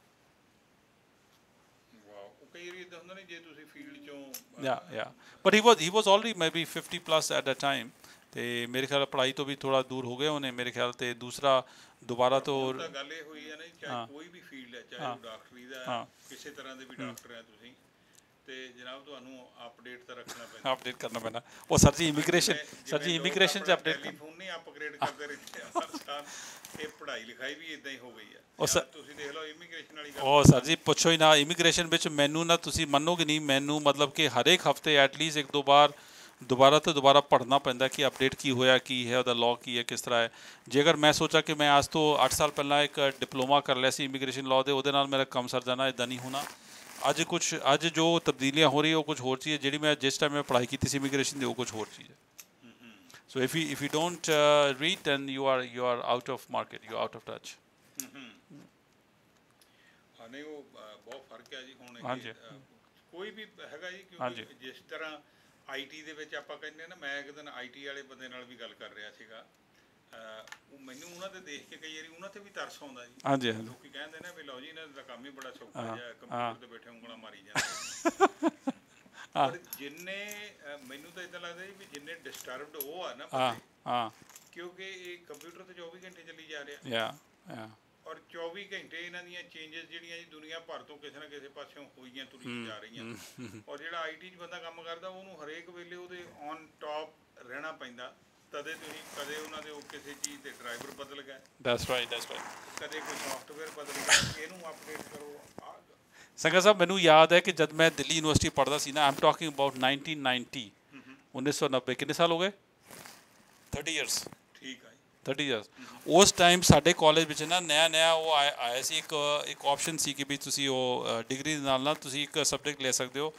Speaker 1: ਕਈ ਵਾਰੀ ਇੱਦਾਂ ਹੁੰਦਾ ਨਹੀਂ ਜੇ ਤੁਸੀਂ ਫੀਲਡ ਚੋਂ
Speaker 2: but he was already may be 50+ at a time. ਅਤੇ ਮੇਰੇ ਖਿਆਲ ਪੜ੍ਹਾਈ ਤੋਂ ਵੀ ਥੋੜ੍ਹਾ ਦੂਰ ਹੋ ਗਏ ਉਹਨੇ ਮੇਰੇ ਖਿਆਲ। ਅਤੇ ਦੂਸਰਾ ਦੁਬਾਰਾ ਤੋਂ
Speaker 1: ਗੱਲ ਇਹ ਹੋਈ ਹੈ ਨਾ, ਚਾਹੇ ਕੋਈ ਵੀ ਫੀਲਡ ਹੈ, ਚਾਹੇ ਉਹ ਡਾਕਟਰੀ ਦਾ ਕਿਸੇ ਤਰ੍ਹਾਂ ਦੇ ਵੀ ਡਾਕਟਰ ਹੈ ਤੁਸੀਂ, ਤੇ ਜਨਾਬ ਤੁਹਾਨੂੰ ਅਪਡੇਟ ਤਾਂ ਰੱਖਣਾ ਪੈਂਦਾ,
Speaker 2: ਅਪਡੇਟ ਕਰਨਾ ਪੈਂਦਾ। ਉਹ ਸਰ ਜੀ ਇਮੀਗ੍ਰੇਸ਼ਨ 'ਚ ਅਪਡੇਟ
Speaker 1: ਟੈਲੀਫੋਨ ਨਹੀਂ ਅਪਗ੍ਰੇਡ ਕਰਦੇ ਰਹਿੰਦੇ ਹਰ ਸਾਲ, ਇਹ ਪੜ੍ਹਾਈ ਲਿਖਾਈ ਵੀ ਇੱਦਾਂ ਹੀ ਹੋ ਗਈ ਹੈ। ਤੁਸੀਂ ਦੇਖ ਲਓ ਇਮੀਗ੍ਰੇਸ਼ਨ ਵਾਲੀ ਗੱਲ।
Speaker 2: ਉਹ ਸਰ ਜੀ ਪੁੱਛੋ ਹੀ ਨਾ, ਇਮੀਗ੍ਰੇਸ਼ਨ ਵਿੱਚ ਮੈਨੂੰ ਨਾ ਤੁਸੀਂ ਮੰਨੋਗੇ ਨਹੀਂ, ਮੈਨੂੰ ਮਤਲਬ ਕਿ ਹਰੇਕ ਹਫ਼ਤੇ ਐਟਲੀਸਟ 1-2 ਵਾਰ ਦੁਬਾਰਾ ਪੜ੍ਹਨਾ ਪੈਂਦਾ ਕਿ ਅਪਡੇਟ ਕੀ ਹੋਇਆ, ਕੀ ਹੈ ਉਹਦਾ ਲਾਅ, ਕੀ ਹੈ, ਕਿਸ ਤਰ੍ਹਾਂ ਹੈ। ਜੇਕਰ ਮੈਂ ਸੋਚਾਂ ਕਿ ਮੈਂ ਅੱਜ ਤੋਂ 8 ਸਾਲ ਪਹਿਲਾਂ ਇੱਕ ਡਿਪਲੋਮਾ ਕਰ ਲਿਆ ਸੀ ਇਮੀਗ੍ਰੇਸ਼ਨ ਲਾਅ ਦੇ, ਉਹਦੇ ਨਾਲ ਮੇਰਾ ਕੰਮ ਸਰ ਜਾਣਾ, ਇੱਦਾਂ ਨਹੀਂ ਹੋਣਾ। ਅੱਜ ਜੋ ਤਬਦੀਲੀਆਂ ਹੋ ਰਹੀ ਉਹ ਕੁਝ ਹੋਰ ਚੀਜ਼ ਹੈ, ਜਿਹੜੀ ਜਿਸ ਟਾਈਮ ਮੈਂ ਪੜ੍ਹਾਈ ਕੀਤੀ ਸੀ ਇਮੀਗ੍ਰੇਸ਼ਨ ਦੀ ਉਹ ਕੁਝ ਹੋਰ ਚੀਜ਼ ਹੈ। So if you don't read then you are out of market, you out of touch.
Speaker 1: ਹਾਂ ਨਹੀਂ ਉਹ ਬਹੁਤ ਫਰਕ ਹੈ ਜੀ। ਹੁਣ
Speaker 2: ਹਾਂਜੀ
Speaker 1: ਕੋਈ ਵੀ ਹੈਗਾ ਜੀ, ਕਿਉਂਕਿ ਜਿਸ ਤਰ੍ਹਾਂ IT ਦੇ ਵਿੱਚ ਆਪਾਂ ਕਹਿੰਦੇ ਨਾ, ਮੈਂ ਇੱਕ ਦਿਨ IT ਵਾਲੇ ਬੰਦੇ ਨਾਲ ਵੀ ਗੱਲ ਕਰ ਰਿਹਾ ਸੀਗਾ, ਉਹ ਮੈਨੂੰ ਉਹਨਾਂ ਦੇ ਦੇਖ ਕੇ ਕਈ ਵਾਰੀ ਉਹਨਾਂ ਤੇ ਵੀ ਤਰਸ ਆਉਂਦਾ ਜੀ।
Speaker 2: ਹਾਂਜੀ
Speaker 1: ਲੋਕੀ ਕਹਿੰਦੇ ਨੇ ਵੀ ਲਓ ਜੀ ਇਹਨਾਂ ਦਾ ਕੰਮ ਹੀ ਬੜਾ ਸੌਖਾ ਜਿਹਾ, ਕੰਪਿਊਟਰ ਤੇ ਬੈਠੇ ਉਂਗਲਾਂ ਮਾਰੀ ਜਾਂਦੇ। ਪਰ ਜਿੰਨੇ ਮੈਨੂੰ ਤਾਂ ਇੱਦਾਂ ਲੱਗਦਾ ਜੀ ਵੀ ਜਿੰਨੇ ਡਿਸਟਰਬਡ ਉਹ ਆ ਨਾ ਬੰਦੇ, ਕਿਉਂਕਿ ਇਹ ਕੰਪਿਊਟਰ ਤੇ 24 ਘੰਟੇ ਚੱਲੀ ਜਾ ਰਿਹਾ, ਔਰ 24 ਘੰਟੇ ਇਹਨਾਂ ਦੀਆਂ ਚੇਂਜਸ ਜਿਹੜੀਆਂ ਜੀ ਦੁਨੀਆ ਭਰ ਤੋਂ ਕਿਸੇ ਨਾ ਕਿਸੇ ਪਾਸਿਓਂ ਹੋਈਆਂ ਤੁਰੀਆਂ ਜਾ ਰਹੀਆਂ। ਔਰ ਜਿਹੜਾ IT 'ਚ ਬੰਦਾ ਕੰਮ ਕਰਦਾ ਉਹਨੂੰ ਹਰੇਕ ਵੇਲੇ ਉਹਦੇ ਔਨ ਟੌਪ ਰਹਿਣਾ ਪੈਂਦਾ। ਕਦੇ ਤੁਸੀਂ ਕਦੇ ਉਹਨਾਂ ਦੇ ਉਹ ਕਿਸੇ ਚੀਜ਼ ਦੇ ਡਰਾਈਵਰ ਬਦਲ ਗਏ, ਕਦੇ ਕੋਈ ਸੌਫਟਵੇਅਰ ਬਦਲ ਗਿਆ, ਇਹਨੂੰ ਅਪਡੇਟ ਕਰੋ।
Speaker 2: ਸੰਗਾ ਸਾਹਿਬ ਮੈਨੂੰ ਯਾਦ ਹੈ ਕਿ ਜਦ ਮੈਂ ਦਿੱਲੀ ਯੂਨੀਵਰਸਿਟੀ ਪੜ੍ਹਦਾ ਸੀ ਨਾ, ਆਈ ਐਮ ਟਾਕਿੰਗ ਅਬਾਊਟ 1990, 1990, ਕਿੰਨੇ ਸਾਲ ਹੋ ਗਏ? 30 years।
Speaker 1: ਠੀਕ ਹੈ ਜੀ,
Speaker 2: 30 years। ਉਸ ਟਾਈਮ ਸਾਡੇ ਕਾਲਜ ਵਿੱਚ ਨਾ ਨਇਆ ਉਹ ਆਇਆ ਸੀ, ਇੱਕ ਆਪਸ਼ਨ ਸੀ ਕਿ ਵੀ ਤੁਸੀਂ ਉਹ ਡਿਗਰੀ ਦੇ ਨਾਲ ਤੁਸੀਂ ਇੱਕ ਸਬਜੈਕਟ ਲੈ ਸਕਦੇ ਹੋ,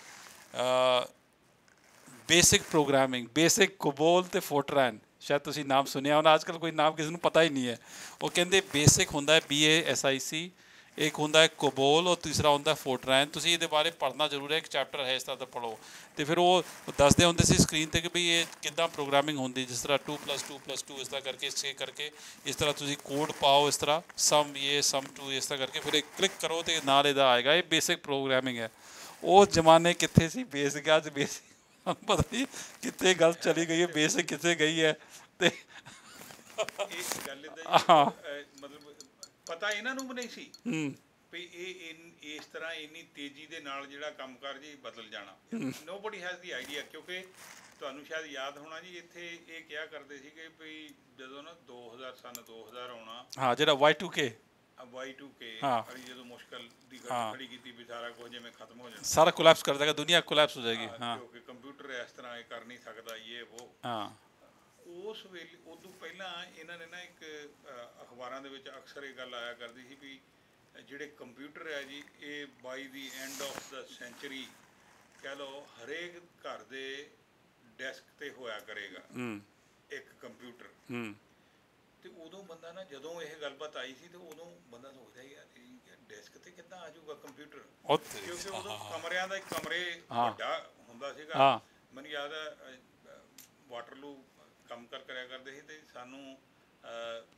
Speaker 2: ਬੇਸਿਕ ਪ੍ਰੋਗਰਾਮਿੰਗ, ਬੇਸਿਕ ਕੋਬੋਲ ਅਤੇ ਫੋਰਟਰਨ। ਸ਼ਾਇਦ ਤੁਸੀਂ ਨਾਮ ਸੁਣਿਆ ਹੋਣਾ, ਅੱਜ ਕੱਲ੍ਹ ਕੋਈ ਨਾਮ ਕਿਸੇ ਨੂੰ ਪਤਾ ਹੀ ਨਹੀਂ ਹੈ। ਉਹ ਕਹਿੰਦੇ ਬੇਸਿਕ ਹੁੰਦਾ ਹੈ BASIC, ਇੱਕ ਹੁੰਦਾ ਹੈ ਕੋਬੋਲ, ਔਰ ਤੀਸਰਾ ਹੁੰਦਾ ਫੋਰਟਰਨ। ਤੁਸੀਂ ਇਹਦੇ ਬਾਰੇ ਪੜ੍ਹਨਾ ਜ਼ਰੂਰ ਹੈ, ਇੱਕ ਚੈਪਟਰ ਹੈ ਇਸ ਤਰ੍ਹਾਂ ਦਾ ਪੜ੍ਹੋ। ਅਤੇ ਫਿਰ ਉਹ ਦੱਸਦੇ ਹੁੰਦੇ ਸੀ ਸਕਰੀਨ 'ਤੇ ਕਿ ਵੀ ਇਹ ਕਿੱਦਾਂ ਪ੍ਰੋਗਰਾਮਿੰਗ ਹੁੰਦੀ, ਜਿਸ ਤਰ੍ਹਾਂ 2+2+2 ਇਸ ਤਰ੍ਹਾਂ ਕਰਕੇ ਇਸ ਤਰ੍ਹਾਂ ਤੁਸੀਂ ਕੋਡ ਪਾਓ, ਇਸ ਤਰ੍ਹਾਂ ਸਮ 2 ਇਸ ਤਰ੍ਹਾਂ ਕਰਕੇ ਫਿਰ ਇਹ ਕਲਿੱਕ ਕਰੋ ਅਤੇ ਨਾਲ ਇਹਦਾ ਆਏਗਾ। ਇਹ ਬੇਸਿਕ ਪ੍ਰੋਗਰਾਮਿੰਗ ਹੈ। ਉਹ ਜ਼ਮਾਨੇ ਕਿੱਥੇ ਸੀ ਬੇਸਿਕ, ਅੱਜ ਬੇਸਿਕ ਪਤਾ ਨਹੀਂ ਕਿੱਥੇ ਗੱਲ ਚਲੀ ਗਈ ਹੈ, ਬੇਸਿਕ ਕਿੱਥੇ ਗਈ ਹੈ। ਅਤੇ
Speaker 1: ਇਹ ਗੱਲ ਇੱਦਾਂ ਮਤਲਬ ਪਤਾ ਇਹਨਾਂ ਨੂੰ ਵੀ ਨਹੀਂ ਸੀ ਵੀ ਇਹ ਇਸ ਤਰ੍ਹਾਂ ਇੰਨੀ ਤੇਜ਼ੀ ਦੇ ਨਾਲ ਜਿਹੜਾ ਕੰਮਕਾਰ ਜੀ ਬਦਲ ਜਾਣਾ। Nobody has the idea. ਕਿਉਂਕਿ ਤੁਹਾਨੂੰ ਸ਼ਾਇਦ ਯਾਦ ਹੋਣਾ ਜੀ, ਇੱਥੇ ਇਹ ਕਿਹਾ ਕਰਦੇ ਸੀਗੇ ਵੀ ਜਦੋਂ ਨਾ 2000 ਆਉਣਾ,
Speaker 2: ਜਿਹੜਾ Y2K
Speaker 1: ਜਦੋਂ ਮੁਸ਼ਕਲ ਦੀ ਗੱਲ ਖੜੀ ਕੀਤੀ ਵੀ ਸਾਰਾ ਕੁਝ ਜਿਵੇਂ ਖਤਮ ਹੋ ਜਾਣਾ,
Speaker 2: ਸਾਰਾ ਕੋਲੈਪਸ ਕਰ ਦੇਗਾ, ਦੁਨੀਆ ਕੋਲੈਪਸ ਹੋ ਜਾਏਗੀ,
Speaker 1: ਕਿਉਂਕਿ ਕੰਪਿਊਟਰ ਇਸ ਤਰ੍ਹਾਂ ਇਹ ਕਰ ਨਹੀਂ ਸਕਦਾ, ਇਹ ਉਹ। ਉਸ ਵੇਲੇ ਉਦੋਂ ਪਹਿਲਾਂ ਇਹਨਾਂ ਨੇ ਨਾ ਇੱਕ ਅਖਬਾਰਾਂ ਦੇ ਵਿੱਚ ਅਕਸਰ ਇਹ ਗੱਲ ਆਇਆ ਕਰਦੀ ਸੀ ਵੀ ਜਿਹੜੇ ਕੰਪਿਊਟਰ ਹੈ ਜੀ, ਇਹ by the end of the century ਕਹਿ ਲਓ ਹਰੇਕ ਘਰ ਦੇ ਡੈਸਕ 'ਤੇ ਹੋਇਆ ਕਰੇਗਾ ਇੱਕ ਕੰਪਿਊਟਰ। ਅਤੇ ਉਦੋਂ ਬੰਦਾ ਨਾ, ਜਦੋਂ ਇਹ ਗੱਲਬਾਤ ਆਈ ਸੀ, ਤਾਂ ਉਦੋਂ ਬੰਦਾ ਸੋਚਦਾ ਯਾਰ ਡੈਸਕ 'ਤੇ ਕਿੱਦਾਂ ਆ ਜਾਊਗਾ ਕੰਪਿਊਟਰ, ਕਿਉਂਕਿ ਉਦੋਂ ਕਮਰਿਆਂ ਦਾ ਇੱਕ ਕਮਰੇ ਵੱਡਾ ਹੁੰਦਾ ਸੀਗਾ। ਮੈਨੂੰ ਯਾਦ ਹੈ ਵਾਟਰਲੂ ਕੰਮ ਕਰਿਆ ਕਰਦੇ ਸੀ, ਅਤੇ ਸਾਨੂੰ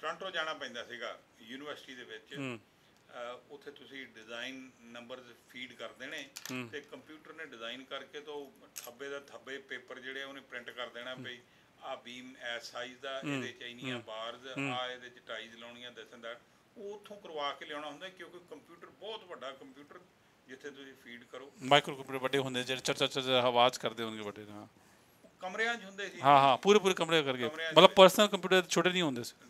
Speaker 1: ਟੋਰਾਂਟੋ ਜਾਣਾ ਪੈਂਦਾ ਸੀਗਾ ਯੂਨੀਵਰਸਿਟੀ ਦੇ ਵਿੱਚ। ਉੱਥੇ ਤੁਸੀਂ ਡਿਜ਼ਾਈਨ ਨੰਬਰਸ ਫੀਡ ਕਰ ਦੇਣੇ ਤੇ ਕੰਪਿਊਟਰ ਨੇ ਡਿਜ਼ਾਈਨ ਕਰਕੇ ਤਾਂ ਥੱਬੇ ਦਾ ਥੱਬੇ ਪੇਪਰ ਜਿਹੜੇ ਉਹਨੇ ਪ੍ਰਿੰਟ ਕਰ ਦੇਣਾ ਬਈ ਆਹ ਬੀਮ ਐਸ ਸਾਈਜ਼ ਦਾ, ਇਹਦੇ 'ਚ ਇੰਨੀਆਂ ਬਾਰਜ਼, ਆਹ ਇਹਦੇ 'ਚ ਟਾਈਜ਼ ਲਾਉਣੀਆਂ, ਦੱਸਣ ਦਾ ਉਹ ਉੱਥੋਂ ਕਰਵਾ ਕੇ ਲਿਆਉਣਾ ਹੁੰਦਾ, ਕਿਉਂਕਿ ਕੰਪਿਊਟਰ ਬਹੁਤ ਵੱਡਾ ਕੰਪਿਊਟਰ ਜਿੱਥੇ ਤੁਸੀਂ ਫੀਡ ਕਰੋ।
Speaker 2: ਮਾਈਕਰੋ ਕੰਪਿਊਟਰ ਵੱਡੇ ਹੁੰਦੇ ਜਿਹੜੇ ਚਰ ਚਰ ਚਰ ਆਵਾਜ਼ ਕਰਦੇ ਹੋਣਗੇ ਵੱਡੇ। ਹਾਂ,
Speaker 1: ਕਮਰਿਆਂ 'ਚ ਹੁੰਦੇ ਸੀ।
Speaker 2: ਹਾਂ ਪੂਰੇ ਕਮਰੇ ਕਰਕੇ, ਮਤਲਬ ਪਰਸਨਲ ਕੰਪਿਊਟਰ ਛੋਟੇ ਨਹੀਂ ਹੁੰਦੇ ਸੀ।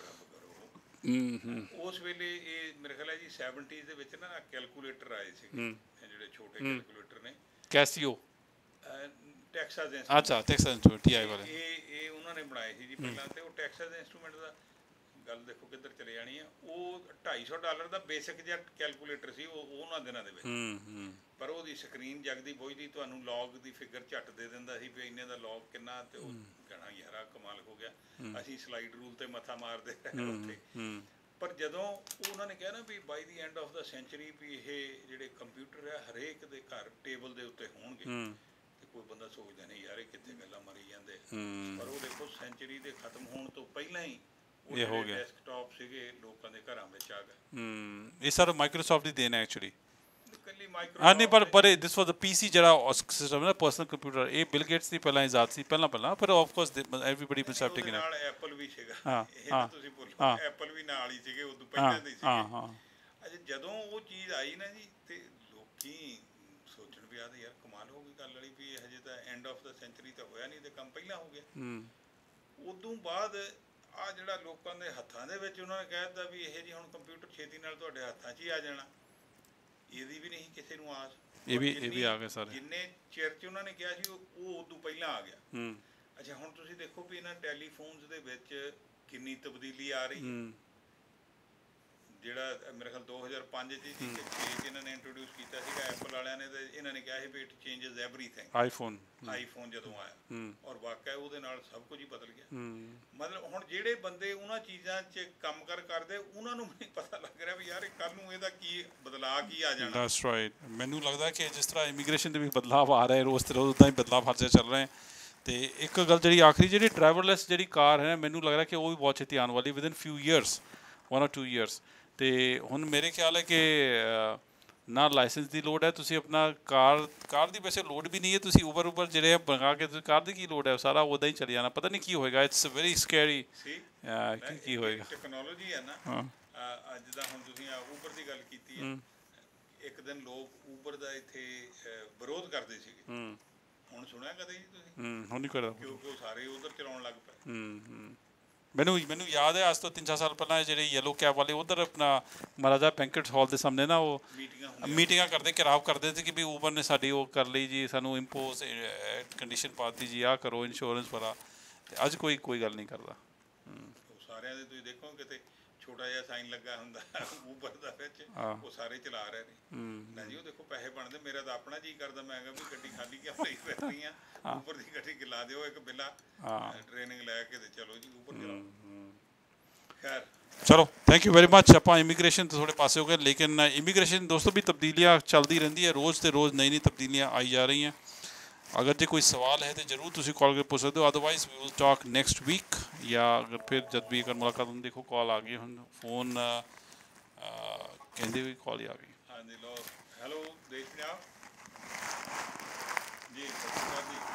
Speaker 1: ਉਸ ਵੇਲੇ ਇਹ ਮੇਰੇ ਖਿਆਲ ਹੈ ਜੀ 70s ਦੇ ਵਿੱਚ ਨਾ ਕੈਲਕੂਲੇਟਰ ਆਏ ਸੀਗੇ, ਜਿਹੜੇ ਛੋਟੇ ਕੈਲਕੂਲੇਟਰ ਨੇ,
Speaker 2: ਕੈਸੀਓ,
Speaker 1: ਟੈਕਸਾਸ ਇੰਸਟਰੂਮੈਂਟ।
Speaker 2: ਅੱਛਾ, ਟੈਕਸਾਸ ਇੰਸਟਰੂਮੈਂਟ TI ਵਾਲੇ।
Speaker 1: ਇਹ ਉਹਨਾਂ ਨੇ ਬਣਾਏ ਸੀ ਜੀ ਪਹਿਲਾਂ, ਤੇ ਉਹ ਟੈਕਸਾਸ ਇੰਸਟਰੂਮੈਂਟ ਦਾ ਗੱਲ ਦੇਖੋ ਕਿੱਧਰ ਚਲੇ ਜਾਣੀ ਆ। ਉਹ $250 ਦਾ ਬੇਸਿਕ ਜਿਹਾ ਕੈਲਕੂਲੇਟਰ ਸੀ ਉਹ ਉਹਨਾਂ ਦਿਨਾਂ ਦੇ ਵਿੱਚ, ਪਰ ਉਹਦੀ ਸਕਰੀਨ ਜਗਦੀ ਬੁਝਦੀ ਤੁਹਾਨੂੰ ਲੌਗ ਦੀ ਫਿਗਰ ਝੱਟ ਦੇ ਦਿੰਦਾ ਸੀ ਵੀ ਇੰਨੇ ਦਾ ਲੌਗ ਕਿੰਨਾ, ਤੇ ਉਹ ਕਹਿਣਾ ਯਾਰਾ ਕਮਾਲ ਹੋ ਗਿਆ। ਅਸੀਂ ਸਲਾਈਡ ਰੂਲ ਤੇ ਮੱਥਾ ਮਾਰਦੇ ਰਹੇ ਉੱਥੇ। ਪਰ ਜਦੋਂ ਉਹਨਾਂ ਨੇ ਕਿਹਾ ਨਾ ਵੀ by the end of the century ਵੀ ਇਹ ਜਿਹੜੇ ਕੰਪਿਊਟਰ ਆ ਹਰੇਕ ਦੇ ਘਰ ਟੇਬਲ ਦੇ ਉੱਤੇ ਹੋਣਗੇ, ਤੇ ਕੋਈ ਬੰਦਾ ਸੋਚਦਾ ਨਹੀਂ ਯਾਰ ਇਹ ਕਿੱਥੇ ਗੱਲਾਂ ਮਾਰੀ ਜਾਂਦੇ। ਪਰ ਉਹ ਦੇਖੋ ਸੈਂਚੁਰੀ ਦੇ ਖਤਮ ਹੋਣ ਤੋਂ ਪਹਿਲਾਂ ਹੀ ਇਹ ਹੋ ਗਿਆ, ਡੈਸਕਟਾਪ ਸੀਗੇ ਲੋਕਾਂ ਦੇ ਘਰਾਂ ਵਿੱਚ ਆ ਗਏ।
Speaker 2: ਇਹ ਸਾਰਾ ਮਾਈਕਰੋਸਾਫਟ ਦੀ ਦੇਣ ਹੈ ਐਕਚੁਅਲੀ।
Speaker 1: ਹਾਂ
Speaker 2: ਨਹੀਂ, ਪਰ ਦਿਸ ਵਾਸ ਦ PC ਜਿਹੜਾ ਸਿਸਟਮ ਹੈ ਪਰਸਨਲ ਕੰਪਿਊਟਰ, ਇਹ ਬਿਲ ਗੇਟਸ ਦੀ ਪਹਿਲਾਂ ਇਜਾਦ ਸੀ ਪਹਿਲਾਂ, ਪਰ of course everybody must have taken
Speaker 1: ਨਾਲ ਐਪਲ ਵੀ ਸੀਗਾ। ਇਹ ਤੁਸੀਂ ਬੋਲੋ ਐਪਲ ਵੀ ਨਾਲ ਹੀ ਸੀਗੇ, ਉਦੋਂ ਪਹਿਲਾਂ ਦੇ ਸੀਗੇ। ਅੱਛਾ, ਜਦੋਂ ਉਹ ਚੀਜ਼ ਆਈ ਨਾ ਜੀ, ਤੇ ਲੋਕੀ ਸੋਚਣ ਵੀ ਆਦੇ ਯਾਰ ਕਮਾਲ ਹੋ ਗਈ ਗੱਲ ਵਾਲੀ ਵੀ ਹਜੇ ਤਾਂ ਐਂਡ ਆਫ ਦਾ ਸੈਂਚੁਰੀ ਤਾਂ ਹੋਇਆ ਨਹੀਂ ਤੇ ਕੰਮ ਪਹਿਲਾਂ ਹੋ ਗਿਆ। ਉਦੋਂ ਬਾਅਦ ਆ ਜਿਹੜਾ ਲੋਕਾਂ ਦੇ ਹੱਥਾਂ ਦੇ ਵਿੱਚ ਉਹਨਾਂ ਨੇ ਕਹਿ ਦਿੱਤਾ ਵੀ ਇਹ ਜੀ ਹੁਣ ਕੰਪਿਊਟਰ ਛੇਤੀ ਨਾਲ ਤੁਹਾਡੇ ਹੱਥਾਂ 'ਚ ਹੀ ਆ ਜਾਣਾ, ਇਹਦੀ ਵੀ ਨਹੀਂ ਕਿਸੇ ਨੂੰ ਆਸ।
Speaker 2: ਇਹ ਵੀ ਆ ਗਏ ਸਾਰੇ,
Speaker 1: ਜਿੰਨੇ ਚਿਰ 'ਚ ਉਹਨਾਂ ਨੇ ਕਿਹਾ ਸੀ ਉਹ ਉਦੋਂ ਪਹਿਲਾਂ ਆ ਗਿਆ। ਅੱਛਾ, ਹੁਣ ਤੁਸੀਂ ਦੇਖੋ ਵੀ ਇਹਨਾਂ ਟੈਲੀਫੋਨਸ ਦੇ ਵਿੱਚ ਕਿੰਨੀ ਤਬਦੀਲੀ ਆ ਰਹੀ ਹੈ। ਜਿਹੜਾ ਮੇਰੇ ਖਿਆਲ 2005 'ਚ ਇਹਨਾਂ ਨੇ ਇੰਟਰੋਡਿਊਸ ਕੀਤਾ ਸੀਗਾ ਐਪਲ ਵਾਲਿਆਂ ਨੇ, ਤੇ ਇਹਨਾਂ ਨੇ ਕਿਹਾ ਸੀ ਵੀ ਇਟ ਚੇਂਜਸ ਐਵਰੀਥਿੰਗ। ਆਈਫੋਨ ਜਦੋਂ ਆਇਆ, ਔਰ ਵਾਕਿਆ ਉਹਦੇ ਨਾਲ ਸਭ ਕੁਝ ਹੀ ਬਦਲ ਗਿਆ। ਮਤਲਬ ਹੁਣ ਜਿਹੜੇ ਬੰਦੇ ਉਹਨਾਂ ਚੀਜ਼ਾਂ 'ਚ ਕੰਮ ਕਰਦੇ ਉਹਨਾਂ ਨੂੰ ਨਹੀਂ ਪਤਾ ਲੱਗ ਰਿਹਾ ਵੀ ਯਾਰ ਕੱਲ੍ਹ ਨੂੰ ਇਹਦਾ ਕੀ ਬਦਲਾਅ ਕੀ ਆ ਜਾਣਾ।
Speaker 2: That's right. ਮੈਨੂੰ ਲੱਗਦਾ ਕਿ ਜਿਸ ਤਰ੍ਹਾਂ ਇਮੀਗ੍ਰੇਸ਼ਨ ਦੇ ਵੀ ਬਦਲਾਅ ਆ ਰਹੇ ਰੋਜ਼ ਤੇ ਰੋਜ਼, ਉੱਦਾਂ ਹੀ ਬਦਲਾਅ ਹਰ ਜਗ੍ਹਾ ਚੱਲ ਰਹੇ। ਤੇ ਇੱਕ ਗੱਲ ਜਿਹੜੀ ਆਖਰੀ ਜਿਹੜੀ ਡਰਾਈਵਰਲੈਸ ਜਿਹੜੀ ਕਾਰ ਹੈ, ਮੈਨੂੰ ਲੱਗ ਰਿਹਾ ਕਿ ਉਹ ਵੀ ਬਹੁਤ ਛੇਤੀ ਆਉਣ ਵਾਲੀ, within few years, 1 or 2 years। ਤੇ ਹੁਣ ਮੇਰੇ ਖਿਆਲ ਹੈ ਕਿ ਨਾ ਲਾਇਸੈਂਸ ਦੀ ਲੋੜ ਹੈ, ਤੁਸੀਂ ਆਪਣਾ ਕਾਰ ਦੀ ਵੈਸੇ ਲੋੜ ਵੀ ਨਹੀਂ ਹੈ, ਤੁਸੀਂ ਉਬਰ ਜਿਹੜੇ ਬਣਾ ਕੇ ਕਾਰ ਦੀ ਕੀ ਲੋੜ ਹੈ, ਸਾਰਾ ਉੱਦਾਂ ਹੀ ਚੱਲ ਜਾਣਾ। ਪਤਾ ਨਹੀਂ ਕੀ ਹੋਏਗਾ, ਇਟਸ ਵੈਰੀ ਸਕੈਰੀ ਕੀ ਹੋਏਗਾ।
Speaker 1: ਟੈਕਨੋਲੋਜੀ ਹੈ ਨਾ, ਅੱਜ ਦਾ ਹੁਣ ਤੁਸੀਂ ਉਬਰ ਦੀ ਗੱਲ ਕੀਤੀ ਹੈ, ਇੱਕ ਦਿਨ ਲੋਕ ਉਬਰ ਦਾ ਇੱਥੇ ਵਿਰੋਧ ਕਰਦੇ ਸੀਗੇ, ਹੁਣ ਸੁਣਿਆ ਕਦੇ ਜੀ ਤੁਸੀਂ?
Speaker 2: ਹੁਣ ਨਹੀਂ ਕਰਦਾ,
Speaker 1: ਕਿਉਂਕਿ ਉਹ ਸਾਰੇ ਉਧਰ ਚਲਾਉਣ ਲੱਗ ਪਏ।
Speaker 2: ਮੈਨੂੰ ਯਾਦ ਹੈ ਅੱਜ ਤੋਂ 3-4 ਸਾਲ ਪਹਿਲਾਂ ਜਿਹੜੇ ਯੈਲੋ ਕੈਬ ਵਾਲੇ ਉੱਧਰ ਆਪਣਾ ਮਹਾਰਾਜਾ ਬੈਂਕਟ ਹਾਲ ਦੇ ਸਾਹਮਣੇ ਨਾ ਉਹ ਮੀਟਿੰਗਾਂ ਕਰਦੇ, ਘਿਰਾਵ ਕਰਦੇ ਸੀ ਕਿ ਵੀ ਉਬਰ ਨੇ ਸਾਡੀ ਉਹ ਕਰ ਲਈ ਜੀ, ਸਾਨੂੰ ਇੰਪੋਜ਼ ਕੰਡੀਸ਼ਨ ਪਾਤੀ ਜੀ, ਆਹ ਕਰੋ ਇੰਸ਼ੋਰੈਂਸ ਵਾਲਾ। ਤੇ ਅੱਜ ਕੋਈ ਗੱਲ ਨਹੀਂ ਕਰਦਾ।
Speaker 1: ਸਾਰਿਆਂ ਦੇ ਤੁਸੀਂ ਦੇਖੋ ਕਿਤੇ ਛੋਟਾ ਜਿਹਾ ਸਾਈਨ ਲੱਗਾ ਹੁੰਦਾ ਉਬਰ ਦਾ ਵਿੱਚ, ਉਹ ਸਾਰੇ ਚਲਾ ਰਹੇ ਨੇ ਨਾ ਜੀ। ਉਹ ਦੇਖੋ ਪੈਸੇ ਬਣਦੇ, ਮੇਰਾ ਤਾਂ ਆਪਣਾ ਜੀ ਕਰਦਾ, ਮੈਂ ਕਿਹਾ ਵੀ ਗੱਡੀ ਖਾਲੀ ਕਿਉਂ ਲਈ ਬੈਠੀ ਆ, ਉਬਰ ਦੀ ਗੱਡੀ ਗਿਲਾ ਦਿਓ ਇੱਕ ਬਿੱਲਾ, ਟ੍ਰੇਨਿੰਗ ਲੈ ਕੇ ਤੇ ਚਲੋ ਜੀ ਉਬਰ ਚਲਾਓ। ਖੈਰ
Speaker 2: ਚਲੋ, ਥੈਂਕ ਯੂ ਵੈਰੀ ਮੱਚ। ਆਪਾਂ ਇਮੀਗ੍ਰੇਸ਼ਨ ਤੋਂ ਥੋੜ੍ਹੇ ਪਾਸੇ ਹੋ ਗਏ, ਲੇਕਿਨ ਇਮੀਗ੍ਰੇਸ਼ਨ ਦੋਸਤੋ ਵੀ ਤਬਦੀਲੀਆਂ ਚੱਲਦੀ ਰਹਿੰਦੀ ਹੈ, ਰੋਜ਼ ਤੇ ਰੋਜ਼ ਨਈ ਤਬਦੀਲੀਆਂ ਆਈ ਜਾ ਰਹੀਆਂ। अगर जो कोई सवाल है तो जरूर तुम कॉल कर पूछ सकते हो, otherwise we will talk next week, या अगर फिर जब भी अगर मुलाकात होती देखो कॉल आ गई हम फोन कहते हुए कॉल ही आ गई।
Speaker 1: हाँ जी, लो हेलो देश में आप जी सर जी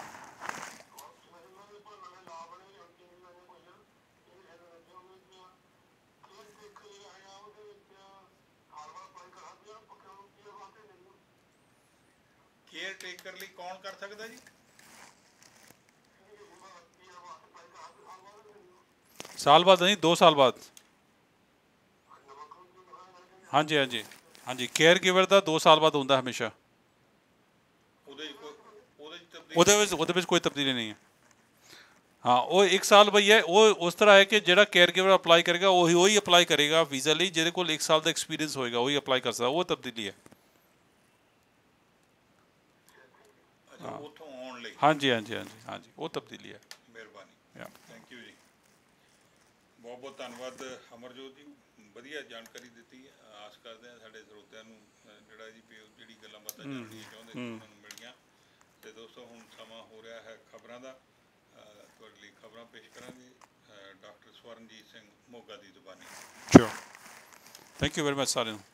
Speaker 1: केयर टेकर ਲਈ ਕੌਣ ਕਰ ਸਕਦਾ ਜੀ?
Speaker 2: साल बाद नहीं, 2 साल बाद। हाँ जी हाँ जी हाँ जी, केयर गिवर का 2 साल बाद होता हमेशा, ਉਹਦੇ ਵਿੱਚ ਕੋਈ ਤਬਦੀਲੀ ਨਹੀਂ ਹੈ। हाँ, वो 1 साल भाई है, वो उस तरह है कि ਜਿਹੜਾ केयर गिवर अप्लाई करेगा वही अप्लाई करेगा वीज़ा ਲਈ, ਜਿਹਦੇ ਕੋਲ 1 साल ਦਾ एक्सपीरियंस होएगा वही अप्लाई कर सकता, वो तब्दीली है। हाँ जी हाँ जी हाँ जी हाँ जी, वो तब्दीली है।
Speaker 1: ਮਿਹਰਬਾਨੀ, ਥੈਂਕ ਯੂ ਜੀ, ਬਹੁਤ ਬਹੁਤ ਧੰਨਵਾਦ ਅਮਰਜੋਤ ਜੀ, ਵਧੀਆ ਜਾਣਕਾਰੀ ਦਿੱਤੀ ਹੈ। ਆਸ ਕਰਦੇ ਹਾਂ ਸਾਡੇ ਸਰੋਤਿਆਂ ਨੂੰ ਜਿਹੜਾ ਜੀ ਜਿਹੜੀ ਗੱਲਾਂ ਬਾਤਾਂ ਜਾਣਨੀਆਂ ਚਾਹੁੰਦੇ ਉਹਨਾਂ ਨੂੰ ਮਿਲੀਆਂ। ਤੇ ਦੋਸਤੋ ਹੁਣ ਸਮਾਂ ਹੋ ਰਿਹਾ ਹੈ ਖਬਰਾਂ ਦਾ। ਤੁਹਾਡੇ ਲਈ ਖਬਰਾਂ ਪੇਸ਼ ਕਰਾਂਗੇ ਡਾਕਟਰ ਸਵਰਨਜੀਤ ਸਿੰਘ ਮੋਗਾ ਦੀ ਜ਼ੁਬਾਨੀ।
Speaker 2: ਸ਼ੋਰ, ਥੈਂਕ ਯੂ ਵੈਰੀ ਮਚ ਸਾਰਿਆਂ ਨੂੰ।